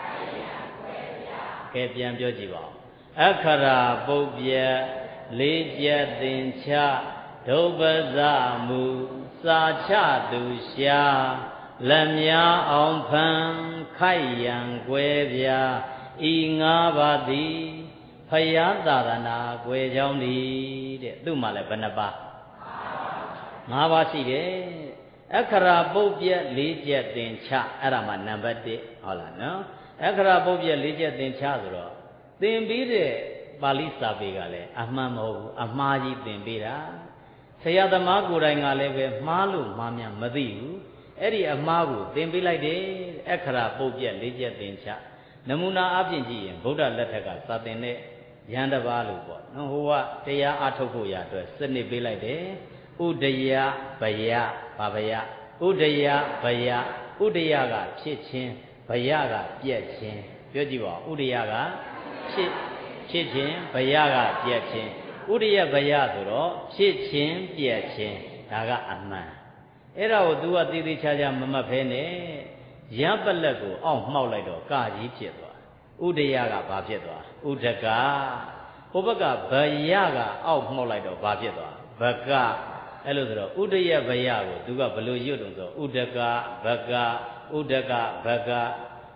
ကဲပြန်ပြောကြည့်ပါအခရာပုတ်ပြက်လေးကျက်သင်ချဒုပ္ပဇမူစာချသူရှားလက်များအောင်ဖန်ခိုက်ရန်ကွဲပြားဤ5ပါးသည်ဖယားသာသနာကွယ်ကြောင်းသည်တဲ့သူ့မှာလည်းဘယ်နှပါ5ပါးရှိတယ်အခရာပုတ်ပြက်လေးကျက်သင်ချအဲ့ဒါမှနံပါတ်1ဟုတ်လားနော်အခရာပုတ်ပြက်လေးကျက်သင်ချဆိုတော့သင်ပြီးတဲ့ပါဠိစာပေကလည်းအမှန်မဟုတ်ဘူးအမှားကြီးသင်ပေးတာဆရာသမားကိုယ်တိုင်ကလည်းပဲမှားလို့မှားများမသိဘူးအဲ့ဒီအမှားကိုသင်ပေးလိုက်တယ်အခရာပုတ်ပြက်လေးကျက်သင်ချနမူနာအပြင်ကြည့်ရင်ဗုဒ္ဓလက်ထက်ကစာသင်တဲ့ရဟန်းတစ်ပါးလို့ပေါ့နော်ဟိုကတရားအားထုတ်ဖို့ရအတွက်စနစ်ပေးလိုက်တယ်ဥဒယဘယဘာဘယဥဒယဘယဥဒယကဖြစ်ခြင်းဘယကပြက်ခြင်းပြောကြည့်ပါဥဒယကဖြစ်ခြင်းဘယကပြက်ခြင်းဥဒယဘယဆိုတော့ဖြစ်ခြင်းပြက်ခြင်းဒါကအမှန်အဲ့ဒါကို तू ကသေသေးချာချာမမှတ်ဖဲနဲ့ရပလက်ကိုအောက်မှောက်လိုက်တော့ကာကြီးဖြစ်သွားဥဒယကဘာဖြစ်သွားဥဒကဟိုဘက်ကဘယကအောက်မှောက်လိုက်တော့ဘာဖြစ်သွားဘကအဲ့လိုဆိုတော့ဥဒယဘယကို तू ကဘလို့ရွတ်တုံဆိုဥဒကဘကဥဒကဘက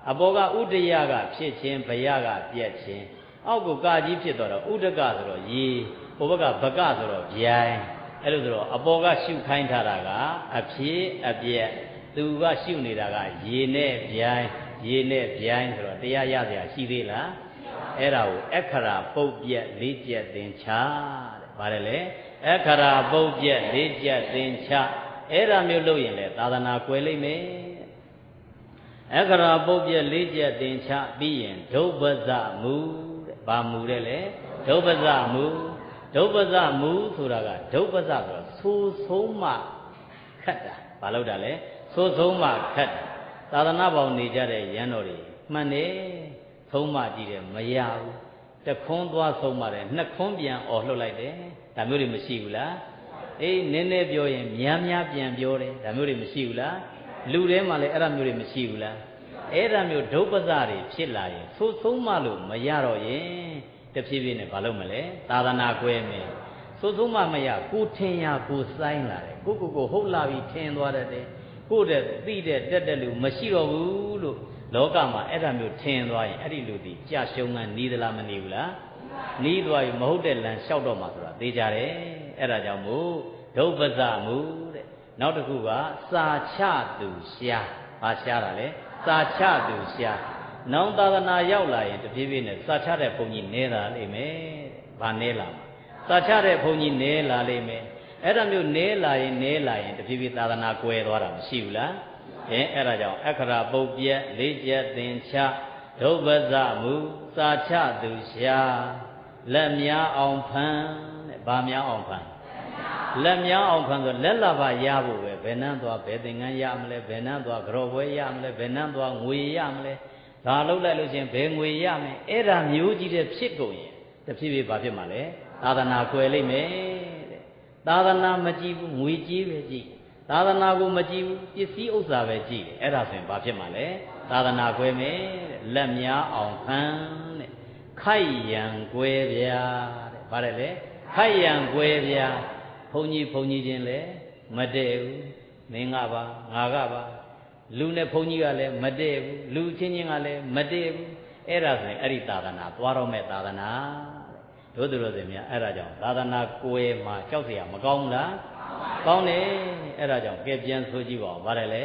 အဘောကဥဒယကဖြစ်ခြင်းဘယကပြက်ခြင်းအောက်ကကာကြီးဖြစ်တော့ဥဒကဆိုတော့ရေဟိုဘက်ကဘကဆိုတော့ဗျိုင်းအဲ့လိုဆိုတော့အဘောကရှုခိုင်းထားတာကအဖြစ်အပြက်သူကရှုနေတာကရေနဲ့ဗျိုင်းရေနဲ့ဗျိုင်းဆိုတော့တရားရစရာရှိသေးလားအဲ့ဒါကိုအခရာပုတ်ပြက်လေးကျက်သင်္ချတဲ့ဗါတယ်လေအခရာပုတ်ပြက်လေးကျက်သင်္ချအဲ့ဒါမျိုးလုပ်ရင်လေသာသနာကွယ်လိမ့်မယ်အခရာပုတ်ပြက်လေးကျက်သင်္ချပြီးရင်ဒုပ္ပဇမူတဲ့ဘာမူတဲ့လေဒုပ္ပဇမူဒုပ္ပဇမူဆိုတာကဒုပ္ပဇဆိုတော့ဆိုးဆုံးမှခတ်တာဘာလို့တာလဲဆိုးဆုံးမှခတ်တာသာသနာပေါင်းနေကြတဲ့ရန်တော်တွေမှန်တယ်သုံးမှကြည့်တယ်မရဘူးတခွန်းသွားဆုံးမှတယ်နှစ်ခွန်းပြန်អော်လှုပ်လိုက်တယ်ဒါမျိုးတွေမရှိဘူးလားအေးနည်းနည်းပြောရင်များများပြန်ပြောတယ်ဒါမျိုးတွေမရှိဘူးလားလူထဲမှာလည်းအဲ့ဒါမျိုးတွေမရှိဘူးလားအဲ့ဒါမျိုးဒုပ္ပဇတွေဖြစ်လာရင်သို့ဆုံးမှလို့မရတော့ရင်တဖြည်းဖြည်းနဲ့မလုပ်မလဲသာသနာကွဲမယ်သို့ဆုံးမှမရကိုထင်ရကိုစိုင်းလာတယ်ကိုဟုတ်လာပြီထင်သွားတတ်တယ်ကိုတဲ့သိတဲ့တက်တဲ့လူမရှိတော့ဘူးလို့လောကမှာအဲ့ဒါမျိုးထင်သွားရင်အဲ့ဒီလူဒီကြာရှုံးကနီးသလားမနီးဘူးလားနီးသွားပြီမဟုတ်တဲ့လမ်းလျှောက်တော့မှဆိုတာသိကြတယ်အဲ့ဒါကြောင့်မို့ဒုပ္ပဇမူတဲ့နောက်တစ်ခုကစာချသူရှားဘာရှားတာလဲစာချသူရှားနောင်သာသနာရောက်လာရင်တပြေးပြေးနဲ့စာချတဲ့ဘုန်းကြီးနဲလာလိမ့်မယ်ဘာနဲလာမှာစာချတဲ့ဘုန်းကြီးနဲလာလိမ့်မယ်အဲ့ဒါမျိုးနဲလာရင်တဖြည်းဖြည်းသာသနာကွယ်သွားတာမရှိဘူးလားအဲ့ဒါကြောင့်အခရာပုတ်ပြက်လေးကျက်သင်္ချဒုပ္ပဇမူစာချသူရှာလက်များအောင်ဖန်တဲ့ဗာများအောင်ဖန်လက်များအောင်ဖန်ဆိုလက်လာပါရဖို့ပဲဘယ်နှမ်းသွားဘယ်သင်္ကန်းရမလဲဘယ်နှမ်းသွားကြော်ပွဲရမလဲဘယ်နှမ်းသွားငွေရမလဲဒါလုပ်လိုက်လို့ချင်းဘယ်ငွေရမယ်အဲ့ဒါမျိုးကြီးတဲ့ဖြစ်ကုန်ရင်တဖြည်းဖြည်းဘာဖြစ်မှာလဲသာသနာကွယ်လိမ့်မယ်သာသနာမကြည့်ဘူးငွေကြီးပဲကြည့်သာသနာကိုမကြည့်ဘူးပစ္စည်းဥစ္စာပဲကြည့်တယ်အဲ့ဒါဆိုရင်ဘာဖြစ်မှာလဲသာသနာကွယ်မယ်တဲ့လက်များအောင်ဖန်တဲ့ခိုက်ရန်ကွယ်ဗျာတဲ့ဗါတယ်လေခိုက်ရန်ကွယ်ဗျာဘုန်းကြီးချင်းလည်းမတည့်ဘူးမင်းကပါငါကပါလူနဲ့ဘုန်းကြီးကလည်းမတည့်ဘူးလူချင်းချင်းကလည်းမတည့်ဘူးအဲ့ဒါဆိုရင်အဲ့ဒီသာသနာသွားတော့မဲ့သာသနာတို့သူတို့စင်များအဲ့ဒါကြောင့်သာသနာကိုယ်မှာကြောက်เสียမကောင်းလားကောင်းတယ်အဲ့ဒါကြောင့်ကဲပြန်ဆိုကြည့်ပါဦးဗါတယ်လေ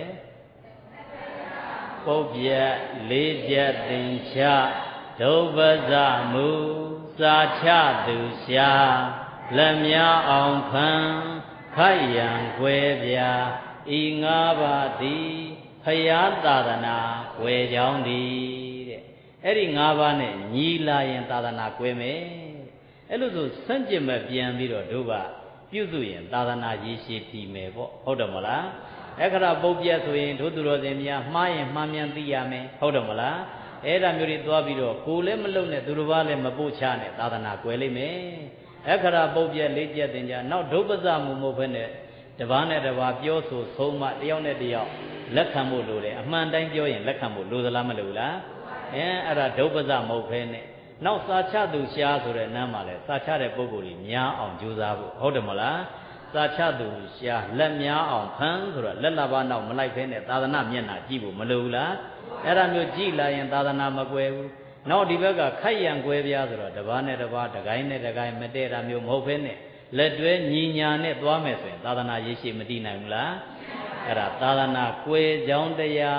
ပုတ်ပြက်လေးချက်သင်္ချဒုပ္ပဇမူစာချသူရှာလက်များအောင်ဖန်ခိုက်ရန်ကွယ်ဗျာဤငါးပါးသည်ဖယားသာသနာကွယ်ကြောင်းသည်တဲ့အဲ့ဒီငါးပါးနဲ့ညီလာရင်သာသနာကွယ်မယ်အဲ့လိုဆိုစန့်ကျင်မဲ့ပြန်ပြီးတော့တို့ကပြုစုရင်သာသနာရည်ရှိတည်မယ်ပေါ့ဟုတ်တယ်မလားအခရာပုတ်ပြက်ဆိုရင်တို့သူတော်စင်များမှားရင်မှားမြန်သိရမယ်ဟုတ်တယ်မလားအဲ့ဒါမျိုးတွေသွားပြီးတော့ကိုယ်လည်းမလုံနဲ့သူတစ်ပါးလည်းမပို့ချနဲ့သာသနာကွယ်လိမ့်မယ်အခရာပုတ်ပြက်လေးကျက်တင်ကြနောက်ဒုပ္ပဇမူမဟုတ်ဘဲနဲ့တပားနဲ့တပားပြောဆိုဆုံးမတယောက်နဲ့တယောက်လက်ခံဖို့လိုတယ်အမှန်တိုင်းပြောရင်လက်ခံဖို့လိုသလားမလိုလားအဲ့ဒါဒုပ္ပဇမဟုတ်ဘဲနဲ့နောက်စာချသူရှားဆိုတဲ့နားမှာလဲစာချတဲ့ပုဂ္ဂိုလ်ကြီးများအောင်ကြိုးစားဖို့ဟုတ်တယ်မလားစာချသူရှားလက်များအောင်ဖန်ဆိုတော့လက်လာပါနောက်မလိုက်ဖဲနဲ့သာသနာမျက်နှာကြည့်ဖို့မလိုဘူးလားအဲ့ဒါမျိုးကြည့်လာရင်သာသနာမကွယ်ဘူးနောက်ဒီဘက်ကခိုက်ရန်ကွယ်ပြားဆိုတော့တပားနဲ့တပားတကိုင်းနဲ့တကိုင်းမတည့်တာမျိုးမဟုတ်ဖဲနဲ့လက်တွဲညီညာနဲ့သွားမယ်ဆိုရင်သာသနာရည်ရှိမတည်နိုင်ဘူးလားအဲ့ဒါသာသနာကွယ်ကြောင်းတရား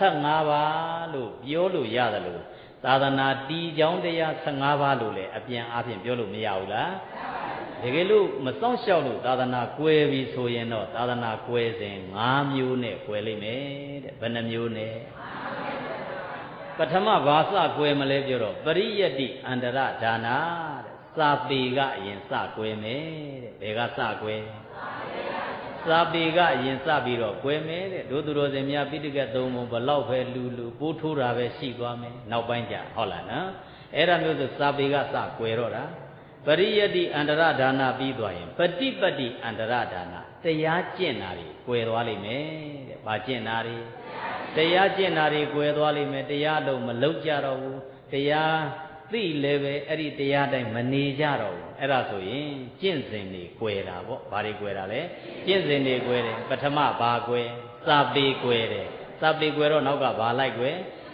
15ပါးလို့ပြောလို့ရတယ်လို့သာသနာတီကြောင်းတရား15ပါးလို့လည်းအပြန်အားဖြင့်ပြောလို့မရဘူးလားတကယ်လို့မစောင့်ရှောက်လို့သာသနာကွယ်ပြီဆိုရင်တော့သာသနာကွယ်စဉ်5မျိုးနဲ့ကွယ်လိမ့်မယ်တဲ့ဘယ်နှမျိုးနဲ့ပထမဘာစကွယ်မလဲပြောတော့ပရိယတ္တိအန္တရဒါနာတဲ့စာပေကအရင်စကွယ်မယ်တဲ့ဘယ်ကစကွယ်စာပေကအရင်စပြီးတော့ကွယ်မယ်တဲ့တို့သူတော်စင်များပိဋကတ်သုံးပုံဘလောက်ပဲလူပိုးထိုးတာပဲရှိသွားမယ်နောက်ပိုင်းကျဟုတ်လားနော်အဲ့ဒါမျိုးဆိုစာပေကစကွယ်တော့တာပရိယတ္တိအန္တရဒါနာပြီးသွားရင်ပฏิပတ္တိအန္တရဒါနာတရားကျင့်တာတွေကွယ်သွားလိမ့်မယ်တဲ့ဘာကျင့်တာတွေတရားကျင့်တာတွေကွယ်သွားလိမ့်မယ်တရားလုံးမလုံးကြတော့ဘူးတရားသိလည်းပဲအဲ့ဒီတရားတိုင်းမနေကြတော့ဘူးအဲ့ဒါဆိုရင်ကျင့်စဉ်တွေကွယ်တာပေါ့ဘာတွေကွယ်တာလဲကျင့်စဉ်တွေကွယ်တယ်ပထမဘာကွယ်စာပေကွယ်တယ်စာပေကွယ်တော့နောက်ကဘာလိုက်ကွယ်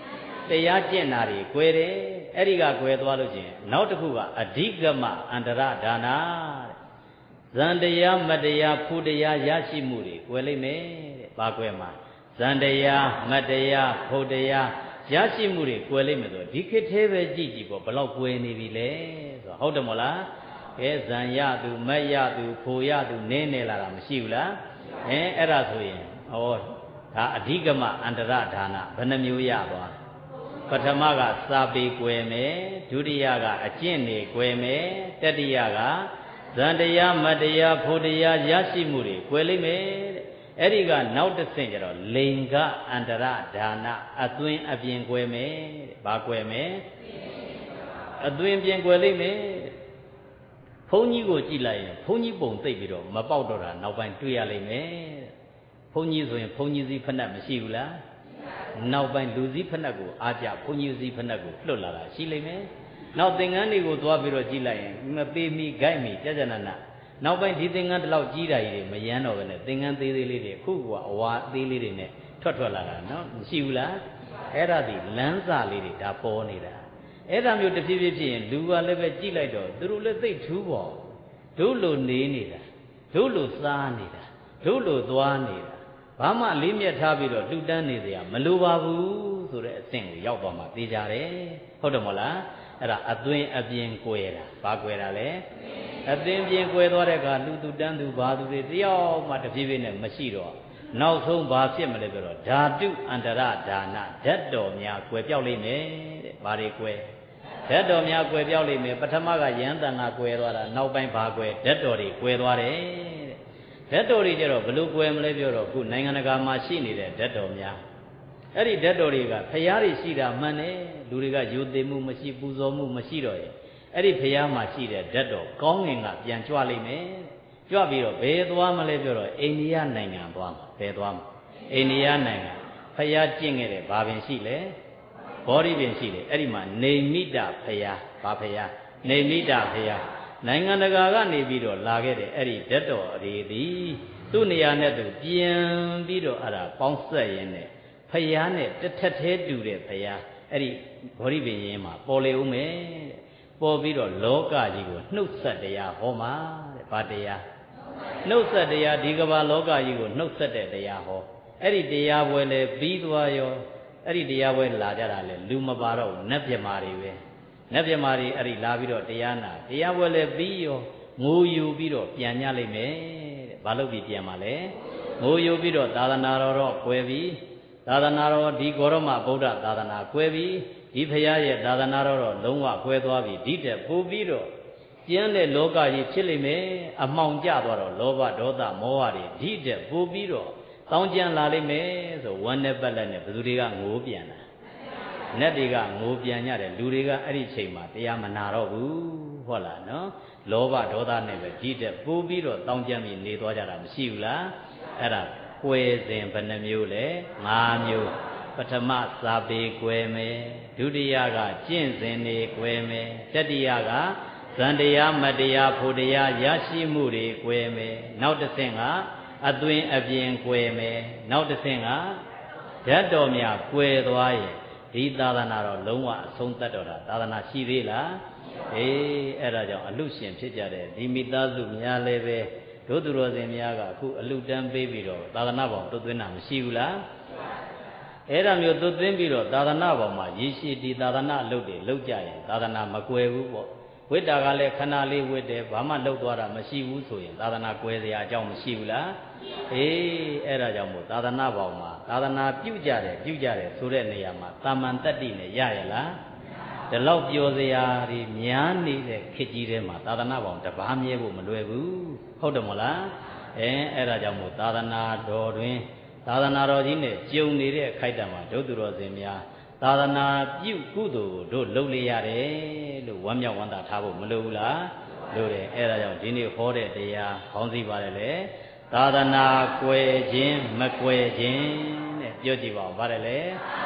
တရားကျင့်တာတွေကိုယ်တယ်အဲ့ဒီကကိုယ်သွားလို့ချင်းနောက်တစ်ခုကအဓိကမအန္တရဒါနာဇန်တရားမတရားဖူတရားရရှိမှုတွေကိုယ်လိမ့်မယ်တဲ့ဘာကွယ်မှာဇန်တရားမတရားဖူတရားရရှိမှုတွေကိုယ်လိမ့်မယ်ဆိုဒီခေတ်သေးပဲကြည့်ကြည့်ပေါ့ဘလောက်ကွယ်နေပြီလဲဆိုဟုတ်တယ်မလားကဲဇန်ရသူမတ်ရသူဖူရသူနင်းနေလာတာမရှိဘူးလားအဲ့ဒါဆိုရင်ဟောဒါအဓိကမအန္တရဒါနဘယ်နှမျိုးရသွားပထမကစာပေကွယ်မယ်ဒုတိယကအကျင့်နေကွယ်မယ်တတိယကဇန်တရားမတရားဖူတရားရရှိမှုတွေကွယ်လိမ့်မယ်တဲ့အဲ့ဒီကနောက်တစ်ဆင့်ကျတော့လိင်္ဂအန္တရဒါနအသွင်အပြင်ကွယ်မယ်တဲ့ဘာကွယ်မယ်အသွင်ပြင်ကွယ်လိမ့်မယ်ဘုန်းကြီးကိုကြည့်လိုက်ရင်ဘုန်းကြီးပုံသိပ်ပြီးတော့မပေါက်တော့တာနောက်ပိုင်းတွေ့ရလိမ့်မယ်ဘုန်းကြီးဆိုရင်ဘုန်းကြီးစည်းဖက်နှက်မရှိဘူးလားနောက်ပိုင်းလူစည်းဖက်နှက်ကိုအားကြဘုန်းကြီးစည်းဖက်နှက်ကိုလွတ်လာတာရှိလိမ့်မယ်နောက်သင်္ကန်းတွေကိုသွားပြီးတော့ကြည့်လိုက်ရင်မပေးမိဂိုက်မိကြကြနနာနောက်ပိုင်းဒီသင်္ကန်းတလောက်ကြီးတာကြီးတွေမယမ်းတော့ဘဲနဲ့သင်္ကန်းသေးသေးလေးတွေအခုကအဝါသေးလေးတွေနဲ့ထွက်လာတာနော်မရှိဘူးလားအဲ့ဒါဒီလမ်းစာလေးတွေဒါပေါ်နေတာအဲ့ဒါမျိုးတစ်ဖြည်းဖြည်းဖြစ်ရင်လူကလည်းပဲကြည့်လိုက်တော့သူတို့လည်းသိထူးပေါ့တို့လိုနေနေတာတို့လိုစားနေတာတို့လိုသွားနေတာဘာမှလေးမြတ်ထားပြီးတော့လှူဒန်းနေစရာမလိုပါဘူးဆိုတဲ့အဆင့်ကိုရောက်သွားမှသိကြတယ်ဟုတ်တယ်မဟုတ်လားအဲ့ဒါအသွင်အပြင်ကွယ်တာဘာကွယ်တာလဲအသွင်ပြင်ကွယ်သွားတဲ့အခါလူသူတန်းသူဘာသူတွေတယောက်မှတဖြည်းဖြည်းနဲ့မရှိတော့နောက်ဆုံးဘာဖြစ်မလဲဆိုတော့ဓာတုအန္တရဒါနဓာတ်တော်များကွယ်ပြောက်လိမ့်မယ်တဲ့ဘာတွေကွယ်ဓာတ်တော်များကွယ်ပြောက်လိမ့်မယ်ပထမကယန္တန်ကကွယ်သွားတာနောက်ပိုင်းဘာကွယ်ဓာတ်တော်တွေကွယ်သွားတယ်တဲ့ဓာတ်တော်တွေကျတော့ဘလို့ကွယ်မလဲပြောတော့ခုနိုင်ငံတကာမှာရှိနေတဲ့ဓာတ်တော်များအဲ့ဒီဓာတ်တော်တွေကဖျားတွေရှိတာမှန်တယ်လူတွေကယုံသိမှုမရှိပူဇော်မှုမရှိတော့ရဲ့အဲ့ဒီဖျားမှာရှိတဲ့ဓာတ်တော်ကောင်းငင်ကပြန်ကြွလိမ့်မယ်ကြွပြီးတော့ဘယ်သွားမလဲပြောတော့အိန္ဒိယနိုင်ငံသွားမှာဘယ်သွားမှာအိန္ဒိယနိုင်ငံဖျားကျင့်ခဲ့တဲ့ဘာပင်ရှိလဲဘောဓိပင်ရှိတယ်အဲ့ဒီမှာနေမိတဖျားဘာဖျားနေမိတဖျားနိုင်ငံတကာကနေပြီးတော့လာခဲ့တဲ့အဲ့ဒီဓာတ်တော်တွေသည်သူ့နေရာနဲ့သူပြန်ပြီးတော့အဲ့ဒါပေါင်းဆက်ရင်းနဲ့ဖျားနဲ့တစ်ထက်သေးတူတဲ့ဖျားအဲ့ဒီဘောဓိပင်ရင်းမှာပေါ်လေဦးမယ်တဲ့ပေါ်ပြီးတော့လောကကြီးကိုနှုတ်ဆက်တရားဟောမှာတဲ့ဘာတရားနှုတ်ဆက်တရားဒီကမ္ဘာလောကကြီးကိုနှုတ်ဆက်တဲ့တရားဟောအဲ့ဒီတရားပွဲလေပြီးသွားရောအဲ့ဒီတရားပွဲလာကြတာလေလူမပါတော့နတ်ပြမာတွေပဲနတ်ပြမာတွေအဲ့ဒီလာပြီးတော့တရားနာတရားပွဲလေပြီးရောငိုယူပြီးတော့ပြန်ညလိမ့်မယ်တဲ့ဘာလို့ပြီးပြန်มาလဲငိုယူပြီးတော့သာသနာတော်တော့ကွယ်ပြီးသာသနာတော်ဒီဂေါရမဗုဒ္ဓသာသနာကွယ်ပြီးဒီဖရာရဲ့သာသနာတော်တော့လုံးဝကွယ်သွားပြီဒီတက်ပို့ပြီးတော့ကျန်တဲ့လောကကြီးဖြစ်လိမ့်မယ်အမှောင်ကျသွားတော့လောဘဒေါသမောဟတွေဒီတက်ပို့ပြီးတော့တောင်းကျမ်းလာလိမ့်မယ်ဆိုဝမ်းနဲ့ပတ်လက်နဲ့ဘယ်သူတွေကငိုပြန်တာနတ်တွေကငိုပြန်ကြတယ်လူတွေကအဲ့ဒီချိန်မှာတရားမနာတော့ဘူးဟုတ်လားနော်လောဘဒေါသနဲ့ပဲဒီတက်ပို့ပြီးတော့တောင်းကျမ်းပြီးနေသွားကြတာမရှိဘူးလားအဲ့ဒါကွယ်စဉ်ဘယ်နှမျိုးလဲ၅မျိုးပထမစာပေကွယ်မယ်ဒုတိယကကျင့်စဉ်တွေကွယ်မယ်တတိယကဇန်တရားမတရားဖို့တရားရရှိမှုတွေကွယ်မယ်နောက်တစ်ဆင့်ကအသွင်အပြင်ကွယ်မယ်နောက်တစ်ဆင့်ကဓာတ်တော်များကွယ်သွားရင်ဒီသာသနာတော်လုံးဝအဆုံးသတ်တော့တာသာသနာရှိသေးလားအေးအဲ့ဒါကြောင့်အလူရှင်ဖြစ်ကြတဲ့ဒီမိသားစုများလည်းပဲတို့သူတော်စင်များကအခုအလူတန်းပေးပြီးတော့သာသနာပေါင်းသွင်းတာမရှိဘူးလားအဲ့ဒါမျိုးသွင်းပြီးတော့သာသနာပေါင်းမှာရည်ရှိဒီသာသနာအလုပ်တွေလုပ်ကြရင်သာသနာမကွယ်ဘူးပေါ့ဝိတ္တာကလည်းခဏလေးဝိတ္တယ်ဘာမှလုပ်သွားတာမရှိဘူးဆိုရင်သာသနာကွယ်စရာအကြောင်းမရှိဘူးလားအေးအဲ့ဒါကြောင့်မို့သာသနာပေါင်းမှာသာသနာပြုကြတယ်ဆိုတဲ့နေရာမှာတာမန်တတ္တိနဲ့ရရလားဒီလောက်ပြောစရာတွေများနေတဲ့ခေတ်ကြီးထဲမှာသာသနာပေါင်းတပါးမြဲဖို့မလွယ်ဘူးဟုတ်တယ်မလားအဲ့ဒါကြောင့်မို့သာသနာတော်တွင်သာသနာတော်ကြီးနဲ့ကြုံနေတဲ့အခိုက်အတန့်မှာဒုသူတော်စင်များသာသနာပြုကုသိုလ်ကိုတို့လုပ်လေရတယ်လို့ဝမ်းမြောက်ဝမ်းသာထားဖို့မလိုဘူးလားလိုတယ်အဲ့ဒါကြောင့်ဒီနေ့ဟောတဲ့တရားခေါင်းစည်းပါတယ်လေသာသနာကွယ်ခြင်းမကွယ်ခြင်းတဲ့ပြောကြည့်ပါဦးပါတယ်လေ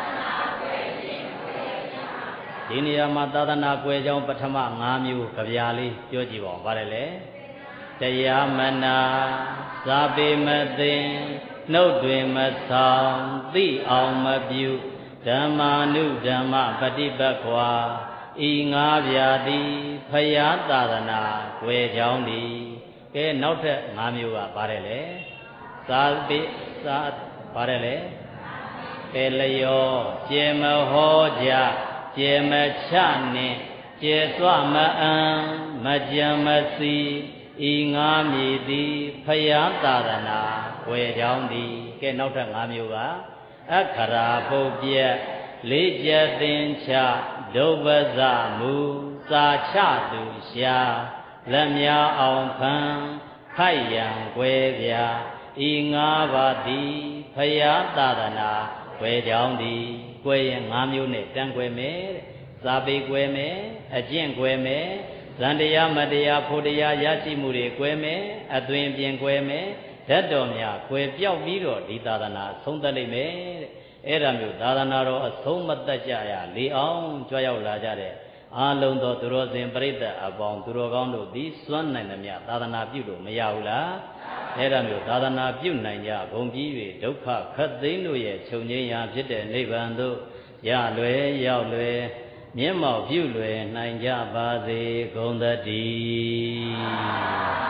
ဒီနေရာမှာသာသနာကွယ်ကြောင်းပထမ5မျိုးကြပြာလေးပြောကြည့်ပါဦးပါတယ်လေတရားမနာစာပေမသိနှုတ်တွင်မဆောင်သိအောင်မပြုဓမ္မာနုဓမ္မပฏิပတ်ခွာဤငါးပြာသည်ဖယားသာသနာွယ်ကြောင်းသည်ကဲနောက်ထပ်၅မျိုးကပါတယ်လေသာပိသာပါတယ်လေကဲလျောကျေမဟောကြကျေမချနှင့်ကျေစွမအံမကြံမစီဤငါးမည်သည်ဖယားသာသနာွယ်ကြောင်းသည်ကဲနောက်ထပ်၅မျိုးကအခရာပုပ္ပြက်လေးကျက်သင်္ချဒုပဇမူစာချသူရှာလက်များအောင်ဖန်ခိုက်ရန်ကွဲပြာဤငါးပါးသည်ဖယားသာသနာွယ်ကြောင်းသည်ကွဲရင်၅မျိုးနဲ့တန်းကွဲမယ်တဲ့စာပေကွဲမယ်အကျင့်ကွဲမယ်ဇန်တရားမတရားဖို့တရားရရှိမှုတွေကွဲမယ်အသွင်ပြင်ကွဲမယ်ဓာတ်တော်များကွဲပြောက်ပြီးတော့ဒီသာသနာဆုံးသက်လိမ့်မယ်တဲ့အဲ့ဒါမျိုးသာသနာတော်အဆုံးမသက်ကြရလေအောင်ကြွရောက်လာကြတဲ့အာလုံးသောသူတော်စင်ပြိဿအပေါင်းသူတော်ကောင်းတို့သည်စွမ်းနိုင်သမျှသာသနာပြုလို့မရဘူးလားအဲ့ဒါမျိုးသာသနာပြုနိုင်ကြဂုံပြီး၍ဒုက္ခခတ်သိမ်းတို့ရဲ့ချုပ်ငြိမ်းရာဖြစ်တဲ့နိဗ္ဗာန်သို့ရလွယ်ရောက်လွယ်မျက်မှောက်ပြုလွယ်နိုင်ကြပါစေကုန်သတည်း